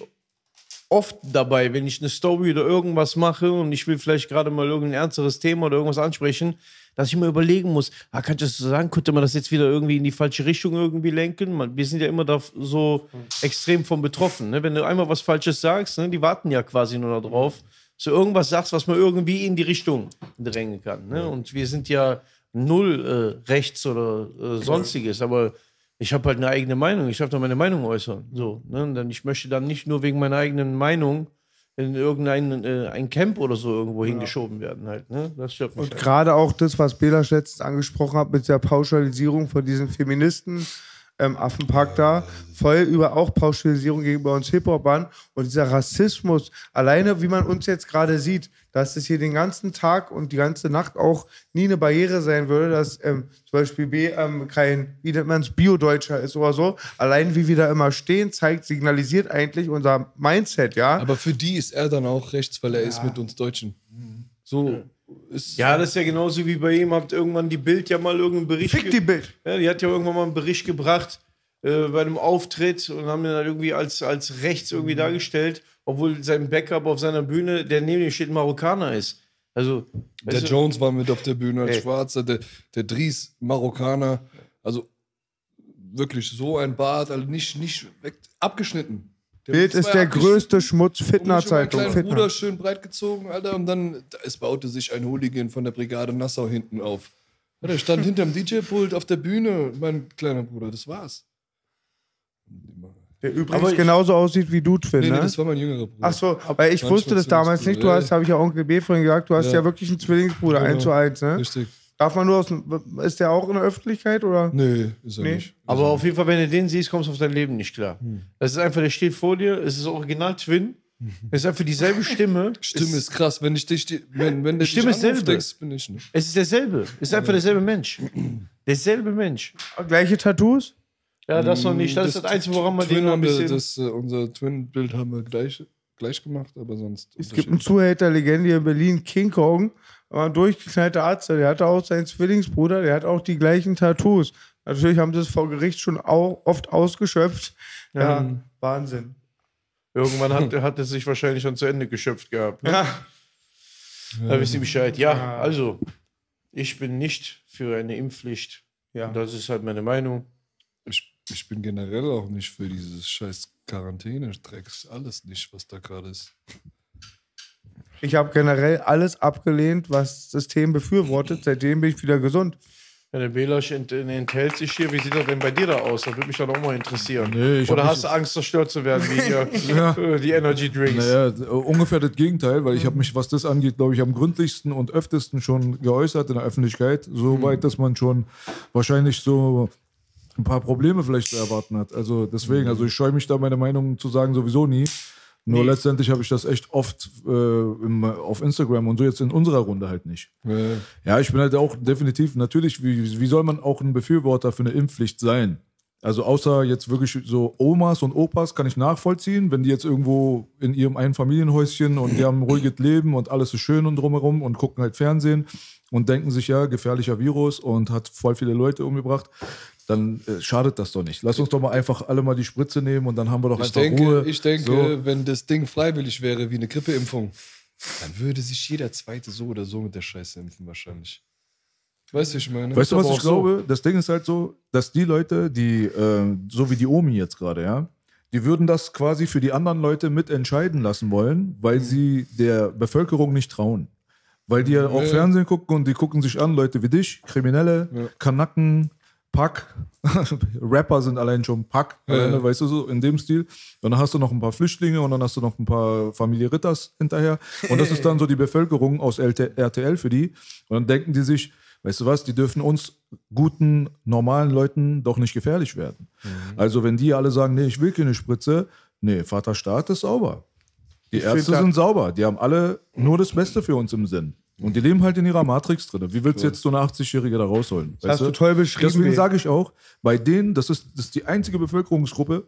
S2: oft dabei, wenn ich eine Story oder irgendwas mache und ich will vielleicht gerade mal irgendein ernsteres Thema oder irgendwas ansprechen, dass ich immer überlegen muss, ah, kann ich das so sagen, könnte man das jetzt wieder irgendwie in die falsche Richtung irgendwie lenken? Man, wir sind ja immer da so extrem von betroffen. Ne? Wenn du einmal was Falsches sagst, ne, die warten ja quasi nur darauf, dass du irgendwas sagst, was man irgendwie in die Richtung drängen kann. Ne? Und wir sind ja null äh, rechts oder äh, sonstiges, aber ich habe halt eine eigene Meinung, ich darf da meine Meinung äußern. So, ne? Und dann, ich möchte dann nicht nur wegen meiner eigenen Meinung in irgendein äh, ein Camp oder so irgendwo ja. hingeschoben werden halt. Ne? Das stört mich.
S1: Und
S2: halt.
S1: gerade auch das, was Belasch letztens angesprochen hat, mit der Pauschalisierung von diesen Feministen, ähm, Affenpack da, voll über auch Pauschalisierung gegenüber uns Hip-Hopern und dieser Rassismus, alleine wie man uns jetzt gerade sieht, dass es hier den ganzen Tag und die ganze Nacht auch nie eine Barriere sein würde, dass ähm, zum Beispiel B ähm, kein, wie nennt man es, Bio-Deutscher ist oder so. Allein wie wir da immer stehen, zeigt, signalisiert eigentlich unser Mindset, ja.
S4: Aber für die ist er dann auch rechts, weil er ja. ist mit uns Deutschen. So
S2: ja.
S4: ist
S2: ja, das ist ja genauso wie bei ihm, habt irgendwann die Bild ja mal irgendeinen Bericht...
S1: Fick die Bild!
S2: Ja, die hat ja irgendwann mal einen Bericht gebracht äh, bei einem Auftritt und haben ihn dann irgendwie als, als rechts irgendwie mhm. dargestellt, obwohl sein Backup auf seiner Bühne, der neben ihm steht, ein Marokkaner ist. Also,
S4: der
S2: du,
S4: Jones war mit auf der Bühne als
S2: ey.
S4: Schwarzer, der, der Dries, Marokkaner. Also wirklich so ein Bart, also nicht, nicht weg, abgeschnitten. Der
S1: Bild ist der größte Schmutz, Fitner-Zeitung.
S4: Mein kleiner Bruder schön breit gezogen, Alter, und dann es baute sich ein Hooligan von der Brigade Nassau hinten auf. Ja, der stand hinterm D J-Pult auf der Bühne, mein kleiner Bruder, das war's.
S1: Der übrigens ich, genauso aussieht wie du, Twin,
S4: nee,
S1: ne?
S4: Nee, das war mein jüngerer Bruder.
S1: Ach so, weil ich wusste das damals nicht. Du hast, habe ich ja Onkel B vorhin gesagt, du hast ja, ja wirklich einen Zwillingsbruder,
S4: genau.
S1: eins zu eins, ne?
S4: Richtig.
S1: Darf man nur aus dem, ist der auch in der Öffentlichkeit, oder?
S4: Nee, ist er
S1: nee?
S4: nicht.
S2: Aber auf jeden Fall, wenn du den siehst, kommst du auf dein Leben nicht klar. Hm. Das ist einfach, der steht vor dir, es ist original Twin. Es ist einfach dieselbe Stimme.
S4: Stimme ist, ist krass, wenn ich dich, wenn, wenn
S2: die Stimme ist selbe.
S4: Denkst, bin ich nicht.
S2: Es ist derselbe. Es ist einfach derselbe Mensch. Derselbe Mensch.
S1: Gleiche Tattoos?
S2: Ja, das noch nicht. Das, das ist das Einzige, woran man den noch ein bisschen...
S4: Das, uh, unser Twin-Bild haben wir gleich, gleich gemacht, aber sonst...
S1: Es gibt einen Zuhälter-Legende hier in Berlin, King Kong, aber ein durchgeknallter Arzt, der hatte auch seinen Zwillingsbruder, der hat auch die gleichen Tattoos. Natürlich haben sie das vor Gericht schon auch oft ausgeschöpft. Ja, mhm. Wahnsinn.
S2: Irgendwann hat, hat es sich wahrscheinlich schon zu Ende geschöpft gehabt. Ne?
S1: Ja.
S2: Da wisst ihr Bescheid. Ja, also, ich bin nicht für eine Impfpflicht.
S1: Ja.
S2: Das ist halt meine Meinung.
S4: Ich, ich bin generell auch nicht für dieses scheiß Quarantäne-Drecks. Alles nicht, was da gerade ist.
S1: Ich habe generell alles abgelehnt, was das System befürwortet. Seitdem bin ich wieder gesund.
S2: Ja, der Belasch ent, enthält sich hier. Wie sieht das denn bei dir da aus? Das würde mich dann auch mal interessieren.
S3: Nee, ich
S2: Oder hast du Angst, zerstört zu werden, wie hier
S3: ja.
S2: die Energy Drinks?
S3: Naja, ungefähr das Gegenteil, weil ich habe mich, was das angeht, glaube ich, am gründlichsten und öftesten schon geäußert in der Öffentlichkeit. So weit, dass man schon wahrscheinlich so ein paar Probleme vielleicht zu erwarten hat. Also deswegen, also ich scheue mich da meine Meinung zu sagen sowieso nie. Nur nee. letztendlich habe ich das echt oft äh, im, auf Instagram und so, jetzt in unserer Runde halt nicht. Ja, ja ich bin halt auch definitiv, natürlich, wie, wie soll man auch ein Befürworter für eine Impfpflicht sein? Also außer jetzt wirklich so Omas und Opas kann ich nachvollziehen, wenn die jetzt irgendwo in ihrem Einfamilienhäuschen und die haben ein ruhiges Leben und alles ist schön und drumherum und gucken halt Fernsehen und denken sich, ja, gefährlicher Virus und hat voll viele Leute umgebracht. Dann äh, schadet das doch nicht. Lass uns doch mal einfach alle mal die Spritze nehmen und dann haben wir doch
S4: ich
S3: einfach
S4: denke,
S3: Ruhe.
S4: Ich denke,
S3: so.
S4: Wenn das Ding freiwillig wäre, wie eine Grippeimpfung, dann würde sich jeder Zweite so oder so mit der Scheiße impfen wahrscheinlich. Weißt du, ich meine?
S3: Weißt du, was ich so glaube? Das Ding ist halt so, dass die Leute, die, äh, so wie die Omi jetzt gerade, ja, die würden das quasi für die anderen Leute mitentscheiden lassen wollen, weil mhm. sie der Bevölkerung nicht trauen. Weil die ja auch ja. Fernsehen gucken und die gucken sich an, Leute wie dich, Kriminelle, ja. Kanaken, Pack, Rapper sind allein schon Pack, ja, alleine, ja. weißt du, so in dem Stil. Und dann hast du noch ein paar Flüchtlinge und dann hast du noch ein paar Familie Ritters hinterher. Und das ist dann so die Bevölkerung aus R T L für die. Und dann denken die sich, weißt du was, die dürfen uns guten, normalen Leuten doch nicht gefährlich werden. Mhm. Also wenn die alle sagen, nee, ich will keine Spritze, nee, Vater Staat ist sauber. Die ich Ärzte sind sauber, die haben alle nur das Beste für uns im Sinn. Und die leben halt in ihrer Matrix drin. Wie willst du jetzt so eine achtzig-Jährige da rausholen?
S1: Das hast du toll beschrieben.
S3: Deswegen sage ich auch, bei denen, das ist, das ist die einzige Bevölkerungsgruppe,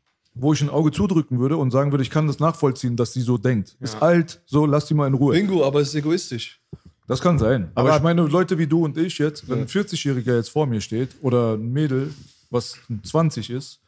S3: wo ich ein Auge zudrücken würde und sagen würde, ich kann das nachvollziehen, dass sie so denkt. Ja. Ist alt, so, lass die mal in Ruhe.
S4: Bingo, aber es ist egoistisch.
S3: Das kann sein. Aber, aber ich meine, Leute wie du und ich jetzt, wenn ein vierzig-Jähriger jetzt vor mir steht oder ein Mädel, was zwanzig ist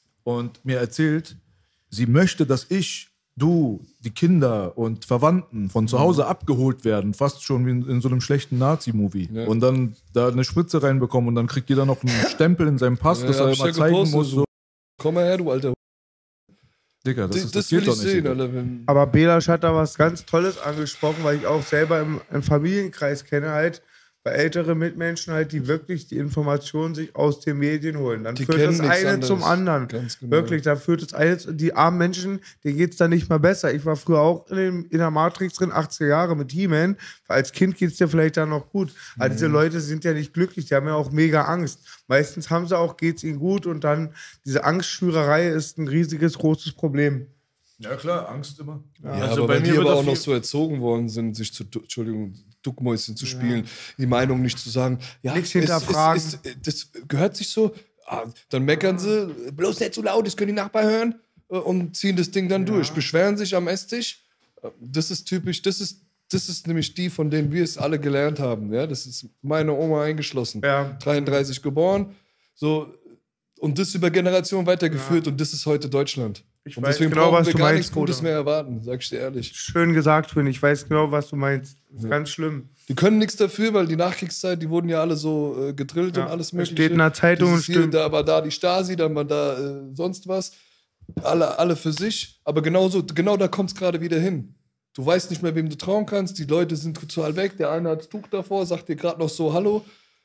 S3: und mir erzählt, sie möchte, dass ich, du, die Kinder und Verwandten von zu Hause mhm. abgeholt werden, fast schon wie in, in so einem schlechten Nazi-Movie. Ja. Und dann da eine Spritze reinbekommen und dann kriegt jeder noch einen Stempel in seinem Pass, ja, dass er immer zeigen gepostet, muss. So.
S4: Komm mal her, du alter.
S3: Digga, das,
S4: das,
S3: ist,
S4: das,
S3: das
S4: will
S3: geht
S4: ich
S3: doch nicht.
S4: Sehen, Alter, wenn
S1: Aber Belasch hat da was ganz Tolles angesprochen, weil ich auch selber im, im Familienkreis kenne halt, bei älteren Mitmenschen halt, die wirklich die Informationen sich aus den Medien holen. Dann die führt das eine anderes. zum anderen. Ganz genau. Wirklich, da führt das eine, die armen Menschen, denen geht es dann nicht mehr besser. Ich war früher auch in, dem, in der Matrix drin, achtziger Jahre mit He-Man. Als Kind geht es dir vielleicht dann noch gut. Aber mhm. diese Leute sind ja nicht glücklich, die haben ja auch mega Angst. Meistens haben sie auch, geht es ihnen gut und dann diese Angstschürerei ist ein riesiges, großes Problem.
S3: Ja klar, Angst immer.
S4: Ja, ja also aber bei mir die aber auch noch so erzogen worden sind, sich zu, Entschuldigung, Duckmäuschen zu spielen, ja. die Meinung nicht zu sagen, ja,
S1: nichts hinterfragen.
S4: Es, es, es, das gehört sich so, ah, dann meckern sie, bloß nicht so laut, das können die Nachbarn hören und ziehen das Ding dann ja. durch, beschweren sich am Esstisch. Das ist typisch, das ist, das ist nämlich die, von denen wir es alle gelernt haben. Ja? Das ist meine Oma eingeschlossen, ja. dreiunddreißig geboren, so, und das über Generationen weitergeführt ja. und das ist heute Deutschland. Ich und weiß deswegen genau, was wir du gar meinst, nichts Gutes mehr erwarten, sag ich dir ehrlich.
S1: Schön gesagt, Finn. Ich weiß genau, was du meinst. Das ist ja. ganz schlimm.
S4: Die können nichts dafür, weil die Nachkriegszeit, die wurden ja alle so äh, gedrillt ja. und alles Mögliche.
S1: Steht in der Zeitung und stimmt.
S4: Da war da die Stasi, dann war da äh, sonst was. Alle, alle für sich. Aber genauso, genau da kommt es gerade wieder hin. Du weißt nicht mehr, wem du trauen kannst. Die Leute sind total weg. Der eine hat das Tuch davor, sagt dir gerade noch so Hallo.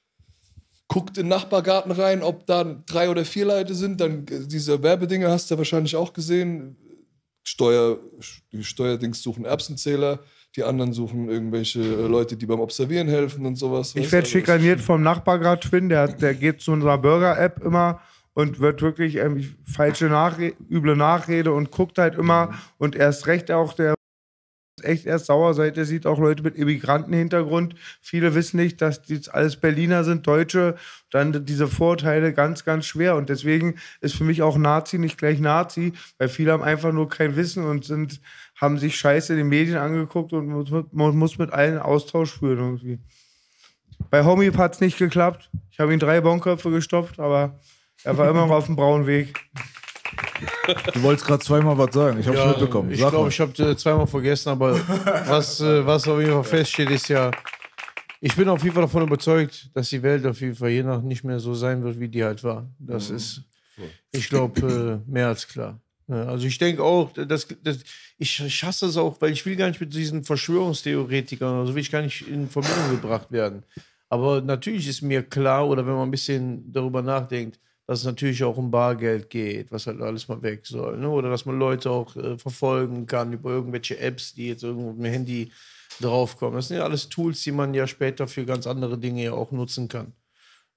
S4: Guckt in den Nachbargarten rein, ob da drei oder vier Leute sind. Dann diese Werbedinger hast du ja wahrscheinlich auch gesehen. Steuer, die Steuerdings suchen Erbsenzähler, die anderen suchen irgendwelche Leute, die beim Observieren helfen und sowas.
S1: Ich werde schikaniert vom Nachbargrad-Twin, der, der geht zu unserer Burger-App immer und wird wirklich ähm, falsche Nachrede, üble Nachrede und guckt halt immer mhm. und erst recht auch der echt erst sauer, seit er sieht auch Leute mit Immigrantenhintergrund. Viele wissen nicht, dass die alles Berliner sind, Deutsche. Dann diese Vorurteile ganz, ganz schwer. Und deswegen ist für mich auch Nazi nicht gleich Nazi, weil viele haben einfach nur kein Wissen und sind, haben sich Scheiße in den Medien angeguckt und man muss mit allen Austausch führen irgendwie. Bei Homie hat es nicht geklappt. Ich habe ihm drei Bonköpfe gestopft, aber er war immer noch auf dem braunen Weg.
S3: Du wolltest gerade zweimal was sagen. Ich habe es
S2: ja,
S3: mitbekommen.
S2: Ich glaube, ich habe äh, zweimal vergessen, aber was, äh, was auf jeden Fall feststeht, ist ja, ich bin auf jeden Fall davon überzeugt, dass die Welt auf jeden Fall je nach nicht mehr so sein wird, wie die halt war. Das mhm. ist, ich glaube, äh, mehr als klar. Ja, also ich denke auch, dass, dass, ich, ich hasse es auch, weil ich will gar nicht mit diesen Verschwörungstheoretikern, also will ich gar nicht in Verbindung gebracht werden. Aber natürlich ist mir klar, oder wenn man ein bisschen darüber nachdenkt, dass es natürlich auch um Bargeld geht, was halt alles mal weg soll. Ne? Oder dass man Leute auch äh, verfolgen kann über irgendwelche Apps, die jetzt irgendwo mit dem Handy draufkommen. Das sind ja alles Tools, die man ja später für ganz andere Dinge ja auch nutzen kann.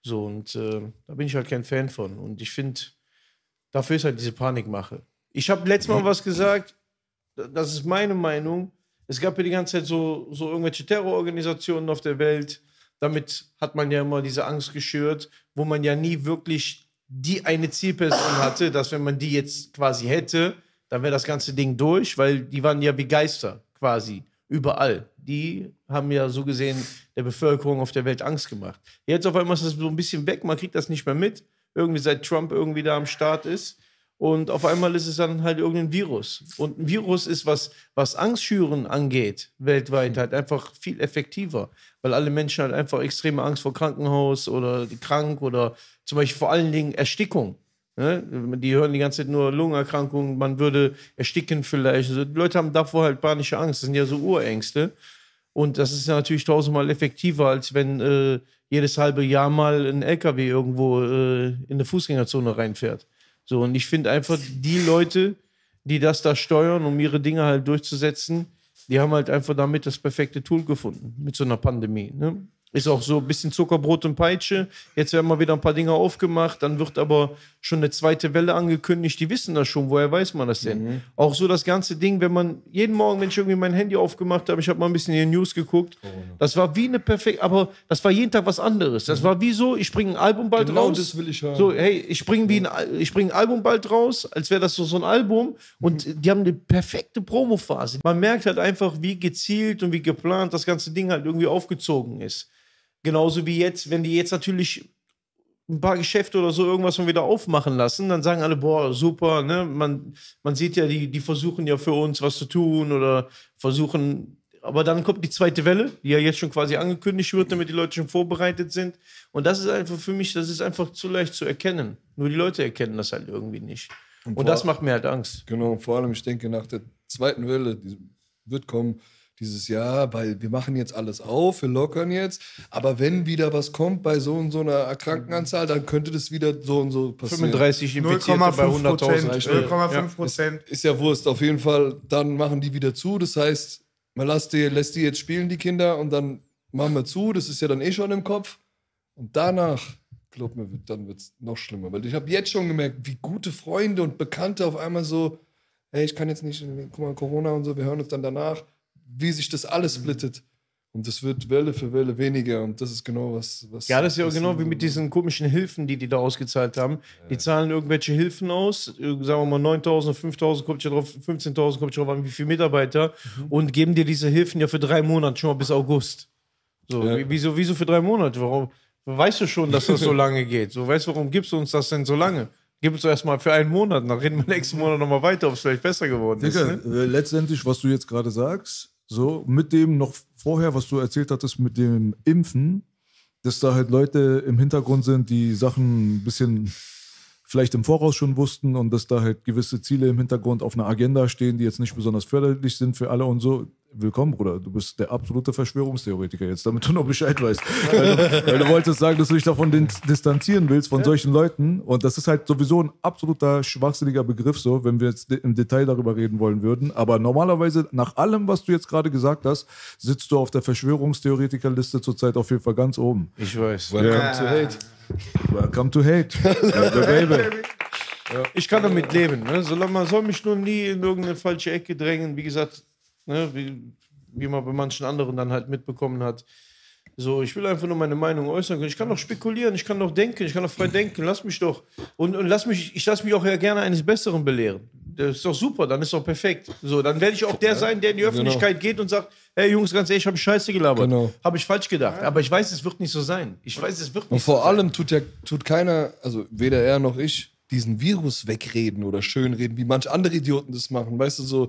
S2: So, und äh, da bin ich halt kein Fan von. Und ich finde, dafür ist halt diese Panikmache. Ich habe letztes Mal was gesagt, das ist meine Meinung. Es gab ja die ganze Zeit so, so irgendwelche Terrororganisationen auf der Welt. Damit hat man ja immer diese Angst geschürt, wo man ja nie wirklich die eine Zielperson hatte, dass wenn man die jetzt quasi hätte, dann wäre das ganze Ding durch, weil die waren ja wie Geister quasi überall. Die haben ja so gesehen der Bevölkerung auf der Welt Angst gemacht. Jetzt auf einmal ist das so ein bisschen weg, man kriegt das nicht mehr mit, irgendwie seit Trump irgendwie da am Start ist. Und auf einmal ist es dann halt irgendein Virus. Und ein Virus ist, was, was Angstschüren angeht, weltweit halt einfach viel effektiver. Weil alle Menschen halt einfach extreme Angst vor Krankenhaus oder krank oder zum Beispiel vor allen Dingen Erstickung. Ne? Die hören die ganze Zeit nur Lungenerkrankungen, man würde ersticken vielleicht. Also die Leute haben davor halt panische Angst. Das sind ja so Urängste. Und das ist ja natürlich tausendmal effektiver, als wenn äh, jedes halbe Jahr mal ein L K W irgendwo äh, in eine Fußgängerzone reinfährt. So, und ich finde einfach, die Leute, die das da steuern, um ihre Dinge halt durchzusetzen, die haben halt einfach damit das perfekte Tool gefunden, mit so einer Pandemie. Ne? Ist auch so ein bisschen Zuckerbrot und Peitsche. Jetzt werden mal wieder ein paar Dinge aufgemacht, dann wird aber schon eine zweite Welle angekündigt. Die wissen das schon, woher weiß man das denn? Mhm. Auch so das ganze Ding, wenn man jeden Morgen, wenn ich irgendwie mein Handy aufgemacht habe, ich habe mal ein bisschen in die News geguckt, oh, ne. Das war wie eine perfekte, aber das war jeden Tag was anderes. Das mhm. war wie so, ich bringe ein Album bald
S4: genau
S2: raus.
S4: Das will ich haben.
S2: So, hey, ich bringe wie ein, ich bring ein Album bald raus, als wäre das so, so ein Album. Und mhm. die haben eine perfekte Promophase. Man merkt halt einfach, wie gezielt und wie geplant das ganze Ding halt irgendwie aufgezogen ist. Genauso wie jetzt, wenn die jetzt natürlich ein paar Geschäfte oder so irgendwas mal wieder aufmachen lassen, dann sagen alle, boah, super, ne? Man, man sieht ja, die, die versuchen ja für uns was zu tun oder versuchen, aber dann kommt die zweite Welle, die ja jetzt schon quasi angekündigt wird, damit die Leute schon vorbereitet sind. Und das ist einfach für mich, das ist einfach zu leicht zu erkennen. Nur die Leute erkennen das halt irgendwie nicht. Und, und das macht mir halt Angst.
S4: Genau, vor allem, ich denke, nach der zweiten Welle, die wird kommen, dieses Jahr, weil wir machen jetzt alles auf, wir lockern jetzt, aber wenn wieder was kommt bei so und so einer Krankenanzahl, dann könnte das wieder so und so passieren.
S2: fünfunddreißig Infizierte bei hunderttausend.
S1: null Komma fünf Prozent.
S4: Ist, ist ja Wurst, auf jeden Fall, dann machen die wieder zu, das heißt, man lässt die, lässt die jetzt spielen, die Kinder, und dann machen wir zu, das ist ja dann eh schon im Kopf, und danach, glaub mir, dann wird es noch schlimmer, weil ich habe jetzt schon gemerkt, wie gute Freunde und Bekannte auf einmal so, hey, ich kann jetzt nicht, guck mal, Corona und so, wir hören uns dann danach, wie sich das alles splittet. Und das wird Welle für Welle weniger. Und das ist genau was... was
S2: ja, das ist ja auch genau wie mit diesen komischen Hilfen, die die da ausgezahlt haben. Ja. Die zahlen irgendwelche Hilfen aus, sagen wir mal neuntausend, fünftausend, kommt ja drauf, fünfzehntausend, kommt ja drauf an, wie viele Mitarbeiter, mhm. und geben dir diese Hilfen ja für drei Monate, schon mal bis August. So, ja. wieso, wieso für drei Monate? Warum? Weißt du schon, dass das so lange geht? So, weißt du, warum gibst du uns das denn so lange? Gib uns erst mal für einen Monat, dann reden wir nächsten Monat nochmal weiter, ob es vielleicht besser geworden
S3: Digga,
S2: ist. Ne?
S3: Äh, letztendlich, was du jetzt gerade sagst, so mit dem noch vorher, was du erzählt hattest mit dem Impfen, dass da halt Leute im Hintergrund sind, die Sachen ein bisschen vielleicht im Voraus schon wussten und dass da halt gewisse Ziele im Hintergrund auf einer Agenda stehen, die jetzt nicht besonders förderlich sind für alle und so. Willkommen, Bruder. Du bist der absolute Verschwörungstheoretiker jetzt, damit du noch Bescheid weißt. weil, du, weil du wolltest sagen, dass du dich davon distanzieren willst, von solchen Leuten. Und das ist halt sowieso ein absoluter schwachsinniger Begriff, so, wenn wir jetzt im Detail darüber reden wollen würden. Aber normalerweise, nach allem, was du jetzt gerade gesagt hast, sitzt du auf der Verschwörungstheoretikerliste zurzeit auf jeden Fall ganz oben.
S2: Ich weiß.
S4: Welcome
S3: ja.
S4: to hate.
S3: Welcome to hate. baby.
S2: Ja. Ich kann damit leben. Ne? Solange man soll mich nur nie in irgendeine falsche Ecke drängen. Wie gesagt, ne, wie, wie man bei manchen anderen dann halt mitbekommen hat. So, ich will einfach nur meine Meinung äußern können. Ich kann doch spekulieren, ich kann doch denken, ich kann doch frei denken. Lass mich doch. Und, und lass mich, ich lasse mich auch ja gerne eines Besseren belehren. Das ist doch super, dann ist doch perfekt. So, dann werde ich auch der sein, der in die Öffentlichkeit genau. geht und sagt, hey Jungs, ganz ehrlich, habe ich Scheiße gelabert. Genau. Habe ich falsch gedacht. Aber ich weiß, es wird nicht so sein. Ich weiß, es wird nicht
S4: und vor
S2: so
S4: allem
S2: sein.
S4: tut ja tut keiner, also weder er noch ich, diesen Virus wegreden oder schönreden, wie manche andere Idioten das machen. Weißt du, so,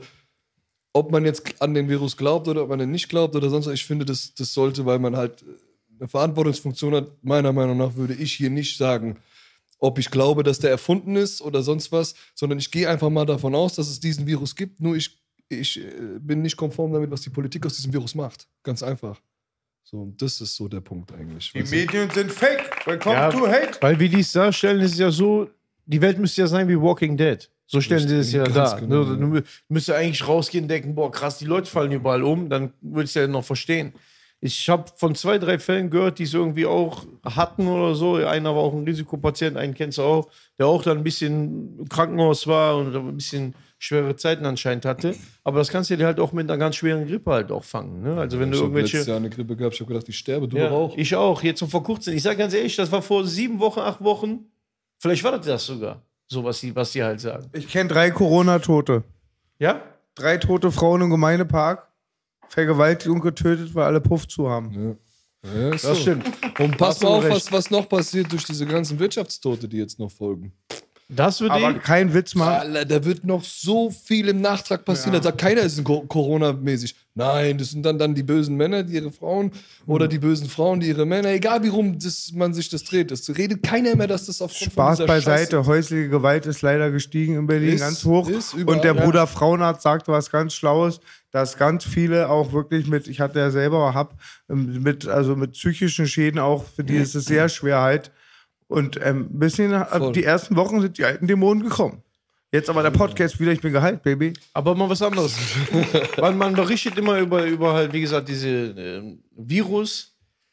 S4: ob man jetzt an den Virus glaubt oder ob man den nicht glaubt oder sonst was, ich finde, das, das sollte, weil man halt eine Verantwortungsfunktion hat, meiner Meinung nach würde ich hier nicht sagen, ob ich glaube, dass der erfunden ist oder sonst was, sondern ich gehe einfach mal davon aus, dass es diesen Virus gibt, nur ich, ich bin nicht konform damit, was die Politik aus diesem Virus macht. Ganz einfach. So, und das ist so der Punkt eigentlich.
S1: Die Medien sind fake. Welcome
S2: ja,
S1: to hate.
S2: Weil wie die es darstellen, ist es ja so, die Welt müsste ja sein wie Walking Dead. So stellen sie es ja da. Genau, du müsstest eigentlich rausgehen und denken, boah krass, die Leute fallen überall um, dann würdest du ja noch verstehen. Ich habe von zwei, drei Fällen gehört, die es irgendwie auch hatten oder so. Einer war auch ein Risikopatient, einen kennst du auch, der auch dann ein bisschen im Krankenhaus war und ein bisschen schwere Zeiten anscheinend hatte. Aber das kannst du dir halt auch mit einer ganz schweren Grippe halt auch fangen. Ne? Also wenn
S4: ich
S2: du
S4: habe
S2: irgendwelche...
S4: letztes Jahr eine Grippe gehabt, ich habe gedacht, ich sterbe, du
S2: ja,
S4: doch auch.
S2: Ich auch, jetzt so vor kurzem. Ich sage ganz ehrlich, das war vor sieben Wochen, acht Wochen. Vielleicht war das das sogar, so was die, was die halt sagen.
S1: Ich kenne drei Corona-Tote.
S2: Ja?
S1: Drei tote Frauen im Gemeindepark. Vergewaltigt und getötet, weil alle Puff zu haben.
S4: Ja. Ja, ist
S2: Das
S4: so.
S2: stimmt.
S4: Und pass
S2: Hast du
S4: mal auf,
S2: recht.
S4: was, was noch passiert durch diese ganzen Wirtschaftstote, die jetzt noch folgen.
S2: Das würde
S1: Aber
S2: ich...
S1: kein Witz mal.
S4: Alter, da wird noch so viel im Nachtrag passieren. Da sagt keiner, ist ein Co- Corona-mäßig. Nein, das sind dann, dann die bösen Männer, die ihre Frauen oder die bösen Frauen, die ihre Männer, egal wie rum das, man sich das dreht. Es redet keiner mehr, dass das aufgrund
S1: Spaß
S4: von dieser
S1: beiseite.
S4: Scheiße-
S1: Häusliche Gewalt ist leider gestiegen in Berlin
S4: Ist-
S1: ganz hoch.
S4: ist überall,
S1: Und der
S4: ja.
S1: Bruder Frauenarzt sagte was ganz Schlaues, dass ganz viele auch wirklich mit, ich hatte ja selber, hab, ähm, mit, also mit psychischen Schäden auch, für die ist es sehr schwer halt. Und ähm, ein bisschen, äh,
S4: Voll.
S1: die ersten Wochen sind die alten Dämonen gekommen. Jetzt aber der Podcast wieder, ich bin geheilt, Baby.
S2: Aber mal was anderes. Weil man berichtet immer über, über halt, wie gesagt, diese äh, Virus.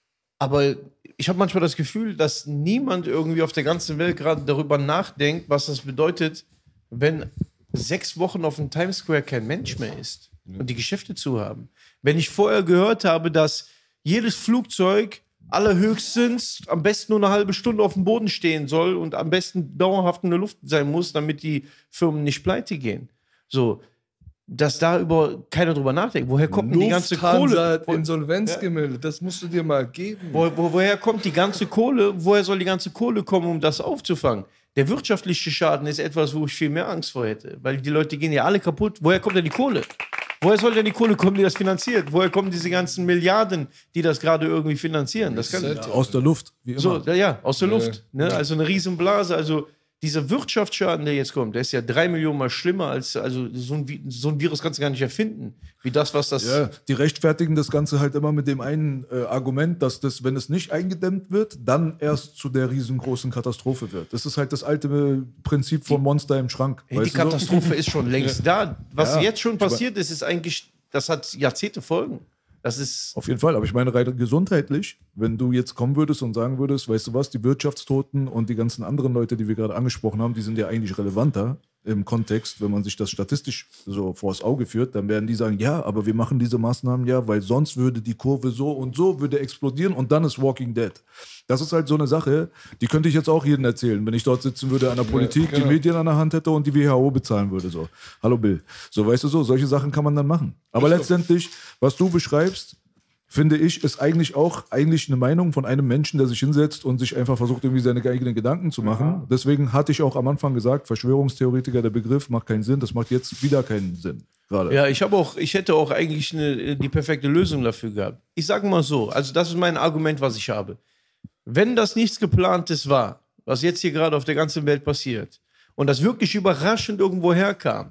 S2: Aber ich habe manchmal das Gefühl, dass niemand irgendwie auf der ganzen Welt gerade darüber nachdenkt, was das bedeutet, wenn sechs Wochen auf dem Times Square kein Mensch mehr ist und die Geschäfte zu haben. Wenn ich vorher gehört habe, dass jedes Flugzeug allerhöchstens am besten nur eine halbe Stunde auf dem Boden stehen soll und am besten dauerhaft in der Luft sein muss, damit die Firmen nicht pleite gehen. So, dass da über keiner drüber nachdenkt. Woher kommt denn die ganze
S4: Lufthansa
S2: Kohle?
S4: hat
S2: Wo,
S4: Insolvenz gemeldet, das musst du dir mal geben.
S2: wo, wo, woher kommt die ganze Kohle? Woher soll die ganze Kohle kommen, um das aufzufangen? Der wirtschaftliche Schaden ist etwas, wo ich viel mehr Angst vor hätte. Weil die Leute gehen ja alle kaputt. Woher kommt denn die Kohle? Woher soll denn die Kohle kommen, die das finanziert? Woher kommen diese ganzen Milliarden, die das gerade irgendwie finanzieren? Das kann,
S3: Aus der Luft, wie immer.
S2: so, ja, ja, aus der
S4: Ja,
S2: Luft. Ne? Also eine Riesenblase. Also dieser Wirtschaftsschaden, der jetzt kommt, der ist ja drei Millionen Mal schlimmer als, also so ein, Vi- so ein Virus kannst du gar nicht erfinden. Wie das, was das...
S3: Ja, die rechtfertigen das Ganze halt immer mit dem einen äh, Argument, dass das, wenn es nicht eingedämmt wird, dann erst zu der riesengroßen Katastrophe wird. Das ist halt das alte äh, Prinzip von Monster im Schrank.
S2: Hey, die
S3: weißt du so?
S2: Katastrophe ist schon längst da. Was
S3: Ja,
S2: jetzt schon
S3: ich
S2: passiert ist, ist eigentlich, das hat Jahrzehnte Folgen. Das ist...
S3: Auf jeden Fall, aber ich meine rein gesundheitlich, wenn du jetzt kommen würdest und sagen würdest, weißt du was, die Wirtschaftstoten und die ganzen anderen Leute, die wir gerade angesprochen haben, die sind ja eigentlich relevanter im Kontext, wenn man sich das statistisch so vors Auge führt, dann werden die sagen, ja, aber wir machen diese Maßnahmen ja, weil sonst würde die Kurve so und so, würde explodieren und dann ist Walking Dead. Das ist halt so eine Sache, die könnte ich jetzt auch jedem erzählen, wenn ich dort sitzen würde an der Politik,
S4: genau.
S3: die Medien an der Hand hätte und die W H O bezahlen würde. So, hallo Bill. So, weißt du so, solche Sachen kann man dann machen. Aber letztendlich, was du beschreibst, finde ich, ist eigentlich auch eigentlich eine Meinung von einem Menschen, der sich hinsetzt und sich einfach versucht, irgendwie seine eigenen Gedanken zu machen. Ja. Deswegen hatte ich auch am Anfang gesagt, Verschwörungstheoretiker, der Begriff macht keinen Sinn. Das macht jetzt wieder keinen Sinn. Gerade.
S2: Ja, ich habe auch, ich hätte auch eigentlich eine, die perfekte Lösung dafür gehabt. Ich sage mal so, also das ist mein Argument, was ich habe. Wenn das nichts Geplantes war, was jetzt hier gerade auf der ganzen Welt passiert, und das wirklich überraschend irgendwo herkam,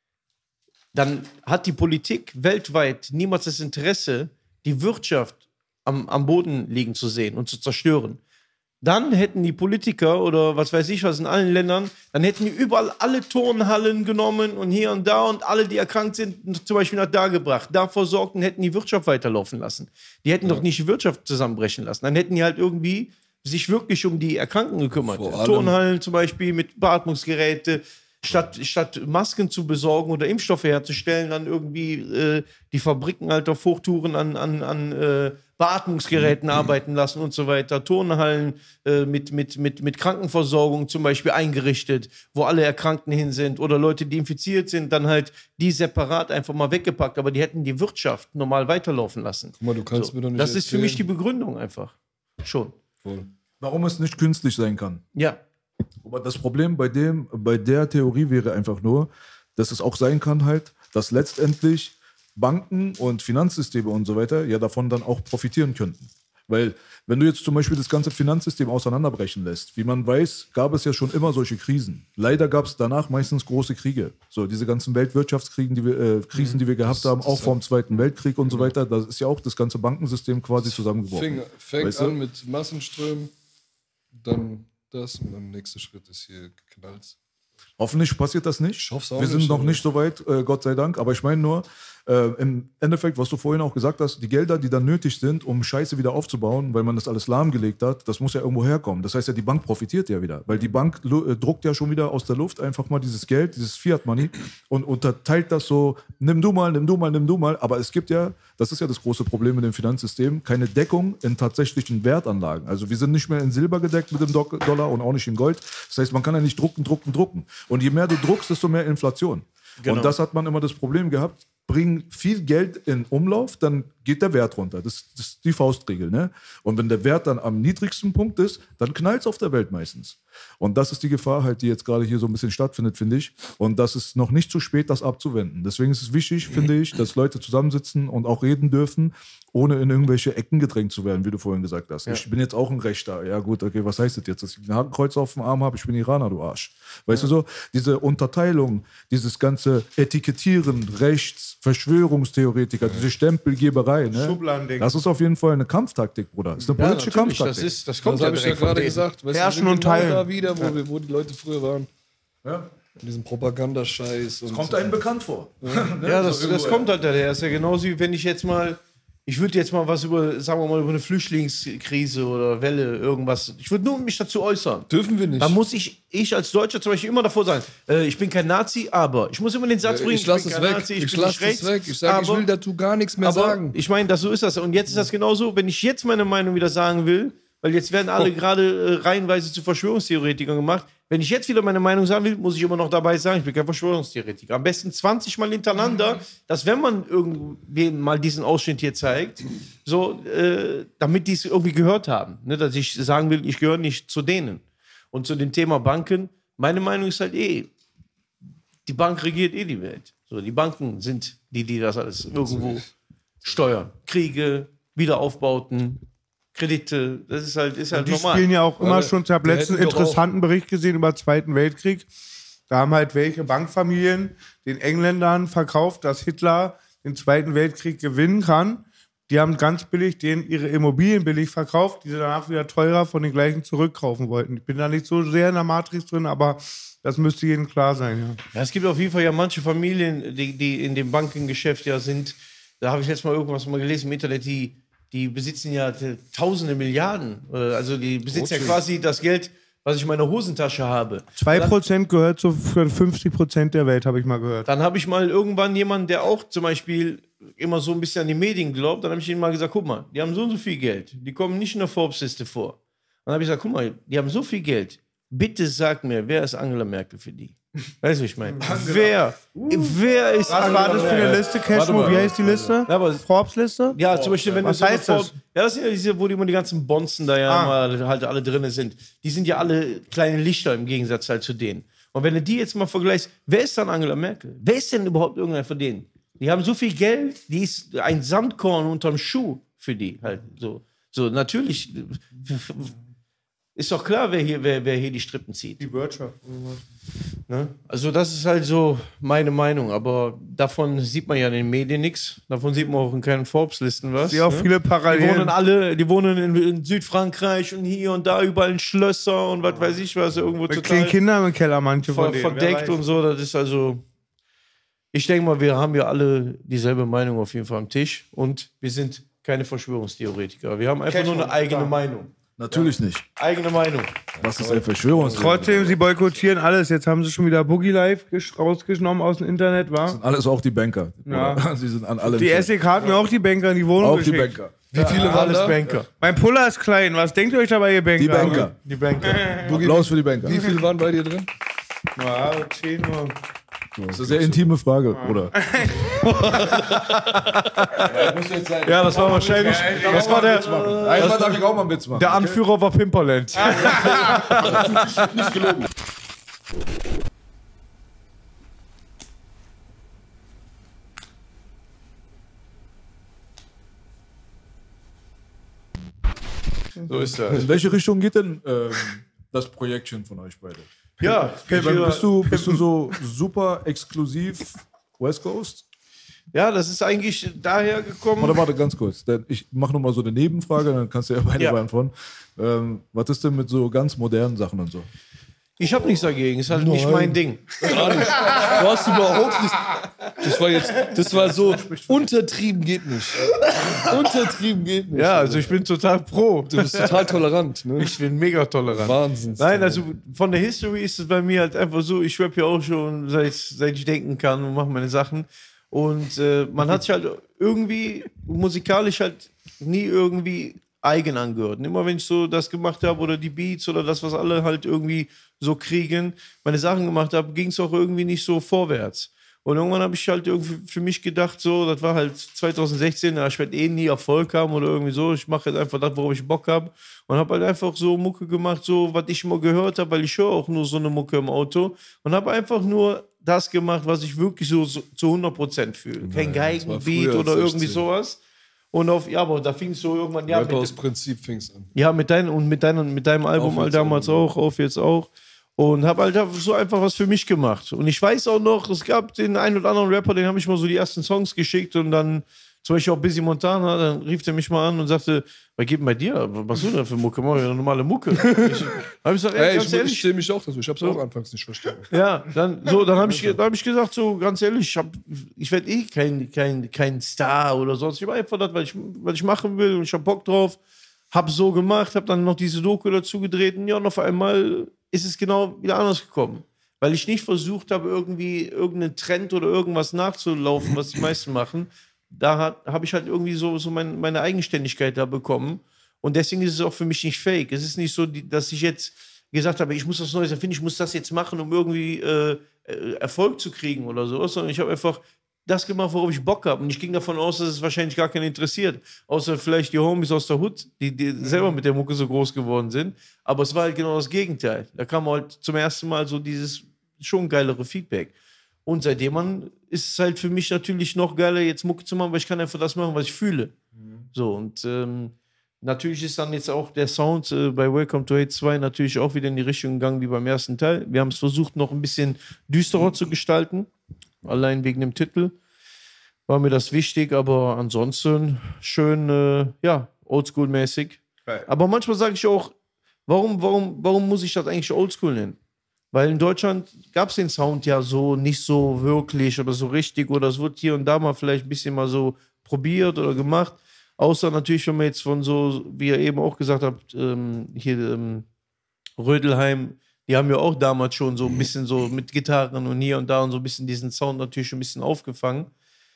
S2: dann hat die Politik weltweit niemals das Interesse, die Wirtschaft am, am Boden liegen zu sehen und zu zerstören. Dann hätten die Politiker oder was weiß ich was in allen Ländern, dann hätten die überall alle Turnhallen genommen und hier und da und alle, die erkrankt sind, zum Beispiel nach da gebracht, da versorgt und hätten die Wirtschaft weiterlaufen lassen. Die hätten ja. doch nicht die Wirtschaft zusammenbrechen lassen. Dann hätten die halt irgendwie sich wirklich um die Erkrankten gekümmert. Turnhallen zum Beispiel mit Beatmungsgeräte, statt, statt Masken zu besorgen oder Impfstoffe herzustellen, dann irgendwie äh, die Fabriken halt auf Hochtouren an, an, an äh, Beatmungsgeräten mhm. arbeiten lassen und so weiter. Turnhallen äh, mit, mit, mit, mit Krankenversorgung zum Beispiel eingerichtet, wo alle Erkrankten hin sind oder Leute, die infiziert sind, dann halt die separat einfach mal weggepackt, aber die hätten die Wirtschaft normal weiterlaufen lassen.
S4: Guck mal, du kannst
S2: so,
S4: mir doch nicht
S2: das ist für
S4: erzählen.
S2: mich die Begründung einfach. Schon.
S4: Voll.
S3: Warum es nicht künstlich sein kann.
S2: Ja.
S3: Aber das Problem bei dem, bei der Theorie wäre einfach nur, dass es auch sein kann halt, dass letztendlich Banken und Finanzsysteme und so weiter ja davon dann auch profitieren könnten. Weil wenn du jetzt zum Beispiel das ganze Finanzsystem auseinanderbrechen lässt, wie man weiß, gab es ja schon immer solche Krisen. Leider gab es danach meistens große Kriege. So diese ganzen Weltwirtschaftskrisen, die wir, äh, Krisen, die wir gehabt
S4: das,
S3: haben,
S4: das
S3: auch vor dem Zweiten Weltkrieg und so weiter, da ist ja auch das ganze Bankensystem quasi zusammengebrochen.
S4: Fing, fängt
S3: Weißt du?
S4: an mit Massenströmen, dann das und dann der nächste Schritt ist hier geknallt.
S3: Hoffentlich passiert das nicht.
S4: Ich hoff's auch
S3: Wir sind
S4: nicht,
S3: noch
S4: aber-
S3: nicht so weit, äh, Gott sei Dank. Aber ich meine nur, äh, im Endeffekt, was du vorhin auch gesagt hast, die Gelder, die dann nötig sind, um Scheiße wieder aufzubauen, weil man das alles lahmgelegt hat, das muss ja irgendwo herkommen. Das heißt ja, die Bank profitiert ja wieder. Weil die Bank lu- äh, druckt ja schon wieder aus der Luft einfach mal dieses Geld, dieses Fiat-Money und unterteilt das so, nimm du mal, nimm du mal, nimm du mal. Aber es gibt ja, das ist ja das große Problem mit dem Finanzsystem, keine Deckung in tatsächlichen Wertanlagen. Also wir sind nicht mehr in Silber gedeckt mit dem Do- Dollar und auch nicht in Gold. Das heißt, man kann ja nicht drucken, drucken, drucken. Und je mehr du druckst, desto mehr Inflation.
S2: Genau.
S3: Und das hat man immer das Problem gehabt. Bring viel Geld in Umlauf, dann geht der Wert runter. Das, das ist die Faustregel. Ne? Und wenn der Wert dann am niedrigsten Punkt ist, dann knallt es auf der Welt meistens. Und das ist die Gefahr halt, die jetzt gerade hier so ein bisschen stattfindet, finde ich. Und das ist noch nicht zu spät, das abzuwenden. Deswegen ist es wichtig, finde ich, dass Leute zusammensitzen und auch reden dürfen, ohne in irgendwelche Ecken gedrängt zu werden, wie du vorhin gesagt hast. Ich bin jetzt auch ein Rechter. Ja gut, okay, was heißt das jetzt? Dass ich ein Hakenkreuz auf dem Arm habe, ich bin Iraner, du Arsch. Weißt du so? Diese Unterteilung, dieses ganze Etikettieren, Rechts, Verschwörungstheoretiker, diese Stempelgeberei, ne?
S1: Schubladending.
S3: Das ist auf jeden Fall eine Kampftaktik, Bruder. Das ist eine
S2: Ja,
S3: politische
S2: natürlich,
S3: Kampftaktik.
S2: das, ist, das kommt
S4: Das
S2: ja
S4: habe ich ja
S2: direkt von
S4: gerade
S2: denen.
S4: gesagt. Weißt
S1: Herrschen
S4: du, wir
S1: und
S4: sind genau
S1: teilen.
S4: da wieder, wo, wir, wo die Leute früher waren.
S3: Ja.
S4: In diesem Propagandascheiß. und
S3: Kommt
S4: so.
S3: einem bekannt vor.
S2: Ja, das, das kommt halt daher. Das ist ja genauso wie wenn ich jetzt mal, ich würde jetzt mal was über, sagen wir mal, über eine Flüchtlingskrise oder Welle, irgendwas, ich würde nur mich dazu äußern.
S4: Dürfen wir nicht.
S2: Da muss ich, ich als Deutscher zum Beispiel immer davor sagen, äh, ich bin kein Nazi, aber ich muss immer den Satz bringen,
S4: ich lasse
S2: bin
S4: es
S2: kein
S4: weg.
S2: Nazi,
S4: ich
S2: bin
S4: lasse
S2: nicht
S4: es
S2: rechts,
S4: weg. Ich sage, ich
S2: aber-
S4: will dazu gar nichts mehr
S2: aber
S4: sagen.
S2: ich meine, das so ist das. Und jetzt ist das genauso, wenn ich jetzt meine Meinung wieder sagen will, weil jetzt werden alle gerade äh, reihenweise zu Verschwörungstheoretikern gemacht. Wenn ich jetzt wieder meine Meinung sagen will, muss ich immer noch dabei sagen, ich bin kein Verschwörungstheoretiker. Am besten zwanzig Mal hintereinander, dass wenn man irgendwem mal diesen Ausschnitt hier zeigt, so, äh, damit die es irgendwie gehört haben. Ne? Dass ich sagen will, ich gehöre nicht zu denen. Und zu dem Thema Banken, meine Meinung ist halt eh, die Bank regiert eh die Welt. So, die Banken sind die, die das alles irgendwo steuern. Kriege, Wiederaufbauten, Kredite, das ist halt, ist halt
S1: Die
S2: normal.
S1: spielen ja auch immer
S4: Warte,
S1: schon. Ich habe
S4: wir
S1: letzten
S4: hätten doch
S1: interessanten Bericht gesehen über den Zweiten Weltkrieg. Da haben halt welche Bankfamilien den Engländern verkauft, dass Hitler den Zweiten Weltkrieg gewinnen kann. Die haben ganz billig denen ihre Immobilien billig verkauft, die sie danach wieder teurer von den gleichen zurückkaufen wollten. Ich bin da nicht so sehr in der Matrix drin, aber das müsste jedem klar sein. Ja.
S2: Ja, es gibt auf jeden Fall ja manche Familien, die, die in dem Bankengeschäft ja sind. Da habe ich jetzt mal irgendwas mal gelesen im Internet, die, die besitzen ja t- tausende Milliarden. Äh, Also die besitzen ja quasi das Geld, was ich in meiner Hosentasche habe.
S1: zwei Prozent gehört zu für fünfzig Prozent der Welt, habe ich mal gehört.
S2: Dann habe ich mal irgendwann jemanden, der auch zum Beispiel immer so ein bisschen an die Medien glaubt, dann habe ich ihm mal gesagt, guck mal, die haben so und so viel Geld, die kommen nicht in der Forbes-Liste vor. Dann habe ich gesagt, guck mal, die haben so viel Geld, bitte sag mir, wer ist Angela Merkel für die? Weißt du, was ich meine? Wer? Wer ist
S1: Was
S2: Angela
S1: war das für
S2: Merkel?
S1: eine Liste, Cashmo? Wie heißt die Liste?
S2: Ja, aber-
S1: Forbes-Liste?
S2: Ja, zum Beispiel, wenn
S1: Was
S2: du so eine
S1: heißt das?
S2: Form- Ja, das sind ja diese, wo die immer die ganzen Bonzen da ja
S1: Ah.
S2: immer halt alle drin sind. Die sind ja alle kleine Lichter im Gegensatz halt zu denen. Und wenn du die jetzt mal vergleichst, wer ist dann Angela Merkel? Wer ist denn überhaupt irgendeiner von denen? Die haben so viel Geld, die ist ein Sandkorn unterm Schuh für die halt. So, so natürlich ist doch klar, wer hier, wer, wer hier die Strippen zieht.
S1: Die Wirtschaft.
S2: Ne? Also das ist halt so meine Meinung, aber davon sieht man ja in den Medien nichts. Davon sieht man auch in keinen Forbes-Listen was.
S1: Ich sehe auch
S2: ne?
S1: viele
S2: Die
S1: Parallelen.
S2: wohnen alle, die wohnen in, in Südfrankreich und hier und da überall in Schlösser und was weiß ich was, irgendwo
S1: Mit
S2: total
S1: kleinen Kindern im Keller, manche von
S2: ver
S1: denen.
S2: verdeckt
S1: Wer weiß.
S2: und so. Das ist also, ich denke mal, wir haben ja alle dieselbe Meinung auf jeden Fall am Tisch und wir sind keine Verschwörungstheoretiker. Wir haben einfach nur eine eigene Meinung.
S3: Natürlich nicht.
S2: Eigene Meinung.
S3: Das ist ein Verschwörungstheorie.
S1: Trotzdem, sie boykottieren alles. Jetzt haben sie schon wieder Boogie Live gesch- rausgenommen aus dem Internet, wa?
S3: Alles auch die Banker.
S1: Ja.
S3: Oder? Sie sind an allem
S1: Die
S3: schuld.
S1: Essig hat mir auch die Banker in die Wohnung
S3: Auch die
S1: geschickt.
S3: Banker.
S4: Wie viele waren
S2: Alles
S4: da?
S2: Banker.
S1: Mein Puller ist klein. Was denkt ihr euch dabei, ihr Banker?
S3: Die Banker.
S2: Die Banker.
S3: Applaus für die Banker.
S4: Wie viele waren bei dir drin?
S1: Ja, zehn nur.
S3: Das ist eine sehr intime Frage, oder?
S2: Ja, das war wahrscheinlich, das war der,
S3: Einmal darf ich auch mal einen Witz machen.
S2: der Anführer war Pimperland. So ist das.
S3: In welche Richtung geht denn ähm, das Projektchen von euch beide?
S2: Ja,
S3: Ich meine, bist, du, bist du so super exklusiv West Coast?
S2: ja, das ist eigentlich daher gekommen.
S3: Warte, warte, ganz kurz. Denn ich mache nochmal so eine Nebenfrage, dann kannst du ja beide
S2: Ja.
S3: beantworten. Ähm, was ist denn mit so ganz modernen Sachen und so?
S2: Ich habe nichts dagegen, ist halt nicht
S4: Nein.
S2: mein Ding.
S4: Gar nicht. Du hast überhaupt nicht. Das war jetzt, das war so, untertrieben geht nicht. Untertrieben geht nicht.
S2: Ja, also ich bin total pro.
S4: Du bist total tolerant, ne?
S2: Ich bin mega tolerant.
S4: Wahnsinn.
S2: Nein, also von der History ist es bei mir halt einfach so, ich rappe ja auch schon, seit, seit ich denken kann und mache meine Sachen. Und äh, man hat sich halt irgendwie musikalisch halt nie irgendwie eigen angehört. Und immer wenn ich so das gemacht habe oder die Beats oder das, was alle halt irgendwie so kriegen, meine Sachen gemacht habe, ging es auch irgendwie nicht so vorwärts. Und irgendwann habe ich halt irgendwie für mich gedacht, so, das war halt zwanzig sechzehn, ja, ich werde eh nie Erfolg haben oder irgendwie so. Ich mache jetzt einfach das, worauf ich Bock habe. Und habe halt einfach so Mucke gemacht, so, was ich immer gehört habe, weil ich höre auch nur so eine Mucke im Auto. Und habe einfach nur das gemacht, was ich wirklich so, so zu hundert Prozent fühle. Kein
S4: Naja, das war
S2: Geigenbeat
S4: früher
S2: oder
S4: als
S2: irgendwie
S4: sechzehn.
S2: sowas. Und auf, ja, aber da fing es so irgendwann, ja,
S4: Rapper
S2: mit,
S4: aus Prinzip fing's an.
S2: ja, mit deinem und mit deinem, mit deinem Album
S4: Auf
S2: halt
S4: jetzt
S2: damals auch, auf jetzt auch. Und habe halt so einfach was für mich gemacht. Und ich weiß auch noch, es gab den einen oder anderen Rapper, den habe ich mal so die ersten Songs geschickt und dann zum Beispiel auch Busy Montana, dann rief der mich mal an und sagte, was geht denn bei dir? Was machst du denn für Mucke? Mach ich eine normale Mucke. Ich, hab ich gesagt, ey,
S4: Ey,
S2: ganz
S4: ich,
S2: ehrlich,
S4: ich stehe mich auch dazu. Ich hab's auch anfangs nicht verstanden.
S2: ja, dann, so, dann habe ich, dann hab ich gesagt, so ganz ehrlich, ich, hab- ich werde eh kein, kein, kein Star oder sonst. Ich mache einfach das, was ich, was ich machen will und ich habe Bock drauf. Hab so gemacht, hab dann noch diese Doku dazu gedreht und ja, und auf einmal ist es genau wieder anders gekommen. Weil ich nicht versucht habe, irgendwie irgendeinen Trend oder irgendwas nachzulaufen, was die meisten machen. Da habe ich halt irgendwie so, so mein, meine Eigenständigkeit da bekommen. Und deswegen ist es auch für mich nicht fake. Es ist nicht so, die, dass ich jetzt gesagt habe, ich muss was Neues erfinden, ich muss das jetzt machen, um irgendwie äh, äh, Erfolg zu kriegen oder so, sondern ich habe einfach das gemacht, worauf ich Bock habe. Und ich ging davon aus, dass es wahrscheinlich gar keinen interessiert. Außer vielleicht die Homies aus der Hood, die, die selber mit der Mucke so groß geworden sind. Aber es war halt genau das Gegenteil. Da kam halt zum ersten Mal so dieses schon geilere Feedback. Und seitdem man ist es halt für mich natürlich noch geiler, jetzt Mucke zu machen, weil ich kann einfach das machen, was ich fühle. So, und ähm, natürlich ist dann jetzt auch der Sound äh, bei Welcome to Hate zwei natürlich auch wieder in die Richtung gegangen wie beim ersten Teil. Wir haben es versucht, noch ein bisschen düsterer zu gestalten. Allein wegen dem Titel war mir das wichtig, aber ansonsten schön, äh, ja, oldschool-mäßig.
S1: Geil.
S2: Aber manchmal sage ich auch, warum, warum, warum muss ich das eigentlich oldschool nennen? Weil in Deutschland gab es den Sound ja so nicht so wirklich oder so richtig oder es wird hier und da mal vielleicht ein bisschen mal so probiert oder gemacht. Außer natürlich, wenn man jetzt von so, wie ihr eben auch gesagt habt, ähm, hier ähm, Rödelheim, die haben ja auch damals schon so ein bisschen so mit Gitarren und hier und da und so ein bisschen diesen Sound natürlich schon ein bisschen aufgefangen.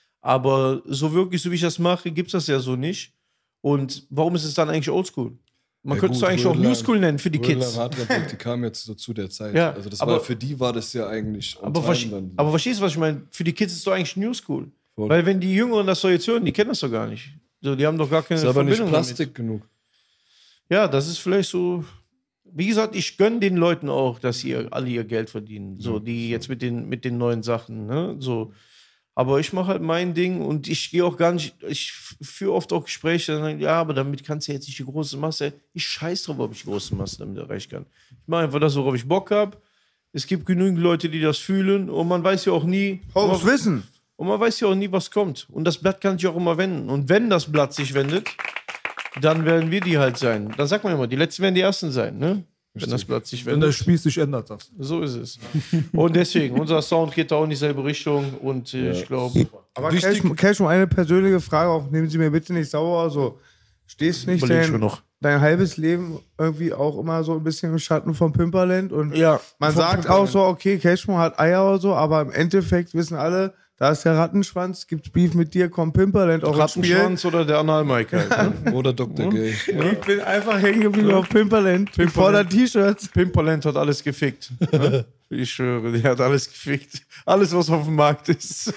S2: Aber so wirklich, so wie ich das mache, gibt es das ja so nicht. Und warum ist es dann eigentlich oldschool? Man
S4: Ja,
S2: könnte es
S4: gut,
S2: eigentlich auch
S4: Rödler-
S2: New School nennen für die
S4: Rödler
S2: Kids.
S4: Radrepublik, die kam jetzt so zu der Zeit.
S2: Ja,
S4: also das
S2: aber-
S4: war, für die war das ja eigentlich on
S2: Aber,
S4: time
S2: verste-
S4: dann.
S2: aber verstehst du, was ich meine? Für die Kids ist es doch eigentlich New School.
S4: Voll.
S2: Weil wenn die Jüngeren das so jetzt hören, die kennen das doch gar nicht. So, die haben doch gar keine
S4: ist aber nicht
S2: Verbindung
S4: Plastik genug.
S2: damit. Ja, das ist vielleicht so. Wie gesagt, ich gönne den Leuten auch, dass sie ihr- alle ihr Geld verdienen. So, die jetzt mit den, mit den neuen Sachen. Ne? So. Aber ich mache halt mein Ding und ich gehe auch gar nicht, ich führe oft auch Gespräche, dann sagen, ja, aber damit kannst du jetzt nicht die große Masse. Ich scheiß drauf, ob ich die große Masse damit erreichen kann. Ich mache einfach das, worauf ich Bock habe. Es gibt genügend Leute, die das fühlen und man weiß ja auch nie.
S1: Holmes Wissen.
S2: Und man weiß ja auch nie, was kommt. Und das Blatt kann sich auch immer wenden. Und wenn das Blatt sich wendet, dann werden wir die halt sein. Da sagt man immer, die Letzten werden die Ersten sein, ne? Wenn das Blatt sich
S3: Wenn der
S2: wendet.
S3: Spieß sich ändert, sagst du.
S2: So ist es. Und deswegen, unser Sound geht da auch in dieselbe Richtung. Und äh, ich glaube,
S1: Aber
S4: Wichtig-
S1: Cash, Cash, um eine persönliche Frage auch, nehmen Sie mir bitte nicht sauer. Also, stehst du nicht
S2: Überleg schon
S1: dein,
S2: noch.
S1: dein halbes Leben irgendwie auch immer so ein bisschen im Schatten vom Pimperland? Und
S2: ja,
S1: man
S2: vom
S1: sagt
S2: Pimperland.
S1: auch so, okay, Cashmo hat Eier oder so, aber im Endeffekt wissen alle, da ist der Rattenschwanz, gibt's Beef mit dir, kommt Pimperland auch ins Spiel.
S2: Rattenschwanz oder der Analmike halt. Ne?
S4: Oder Doktor Gay.
S1: Ich bin einfach hängen geblieben auf Pimperland. Ich fordere T-Shirts.
S2: Pimperland hat alles gefickt. Ne? Ich schwöre, der hat alles gefickt. Alles, was auf dem Markt ist.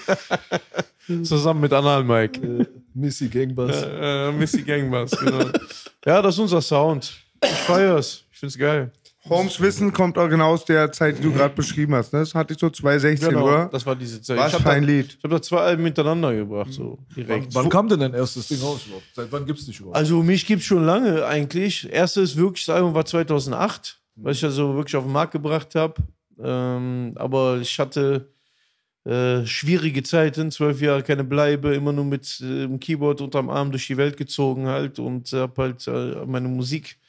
S2: Zusammen mit Analmike.
S4: Missy Gangbus.
S2: Äh, Missy Gangbus, genau. Ja, das ist unser Sound. Ich feier's. Ich find's geil.
S1: Holmes Wissen kommt auch genau aus der Zeit, die du gerade beschrieben hast. Ne? Das hatte ich so zwanzig sechzehn,
S2: Genau,
S1: oder?
S2: das war diese Zeit.
S1: Was
S2: ich hab
S1: für ein
S2: da,
S1: Lied.
S2: Ich habe da zwei Alben hintereinander gebracht, so direkt.
S3: Wann kam denn dein erstes Ding raus überhaupt? Seit wann gibt's dich überhaupt?
S2: Also mich gibt's schon lange eigentlich. Erstes wirkliches Album war zweitausendacht, was ich also wirklich auf den Markt gebracht habe. Ähm, aber ich hatte äh, schwierige Zeiten, zwölf Jahre keine Bleibe, immer nur mit äh, dem Keyboard unterm Arm durch die Welt gezogen halt und habe halt äh, meine Musik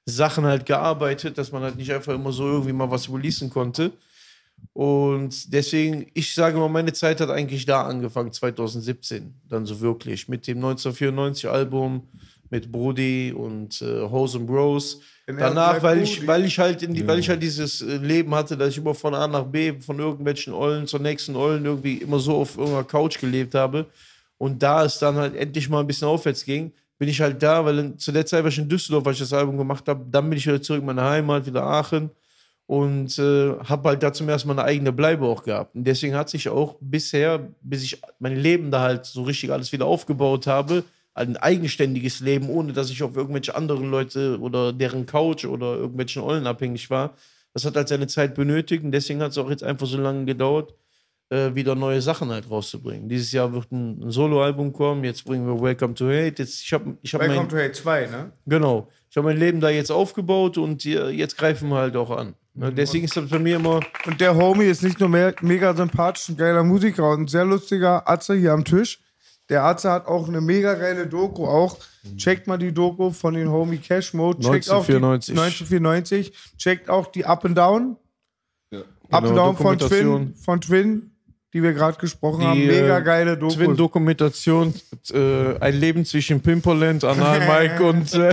S2: Sachen halt gearbeitet, dass man halt nicht einfach immer so irgendwie mal was releasen konnte. Und deswegen, ich sage mal, meine Zeit hat eigentlich da angefangen, zwanzig siebzehn, dann so wirklich, mit dem neunzehnhundertvierundneunzig Album, mit Brody und äh, Hose and Bros. Danach, weil ich, weil ich halt in die, ja. weil ich halt dieses Leben hatte, dass ich immer von A nach B, von irgendwelchen Ollen zur nächsten Ollen irgendwie immer so auf irgendeiner Couch gelebt habe. Und da es dann halt endlich mal ein bisschen aufwärts ging, bin ich halt da, weil zu der Zeit war ich in Düsseldorf, weil ich das Album gemacht habe. Dann bin ich wieder zurück in meine Heimat, wieder Aachen. Und äh, habe halt da zum ersten Mal eine eigene Bleibe auch gehabt. Und deswegen hat sich auch bisher, bis ich mein Leben da halt so richtig alles wieder aufgebaut habe, ein eigenständiges Leben, ohne dass ich auf irgendwelche anderen Leute oder deren Couch oder irgendwelchen Ollen abhängig war. Das hat halt seine Zeit benötigt. Und deswegen hat es auch jetzt einfach so lange gedauert, äh, wieder neue Sachen halt rauszubringen. Dieses Jahr wird ein, ein Soloalbum kommen. Jetzt bringen wir Welcome to Hate. Jetzt, ich hab, ich hab
S1: Welcome
S2: mein,
S1: to Hate zwei, ne?
S2: Genau. Ich habe mein Leben da jetzt aufgebaut und jetzt greifen wir halt auch an. Ne? Deswegen ist das bei mir immer...
S1: Und der Homie ist nicht nur mehr, mega sympathisch, ein geiler Musiker und ein sehr lustiger Atze hier am Tisch. Der Atze hat auch eine mega geile Doku auch. Checkt mal die Doku von den Homie Cash Mode. Checkt
S2: neunzehnhundertvierundneunzig.
S1: Auch die, neunzehnhundertvierundneunzig. Checkt auch die Up and Down.
S4: Ja.
S1: Up
S2: Genau,
S1: and Down von
S2: Dokumentation.
S1: Twin, von Twin, die wir gerade gesprochen
S2: Die,
S1: haben. Mega geile Doku.
S2: Twin-Dokumentation, äh, ein Leben zwischen Pimperland, Anal Mike und, äh,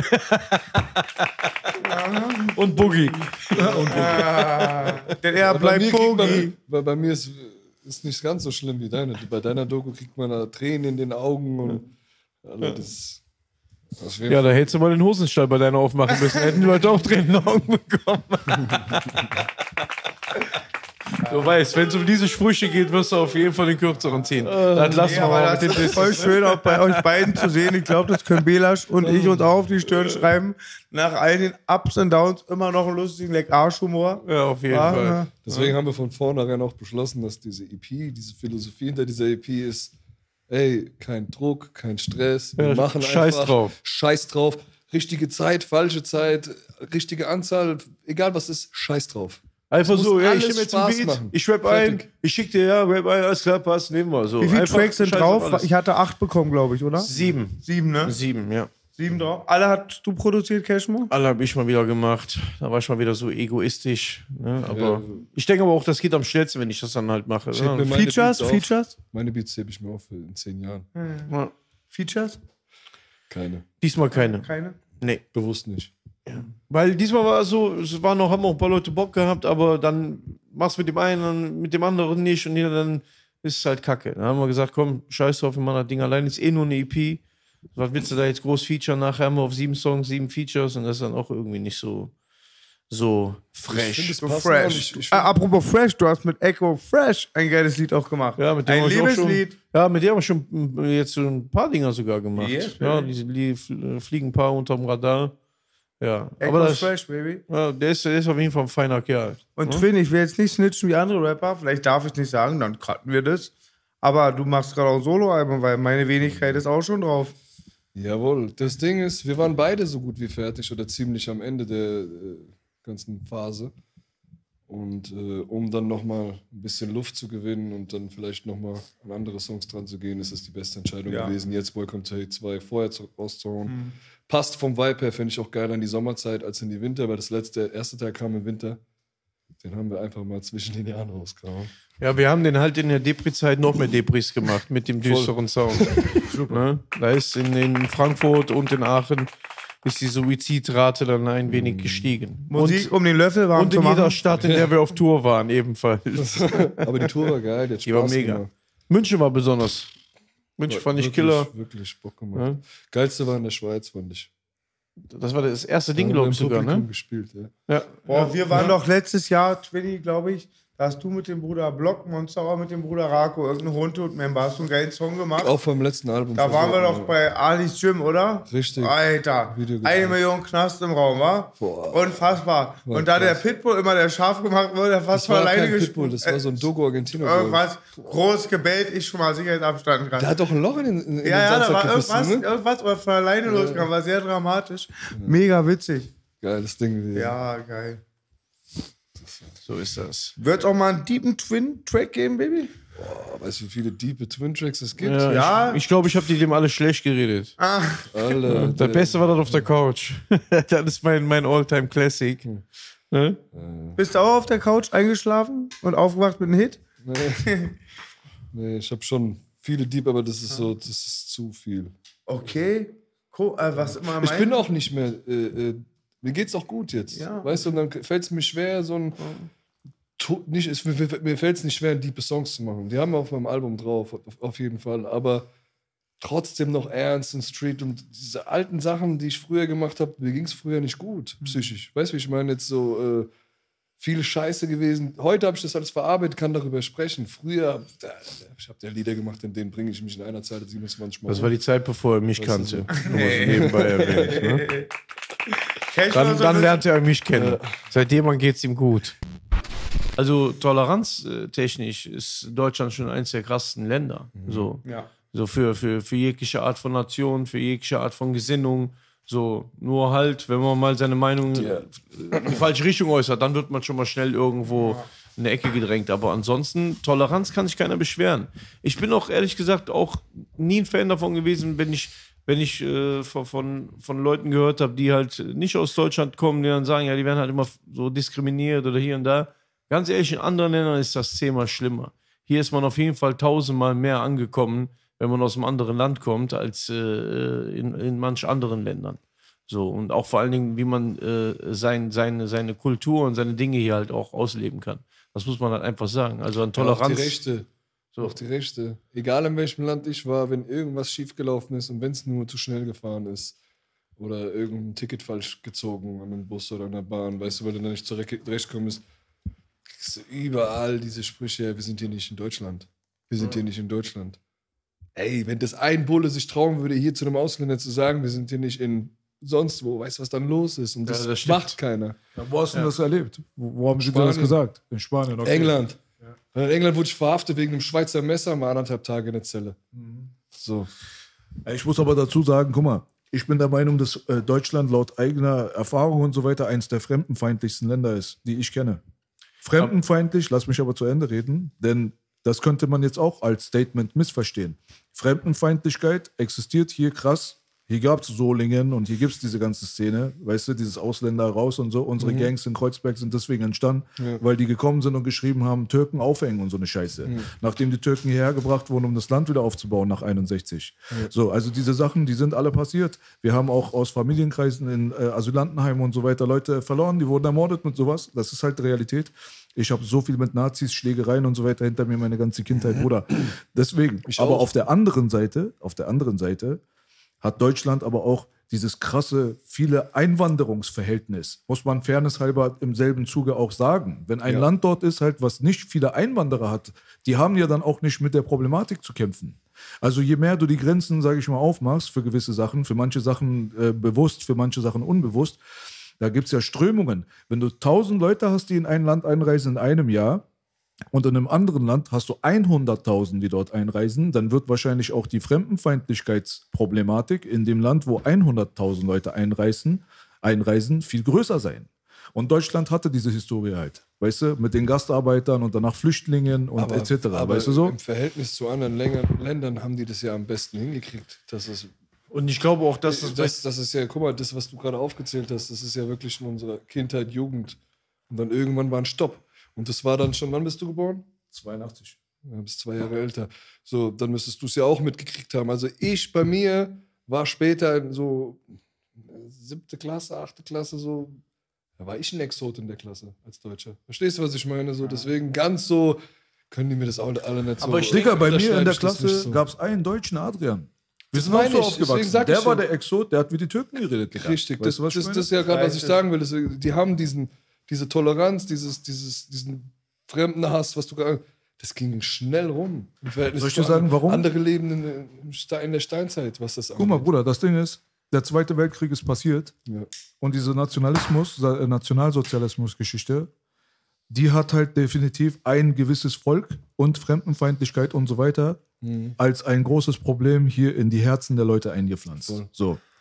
S2: und Boogie.
S1: Ah, denn er
S4: bei
S1: bleibt
S4: mir, kriegt
S1: Boogie.
S4: man, bei, bei mir ist, ist nicht ganz so schlimm wie deine. Bei deiner Doku kriegt man da Tränen in den Augen und also das, das
S2: Ja, da hättest du mal den Hosenstall bei deiner aufmachen müssen. Hätten die Leute auch Tränen in den Augen bekommen. Du weißt, wenn es um diese Sprüche geht, wirst du auf jeden Fall den kürzeren ziehen. Dann lassen
S1: Ja,
S2: wir
S1: aber
S2: mal
S1: das
S2: mit den
S1: ist voll schön, auch bei euch beiden zu sehen. Ich glaube, das können Belasch und ich uns auch auf die Stirn schreiben. Nach all den Ups und Downs immer noch einen lustigen Leck-Arsch-Humor.
S2: Ja, auf jeden
S1: Ah,
S2: Fall.
S1: ja.
S4: Deswegen haben wir von vornherein auch beschlossen, dass diese E P, diese Philosophie hinter dieser E P ist, ey, kein Druck, kein Stress, wir
S2: Ja,
S4: machen
S2: scheiß
S4: einfach
S2: drauf.
S4: Scheiß drauf. Richtige Zeit, falsche Zeit, richtige Anzahl, egal was ist, scheiß drauf.
S2: Einfach
S4: Es
S2: so,
S4: muss
S2: ja, ich
S4: alles
S2: nehme jetzt
S4: Spaß
S2: einen Beat,
S4: machen.
S2: ich rap ein,
S4: Fertig.
S2: ich schick dir, ja, rap ein, alles klar, passt, nehmen wir so.
S1: Wie viele
S2: Einfach
S1: Tracks sind
S2: scheiß auf
S1: drauf?
S2: alles.
S1: Ich hatte acht bekommen, glaube ich, oder?
S2: Sieben.
S1: Sieben, ne?
S2: Sieben, ja.
S1: Sieben drauf. Alle hast du produziert, Cashmo?
S2: Alle habe ich mal wieder gemacht. Da war ich mal wieder so egoistisch. Ne? Aber
S4: Ja.
S2: ich denke aber auch, das geht am schnellsten, wenn ich das dann halt mache.
S4: Ich heb mir
S2: Ja.
S4: meine
S1: Features?
S4: Beats auf.
S1: Features?
S4: Meine Beats hebe ich mir auf für in zehn Jahren.
S2: Ja.
S1: Features?
S4: Keine.
S2: Diesmal keine.
S1: Keine?
S2: Nee.
S4: Bewusst nicht.
S2: Weil diesmal war es so, es waren noch, haben auch ein paar Leute Bock gehabt, aber dann machst du mit dem einen und mit dem anderen nicht und dann ist es halt kacke. Dann haben wir gesagt, komm, scheiß drauf, wir machen das Ding allein, ist eh nur eine E P. Was willst du da jetzt groß featuren? Nachher haben wir auf sieben Songs, sieben Features und das ist dann auch irgendwie nicht so, so
S4: Ich
S2: fresh.
S4: finde, es
S1: So
S4: passt
S1: fresh.
S4: auch nicht. Ich
S1: Ah,
S4: find,
S1: apropos Fresh, du hast mit Echo Fresh ein geiles Lied auch gemacht.
S2: Ja, mit dem
S1: ein
S2: haben wir auch schon,
S1: Liebeslied.
S2: ja, mit dem haben wir schon mm, jetzt so ein paar Dinger sogar gemacht.
S1: Yeah,
S2: ja,
S1: baby.
S2: diese die fl- fliegen ein paar unterm Radar. Ja,
S1: Echo
S2: aber das,
S1: Fresh, Baby.
S2: ja, der, ist, der ist auf jeden Fall ein feiner Kerl.
S1: Und Twin, ich will jetzt nicht snitchen wie andere Rapper, vielleicht darf ich nicht sagen, dann cutten wir das. Aber du machst gerade auch ein Soloalbum, weil meine Wenigkeit ist auch schon drauf.
S4: jawohl. Das Ding ist, wir waren beide so gut wie fertig oder ziemlich am Ende der äh, ganzen Phase. Und äh, um dann nochmal ein bisschen Luft zu gewinnen und dann vielleicht nochmal an andere Songs dran zu gehen, ist es die beste Entscheidung
S1: Ja.
S4: gewesen, jetzt Welcome to Hate zwei vorher zu, rauszuhauen. Passt vom Vibe her, finde ich auch geil an die Sommerzeit als in die Winter, weil das letzte, der erste Teil kam im Winter. Den haben wir einfach mal zwischen den Jahren rausgehauen.
S2: Ja, wir haben den halt in der Depri-Zeit noch mehr Depris gemacht, mit dem düsteren Sound. Ne? Da ist in, in Frankfurt und in Aachen ist die Suizidrate dann ein wenig gestiegen.
S1: Musik, um den Löffel warm
S2: Und
S1: zu
S2: in
S1: machen.
S2: jeder Stadt, in der wir auf Tour waren, ebenfalls.
S4: Aber die Tour war geil, der hat
S2: Die war
S4: Spaß
S2: mega.
S4: gemacht.
S2: München war besonders. München fand ich
S4: Wirklich,
S2: Killer.
S4: Wirklich Bock gemacht.
S2: Ja.
S4: Geilste war in der Schweiz, fand ich.
S2: Das war das erste
S4: Da
S2: Ding,
S4: haben
S2: glaube
S4: wir
S2: ich
S4: im
S2: sogar,
S4: Publikum
S2: ne?
S4: gespielt, ja.
S2: Ja.
S1: Boah, wir waren doch letztes Jahr, Twinny, glaube ich, da hast du mit dem Bruder Blockmonster, auch mit dem Bruder Rako, irgendein Hundhut-Member, hast du einen geilen Song gemacht.
S4: Auch beim letzten Album.
S1: Da waren wir
S4: versucht,
S1: doch bei Alis Gym, oder?
S4: Richtig.
S1: Alter,
S4: Video
S1: eine
S4: gesehen.
S1: Million Knast im Raum, wa?
S4: Boah.
S1: Unfassbar.
S4: War
S1: Und da der
S4: krass.
S1: Pitbull immer der Schaf gemacht wurde, der fast
S4: Das war
S1: alleine
S4: kein Pitbull,
S1: gespielt.
S4: das war so ein Dogo Argentino. glaub ich.
S1: Irgendwas groß gebellt, ich schon mal Sicherheitsabstand
S4: Der
S1: kann.
S4: hat doch ein Loch in den, in den
S1: Ja, ja, da war
S4: Sandsack
S1: irgendwas,
S4: gebissen, ne?
S1: irgendwas oder von alleine losgegangen, war sehr dramatisch. Mega witzig.
S4: Geiles Ding gewesen.
S1: Ja, geil.
S2: So ist das.
S1: Wird auch mal einen deepen Twin-Track geben, Baby?
S4: Boah, weißt du, wie viele diepe Twin-Tracks es gibt?
S2: Ja,
S1: Ja.
S2: Ich, ich glaube, ich habe die dem alle schlecht geredet.
S1: Ah,
S4: Alle,
S2: Der Beste war das auf der Couch. Das ist mein, mein All-Time-Classic. Ne?
S1: bist du auch auf der Couch eingeschlafen und aufgewacht mit einem Hit?
S4: Nee, nee ich habe schon viele Deep, aber das ist so, das ist zu viel.
S1: Okay. Cool. Äh, was immer
S4: Ich
S1: mein-
S4: bin auch nicht mehr, äh, äh, mir geht's auch gut jetzt.
S1: Ja.
S4: Weißt du, und dann fällt es mir schwer, so ein, to- nicht, es, mir, mir fällt es nicht schwer, diepe Songs zu machen. Die haben wir auf meinem Album drauf, auf, auf jeden Fall, aber trotzdem noch ernst und Street und diese alten Sachen, die ich früher gemacht habe, mir ging es früher nicht gut, psychisch. Weißt du, wie ich meine, jetzt so äh, viel Scheiße gewesen. Heute habe ich das alles verarbeitet, kann darüber sprechen. Früher, da, ich habe ja Lieder gemacht, in denen bringe ich mich in einer Zeit siebenundzwanzig Mal.
S2: Das war die Zeit, bevor er mich
S4: Das
S2: kannte.
S4: ist
S2: Nur mal so nebenbei erwähnt, ne?
S1: Cash
S2: Dann,
S1: war so
S2: dann
S1: eine-
S2: lernt er mich kennen. Seitdem geht es ihm gut. Also toleranztechnisch ist Deutschland schon eines der krassesten Länder. So,
S1: Ja.
S2: so für, für, für jegliche Art von Nation, für jegliche Art von Gesinnung. So, nur halt, wenn man mal seine Meinung
S4: Ja.
S2: in die falsche Richtung äußert, dann wird man schon mal schnell irgendwo in eine Ecke gedrängt. Aber ansonsten, Toleranz kann sich keiner beschweren. Ich bin auch ehrlich gesagt auch nie ein Fan davon gewesen, wenn ich, wenn ich äh, von, von, von Leuten gehört habe, die halt nicht aus Deutschland kommen, die dann sagen, ja, die werden halt immer so diskriminiert oder hier und da. Ganz ehrlich, in anderen Ländern ist das Thema schlimmer. Hier ist man auf jeden Fall tausendmal mehr angekommen, wenn man aus einem anderen Land kommt, als äh, in, in manch anderen Ländern. So, und auch vor allen Dingen, wie man äh, sein, seine, seine Kultur und seine Dinge hier halt auch ausleben kann. Das muss man halt einfach sagen. Also an
S4: Ja, auch
S2: Toleranz.
S4: die Rechte.
S2: So.
S4: Auch die Rechte. Egal in welchem Land ich war, wenn irgendwas schiefgelaufen ist und wenn es nur zu schnell gefahren ist oder irgendein Ticket falsch gezogen an einem Bus oder an der Bahn, weißt du, weil du da nicht zurechtkommst, kriegst du überall diese Sprüche, wir sind hier nicht in Deutschland. Wir sind hier nicht in Deutschland. Ey, wenn das ein Bulle sich trauen würde, hier zu einem Ausländer zu sagen, wir sind hier nicht in sonst wo, weißt du, was dann los ist? Und das,
S2: Ja, das stimmt.
S4: macht keiner.
S3: Ja, wo hast du denn das erlebt? Wo, wo haben sie dir
S4: Spanien.
S3: das gesagt? In Spanien, okay.
S4: England. Und in England wurde ich verhaftet wegen einem Schweizer Messer, mal anderthalb Tage in der Zelle. So.
S3: Ich muss aber dazu sagen, guck mal, ich bin der Meinung, dass äh, Deutschland laut eigener Erfahrung und so weiter eines der fremdenfeindlichsten Länder ist, die ich kenne. Fremdenfeindlich, lass mich aber zu Ende reden, denn das könnte man jetzt auch als Statement missverstehen. Fremdenfeindlichkeit existiert hier krass. Hier gab es Solingen und hier gibt es diese ganze Szene, weißt du, dieses Ausländer raus und so. Unsere
S4: Mhm.
S3: Gangs in Kreuzberg sind deswegen entstanden,
S4: Ja.
S3: weil die gekommen sind und geschrieben haben, Türken aufhängen und so eine Scheiße.
S4: Mhm.
S3: Nachdem die Türken hierher gebracht wurden, um das Land wieder aufzubauen nach einundsechzig. So, also diese Sachen, die sind alle passiert. Wir haben auch aus Familienkreisen in äh, Asylantenheimen und so weiter Leute verloren, die wurden ermordet mit sowas. Das ist halt Realität. Ich habe so viel mit Nazis, Schlägereien und so weiter hinter mir meine ganze Kindheit, Bruder. Deswegen.
S4: Ich
S3: aber
S4: auch.
S3: auf der anderen Seite, auf der anderen Seite hat Deutschland aber auch dieses krasse, viele Einwanderungsverhältnis. Muss man fairnesshalber im selben Zuge auch sagen. Wenn ein
S4: Ja.
S3: Land dort ist, halt, was nicht viele Einwanderer hat, die haben ja dann auch nicht mit der Problematik zu kämpfen. Also je mehr du die Grenzen, sage ich mal, aufmachst für gewisse Sachen, für manche Sachen äh, bewusst, für manche Sachen unbewusst, da gibt es ja Strömungen. Wenn du tausend Leute hast, die in ein Land einreisen in einem Jahr, und in einem anderen Land hast du hunderttausend, die dort einreisen, dann wird wahrscheinlich auch die Fremdenfeindlichkeitsproblematik in dem Land, wo hunderttausend Leute einreisen, einreisen, viel größer sein. Und Deutschland hatte diese Historie halt, weißt du, mit den Gastarbeitern und danach Flüchtlingen und et cetera.
S4: aber
S3: Weißt du so?
S4: im Verhältnis zu anderen Längern, Ländern haben die das ja am besten hingekriegt. Das ist,
S2: Und ich glaube auch, dass das,
S4: das, das ist ja, guck mal, das, was du gerade aufgezählt hast, das ist ja wirklich in unserer Kindheit, Jugend. Und dann irgendwann war ein Stopp. Und das war dann schon, wann bist du geboren?
S3: zweiundachtzig.
S4: Ja, bist zwei Jahre älter. So, dann müsstest du es ja auch mitgekriegt haben. Also ich bei mir war später in so siebte Klasse, achte Klasse so, da war ich ein Exot in der Klasse als Deutscher. Verstehst du, was ich meine? So, deswegen ganz so können die mir das alle, alle nicht so.
S2: Aber ich
S3: Digga, bei mir in
S4: unterschreibe
S3: der
S4: ich das nicht
S3: Klasse
S4: so.
S3: gab es einen deutschen Adrian. Wir sind auch
S4: meine
S3: so
S4: ich, deswegen
S3: aufgewachsen.
S4: sag
S3: Der
S4: ich
S3: war
S4: ja.
S3: der Exot, der hat wie die Türken geredet. Digga.
S4: Richtig,
S3: Weißt
S4: das,
S3: du, was ich
S4: das,
S3: meine?
S4: das ist ja gerade, was ich
S1: Scheiße.
S4: sagen will. Das, die haben diesen, diese Toleranz, dieses, dieses, diesen Fremdenhass, was du gerade. Das ging schnell rum. Im Verhältnis
S3: Soll ich
S4: zu
S3: dir sagen,
S4: an-
S3: warum?
S4: Andere leben in, im Ste- in der Steinzeit, was das
S3: Guck mal, Bruder, das Ding ist, der Zweite Weltkrieg ist passiert.
S4: Ja.
S3: Und diese Nationalismus, äh, Nationalsozialismus-Geschichte, die hat halt definitiv ein gewisses Volk und Fremdenfeindlichkeit und so weiter
S4: Mhm.
S3: als ein großes Problem hier in die Herzen der Leute eingepflanzt.
S4: Voll.
S3: So.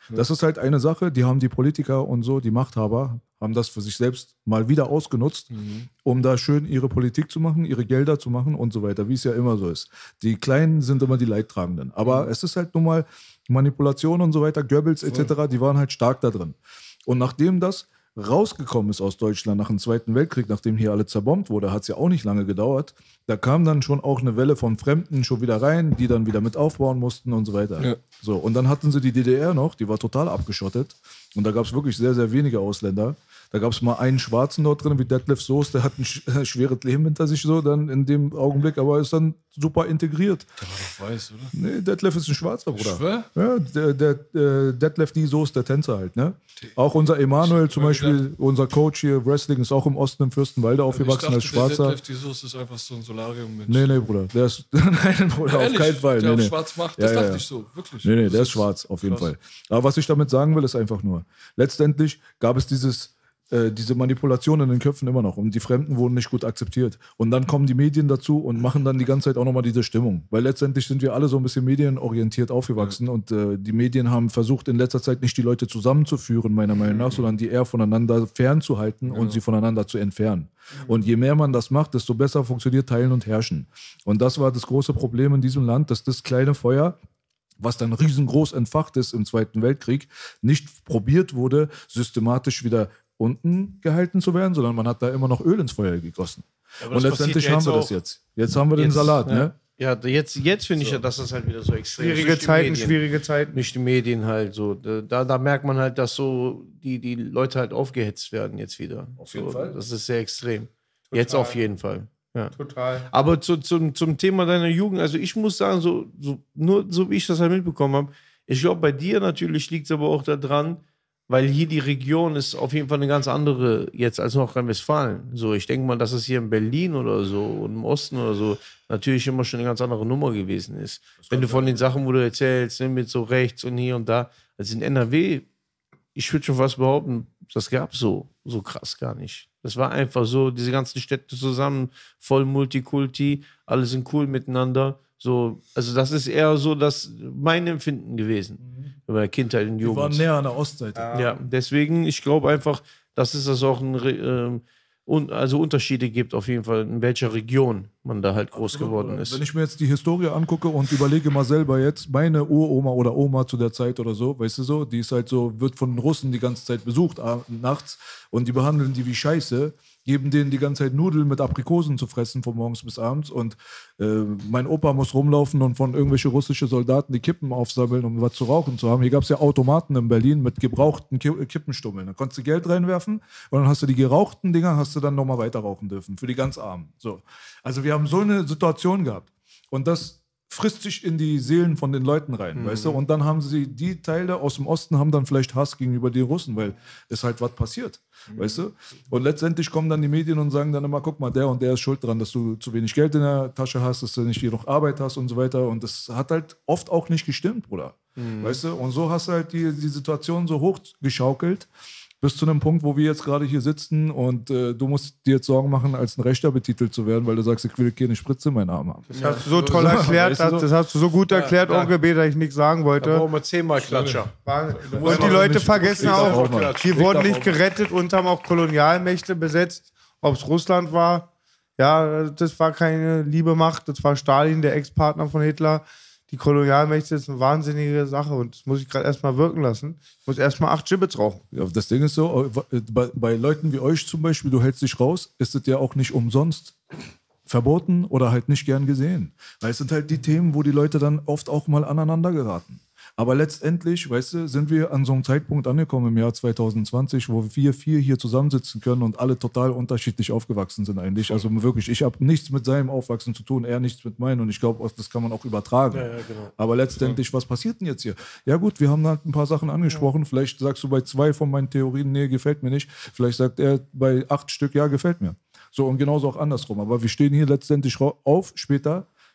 S3: Das ist halt eine Sache, die haben die Politiker und so, die Machthaber, haben das für sich selbst mal wieder ausgenutzt, mhm. um da schön ihre Politik zu machen, ihre Gelder zu machen und so weiter, wie es ja immer so ist. Die Kleinen sind immer die Leidtragenden. Aber mhm. es ist halt nun mal Manipulation und so weiter, Goebbels et cetera, die waren halt stark da drin. Und nachdem das rausgekommen ist aus Deutschland nach dem Zweiten Weltkrieg, nachdem hier alle zerbombt wurde, hat es ja auch nicht lange gedauert. Da kam dann schon auch eine Welle von Fremden schon wieder rein, die dann wieder mit aufbauen mussten und so weiter. Ja. So, und dann hatten sie die D D R noch, die war total abgeschottet. Und da gab es wirklich sehr, sehr wenige Ausländer. Da gab es mal einen Schwarzen dort drin, wie Detlef Soest, der hat ein sch äh, schweres Leben hinter sich so dann in dem Augenblick, aber ist dann super integriert.
S4: Der war doch weiß, oder?
S3: Nee, Detlef ist ein Schwarzer, Bruder.
S4: Schwör?
S3: Ja, der, der, der Detlef D. Soest, der Tänzer halt, ne? Auch unser Emanuel zum Beispiel, unser Coach hier, Wrestling, ist auch im Osten im Fürstenwalde aufgewachsen als Schwarzer.
S4: Detlef D. Soest ist einfach so ein Solarium-Mensch.
S3: Nee, nee, Bruder. Der ist, nein, Bruder,
S4: ja,
S3: auf keinen Fall.
S4: Der
S3: nee,
S4: auch
S3: nee.
S4: schwarz macht, das
S3: ja,
S4: dachte
S3: ja.
S4: ich so, wirklich.
S3: Nee, nee,
S4: das
S3: der ist schwarz, auf jeden
S4: krass.
S3: Fall. Aber was ich damit sagen will, ist einfach nur, letztendlich gab es dieses äh, diese Manipulation in den Köpfen immer noch und die Fremden wurden nicht gut akzeptiert. Und dann kommen die Medien dazu und machen dann die ganze Zeit auch nochmal diese Stimmung. Weil letztendlich sind wir alle so ein bisschen medienorientiert aufgewachsen ja. und äh, die Medien haben versucht in letzter Zeit nicht die Leute zusammenzuführen, meiner Meinung nach, sondern die eher voneinander fernzuhalten ja. und sie voneinander zu entfernen. Und je mehr man das macht, desto besser funktioniert Teilen und Herrschen. Und das war das große Problem in diesem Land, dass das kleine Feuer, was dann riesengroß entfacht ist im Zweiten Weltkrieg, nicht probiert wurde, systematisch wieder unten gehalten zu werden, sondern man hat da immer noch Öl ins Feuer gegossen. Ja, und letztendlich haben wir das jetzt. Jetzt haben wir den
S2: jetzt,
S3: Salat,
S2: ja.
S3: ne?
S2: Ja, jetzt, jetzt finde ich so. ja, dass das halt wieder so extrem ist.
S1: Schwierige Zeiten,
S2: Medien,
S1: schwierige Zeiten.
S2: Nicht die Medien halt so. Da, da merkt man halt, dass so die, die Leute halt aufgehetzt werden jetzt wieder.
S3: Auf jeden
S2: so,
S3: Fall.
S2: Das ist sehr extrem.
S1: Total.
S2: Jetzt auf jeden Fall. Ja.
S1: Total.
S2: Aber zu, zum, zum Thema deiner Jugend, also ich muss sagen, so, so, nur so wie ich das halt mitbekommen habe, ich glaube, bei dir natürlich liegt es aber auch daran, weil hier die Region ist auf jeden Fall eine ganz andere jetzt als Nordrhein-Westfalen. So, ich denke mal, dass es hier in Berlin oder so und im Osten oder so natürlich immer schon eine ganz andere Nummer gewesen ist. Wenn du von den Sachen, wo du erzählst, ne, mit so rechts und hier und da, also in N R W, ich würde schon fast behaupten, das gab so so krass gar nicht. Das war einfach so, diese ganzen Städte zusammen, voll Multikulti, alle sind cool miteinander. So, also das ist eher so das mein Empfinden gewesen mhm. in meiner Kindheit und Jugend.
S3: Wir waren näher an der Ostseite.
S2: Ja, ja deswegen, ich glaube einfach, dass es das auch ein, äh, un, also Unterschiede gibt, auf jeden Fall, in welcher Region man da halt groß Absolut. geworden ist.
S3: Wenn ich mir jetzt die Historie angucke und überlege mal selber jetzt, meine Uroma oder Oma zu der Zeit oder so, weißt du so, die ist halt so, wird von den Russen die ganze Zeit besucht, nachts, und die behandeln die wie Scheiße, geben denen die ganze Zeit Nudeln mit Aprikosen zu fressen von morgens bis abends, und äh, mein Opa muss rumlaufen und von irgendwelche russische Soldaten die Kippen aufsammeln, um was zu rauchen zu haben. Hier gab es ja Automaten in Berlin mit gebrauchten Ki Kippenstummeln. Da konntest du Geld reinwerfen und dann hast du die gerauchten Dinger, hast du dann nochmal weiter rauchen dürfen, für die ganz Armen. So. Also wir haben so eine Situation gehabt, und das frisst sich in die Seelen von den Leuten rein, mhm. weißt du? Und dann haben sie, die Teile aus dem Osten haben dann vielleicht Hass gegenüber den Russen, weil es halt was passiert, mhm. weißt du? Und letztendlich kommen dann die Medien und sagen dann immer, guck mal, der und der ist schuld dran, dass du zu wenig Geld in der Tasche hast, dass du nicht genug Arbeit hast und so weiter. Und das hat halt oft auch nicht gestimmt, Bruder. Mhm. Weißt du? Und so hast du halt die, die Situation so hochgeschaukelt, bis zu einem Punkt, wo wir jetzt gerade hier sitzen, und äh, du musst dir jetzt Sorgen machen, als ein Rechter betitelt zu werden, weil du sagst, ich will keine Spritze in meinen Arm haben.
S1: Das hast du so toll erklärt, weißt du so? Das hast du so gut erklärt, ja, Onkel B, dass ich nichts sagen wollte.
S2: Da brauchen wir zehnmal Klatscher.
S1: Und die Leute vergessen auch, hier wurden nicht gerettet und haben auch Kolonialmächte besetzt, ob es Russland war. Ja, das war keine liebe Macht, das war Stalin, der Ex-Partner von Hitler. Die Kolonialmächte ist eine wahnsinnige Sache, und das muss ich gerade erstmal wirken lassen. Ich muss erstmal acht Gibbets rauchen.
S3: Ja, das Ding ist so, bei, bei Leuten wie euch zum Beispiel, du hältst dich raus, ist das ja auch nicht umsonst verboten oder halt nicht gern gesehen. Weil es sind halt die Themen, wo die Leute dann oft auch mal aneinander geraten. Aber letztendlich, weißt du, sind wir an so einem Zeitpunkt angekommen im Jahr zwanzig zwanzig, wo wir vier hier zusammensitzen können und alle total unterschiedlich aufgewachsen sind eigentlich. Also wirklich, ich habe nichts mit seinem Aufwachsen zu tun, er nichts mit meinem, und ich glaube, das kann man auch übertragen. Ja, ja, genau. Aber letztendlich, was passiert denn jetzt hier? Ja gut, wir haben halt ein paar Sachen angesprochen. Ja. Vielleicht sagst du bei zwei von meinen Theorien, nee, gefällt mir nicht. Vielleicht sagt er bei acht Stück, ja, gefällt mir. So, und genauso auch andersrum. Aber wir stehen hier letztendlich auf später.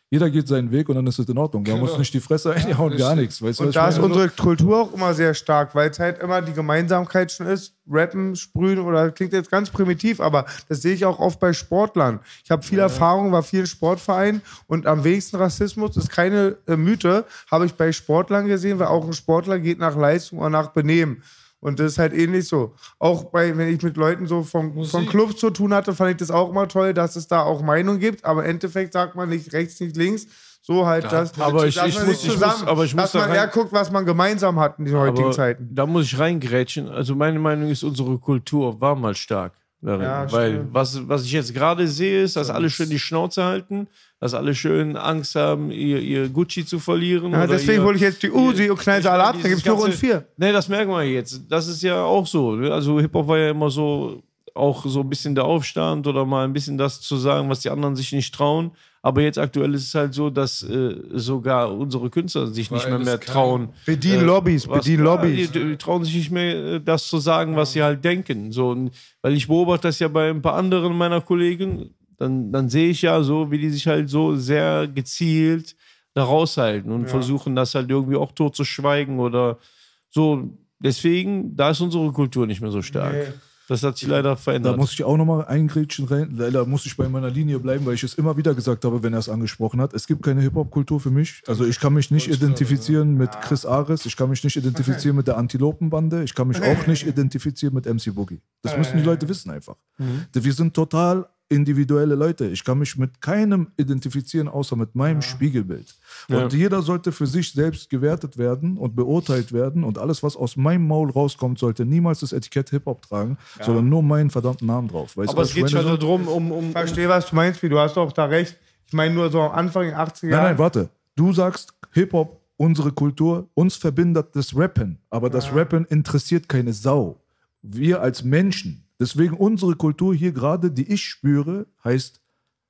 S3: Jeder geht seinen Weg und dann ist es in Ordnung. Da muss nicht die Fresse einhauen, gar nichts. Weißt du,
S1: Und
S3: was
S1: da
S3: ich
S1: ist
S3: meine?
S1: unsere Kultur auch immer sehr stark, weil es halt immer die Gemeinsamkeit schon ist. Rappen, sprühen oder klingt jetzt ganz primitiv, aber das sehe ich auch oft bei Sportlern. Ich habe viel ja. Erfahrung, war vielen Sportvereinen und am wenigsten Rassismus ist keine äh, Mythe, habe ich bei Sportlern gesehen, weil auch ein Sportler geht nach Leistung oder nach Benehmen. Und das ist halt ähnlich so. Auch bei, wenn ich mit Leuten so vom, vom Club zu tun hatte, fand ich das auch immer toll, dass es da auch Meinung gibt. Aber im Endeffekt sagt man nicht rechts, nicht links. So halt,
S2: ja,
S1: das,
S2: aber ich,
S1: dass
S2: ich
S1: man
S2: muss,
S1: sich zusammen,
S2: ich muss, aber ich muss
S1: dass
S2: da
S1: man
S2: rein,
S1: eher guckt, was man gemeinsam hat in den heutigen
S2: aber
S1: Zeiten.
S2: Da muss ich reingrätschen. Also meine Meinung ist, unsere Kultur war mal stark darin.
S1: Ja,
S2: weil was, was ich jetzt gerade sehe, ist, dass alle schön die Schnauze halten, dass alle schön Angst haben, ihr, ihr Gucci zu verlieren.
S1: Ja,
S2: oder
S1: deswegen
S2: ihr,
S1: hole ich jetzt die Uzi und knall sie alle ab, dann
S2: dieses
S1: gibt es nur und
S2: ganze-
S1: vier.
S2: Nee, das merken wir jetzt. Das ist ja auch so. ne? Also Hip-Hop war ja immer so, auch so ein bisschen der Aufstand oder mal ein bisschen das zu sagen, was die anderen sich nicht trauen. Aber jetzt aktuell ist es halt so, dass äh, sogar unsere Künstler sich nicht
S4: Weil
S2: mehr,
S4: das
S2: mehr
S4: kann-
S2: trauen.
S1: Bedienen Lobbys,
S2: was-
S1: bedienen
S2: ja,
S1: Lobbys.
S2: Die, die trauen sich nicht mehr, äh, das zu sagen, was sie halt denken. So, und, weil ich beobachte das ja bei ein paar anderen meiner Kollegen, dann, dann sehe ich ja so, wie die sich halt so sehr gezielt da raushalten und versuchen, das halt irgendwie auch tot zu schweigen oder so. Deswegen, da ist unsere Kultur nicht mehr so stark.
S1: Nee.
S2: Das hat sich leider
S3: Da
S2: verändert.
S3: muss ich auch nochmal eingrätschen rein. Leider muss ich bei meiner Linie bleiben, weil ich es immer wieder gesagt habe, wenn er es angesprochen hat. Es gibt keine Hip-Hop-Kultur für mich. Also ich kann mich nicht identifizieren mit Chris Ares, ich kann mich nicht identifizieren mit der Antilopenbande, ich kann mich auch nicht identifizieren mit M C Boogie. Das müssen die Leute wissen einfach. Wir sind total individuelle Leute. Ich kann mich mit keinem identifizieren, außer mit meinem Spiegelbild. Und
S2: Ja.
S3: jeder sollte für sich selbst gewertet werden und beurteilt werden. Und alles, was aus meinem Maul rauskommt, sollte niemals das Etikett Hip-Hop tragen, sondern nur meinen verdammten Namen drauf. Weißt du,
S2: Aber
S3: was
S2: es
S3: ich
S2: geht
S3: meine?
S2: schon darum, um, um,
S1: Ich verstehe, was du meinst, wie du hast auch da recht. Ich meine nur so am Anfang der achtziger
S3: Nein,
S1: Jahre.
S3: nein, warte. Du sagst Hip-Hop, unsere Kultur, uns verbindet das Rappen. Aber das Rappen interessiert keine Sau. Wir als Menschen. Deswegen unsere Kultur hier gerade, die ich spüre, heißt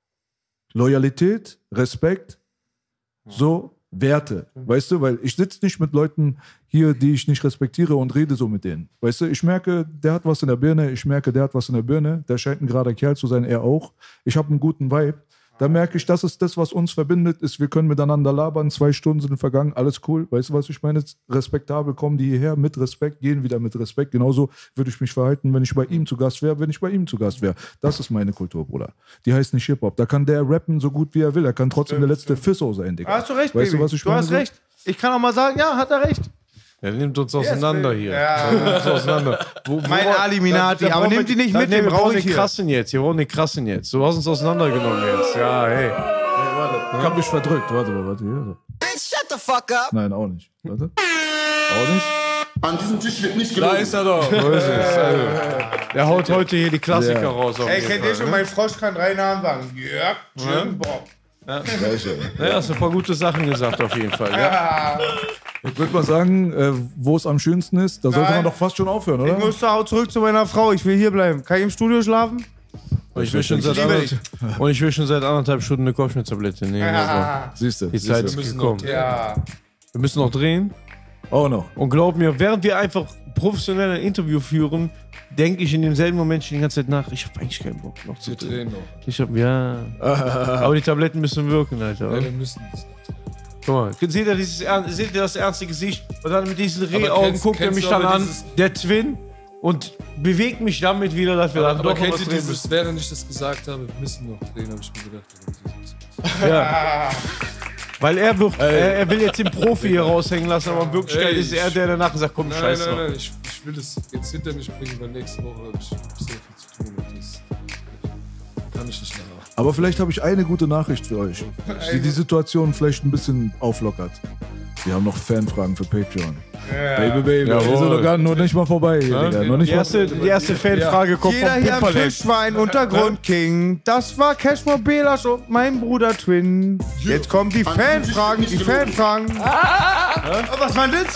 S3: Loyalität, Respekt, so Werte. Weißt du, weil ich sitze nicht mit Leuten hier, die ich nicht respektiere und rede so mit denen. Weißt du, ich merke, der hat was in der Birne, ich merke, der hat was in der Birne, der scheint ein gerader Kerl zu sein, er auch. Ich habe einen guten Vibe. Da merke ich, das ist das, was uns verbindet, ist, wir können miteinander labern, zwei Stunden sind vergangen, alles cool. Weißt du, was ich meine? Respektabel kommen die hierher mit Respekt, gehen wieder mit Respekt. Genauso würde ich mich verhalten, wenn ich bei ihm zu Gast wäre, wenn ich bei ihm zu Gast wäre. Das ist meine Kultur, Bruder. Die heißt nicht Hip-Hop. Da kann der rappen so gut, wie er will. Er kann trotzdem der letzte Fisso sein, Digga.
S1: Hast du recht,
S3: weißt
S1: Baby.
S3: du, was ich
S1: du
S3: meine?
S1: hast recht. Ich kann auch mal sagen, ja, hat er recht.
S2: er nimmt uns auseinander
S1: baby.
S2: hier.
S1: Ja.
S2: Er nimmt uns auseinander. Wo,
S1: Mein
S2: wo-
S1: Aliminati, aber
S2: brauchen
S1: nimmt
S2: wir-
S1: die nicht
S2: da-
S1: mit,
S2: nee,
S1: den
S2: wir
S1: brauche
S2: brauchen
S1: ich
S2: den
S1: hier.
S2: krassen jetzt. Wir brauchen den krassen jetzt. Du hast uns auseinandergenommen jetzt. Ja, hey.
S3: Ich hab mich verdrückt. Warte mal, warte hier.
S5: Shut the fuck up.
S3: Nein, auch nicht. Warte. Auch nicht.
S6: An diesem Tisch wird nicht
S4: Da
S6: gelogen.
S4: ist er doch.
S2: So ist es. Also, der haut heute hier die Klassiker
S3: Ja.
S2: raus. Auf
S1: Ey,
S2: jeden
S1: kennt
S2: Fall,
S1: ihr schon,
S2: ne?
S1: mein Frosch kann drei Namen sagen. Jörg, Jim, Bob.
S2: Ja, hast ein paar gute Sachen gesagt auf jeden Fall. Ja?
S3: Ich würde mal sagen, äh, wo es am schönsten ist, da sollte
S1: Nein.
S3: man doch fast schon aufhören, oder?
S1: Ich muss da auch zurück zu meiner Frau. Ich will hier bleiben. Kann ich im Studio schlafen?
S2: Und ich will schon seit
S1: liebe
S2: anderthalb, und ich will schon seit anderthalb Stunden eine Kopfschmerztablette nehmen. Also,
S3: Siehst du?
S2: die Zeit ist
S4: müssen
S2: gekommen.
S1: Ja.
S2: Wir müssen noch drehen.
S3: Auch noch.
S2: Und glaub mir, während wir einfach professionell ein Interview führen, denke ich in demselben Moment schon die ganze Zeit nach, ich habe eigentlich keinen Bock noch zu
S4: Wir
S2: drehen.
S4: drehen noch.
S2: Ich hab, ja. Aber die Tabletten müssen wirken, Alter.
S4: Ja,
S2: oder?
S4: wir müssen das.
S2: Guck mal, seht ihr, dieses, ern- seht ihr das ernste Gesicht? Und dann mit diesen
S4: Aber
S2: Rehaugen
S4: kennst-
S2: guckt er
S4: kennst
S2: mich
S4: du
S2: dann
S4: aber
S2: an,
S4: dieses-
S2: der Twin, und bewegt mich damit wieder, dass wir
S4: Aber,
S2: dann
S4: aber
S2: doch noch
S4: kennt
S2: was
S4: ihr
S2: drehen
S4: dieses, während ich das gesagt habe, wir müssen noch drehen, habe ich mir gedacht.
S2: müssen. Ja. Weil er, wird, er, er will jetzt den Profi hier raushängen lassen, aber in Wirklichkeit
S4: Ey,
S2: ist er, der danach sagt, komm,
S4: Nein,
S2: scheiß
S4: nein,
S2: drauf.
S4: nein, ich, ich will das jetzt hinter mich bringen, weil nächste Woche habe ich sehr viel zu tun. Und das kann ich nicht nachher.
S3: Aber vielleicht habe ich eine gute Nachricht für euch, die die Situation vielleicht ein bisschen auflockert. Wir haben noch Fanfragen für Patreon. Baby, Baby,
S2: Jawohl.
S3: wir sind noch gar noch nicht mal vorbei hier, Digga. Noch nicht
S2: Die
S3: mal.
S2: erste, die erste Fanfrage kommt
S1: Jeder
S2: vom
S1: hier am
S2: Pimperland.
S1: Tisch war ein Untergrund-King. Das war Cashmore Belas und mein Bruder Twin. Jetzt kommen die Fanfragen, die Fanfragen. Oh, was war das?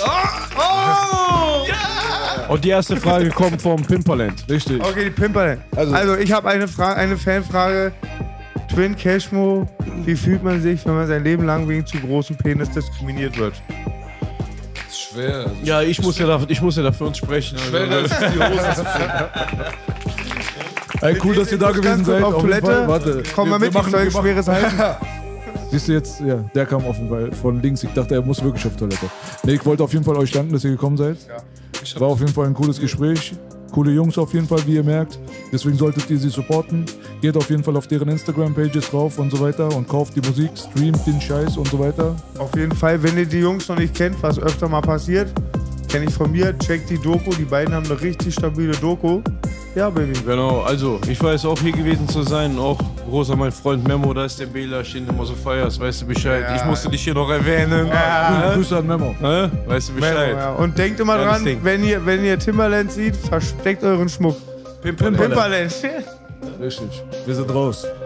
S1: Oh!
S2: Und die erste Frage kommt vom Pimperland.
S3: Richtig.
S1: Okay, die Pimperland. Also, ich habe eine, Fra- eine Fanfrage. Twin Cashmo, wie fühlt man sich, wenn man sein Leben lang wegen zu großen Penis diskriminiert wird?
S4: Das ist schwer. Also
S2: Ja, ich muss ja, da, ich muss ja da für uns sprechen. Also,
S4: schwerer ist es, die Hose zu finden.
S3: Ey, cool, dass ihr da
S1: Ganz
S3: gewesen
S1: kurz
S3: seid.
S1: auf
S3: Auf jeden
S1: Toilette.
S3: Fall. Warte.
S1: Komm mal
S3: Wir-
S1: mit,
S3: wir
S1: ich soll
S3: wir
S1: schweres halten.
S3: Siehst du jetzt, ja, der kam offenbar von links. Ich dachte, er muss wirklich auf Toilette. Nee, ich wollte auf jeden Fall euch danken, dass ihr gekommen seid. Ja. War auf jeden Fall ein cooles Gespräch. Coole Jungs auf jeden Fall, wie ihr merkt. Deswegen solltet ihr sie supporten. Geht auf jeden Fall auf deren Instagram-Pages drauf und so weiter und kauft die Musik, streamt den Scheiß und so weiter.
S1: Auf jeden Fall, wenn ihr die Jungs noch nicht kennt, was öfter mal passiert, kenne ich von mir, checkt die Doku. Die beiden haben eine richtig stabile Doku. Ja, Baby.
S2: Genau, also ich war jetzt auch hier gewesen zu sein, auch großer mein Freund Memo, da ist der Bela, stehen immer so feierst, weißt du Bescheid. Ja. Ich musste dich hier noch erwähnen.
S1: Ja.
S3: Ja. Grüße an Memo.
S2: Ja? Weißt du Bescheid.
S1: Memo, ja. Und denkt immer ja, dran, wenn ihr, wenn ihr Timberland seht, versteckt euren Schmuck.
S2: Pimperland.
S1: Pimperland.
S3: Richtig. Wir sind raus.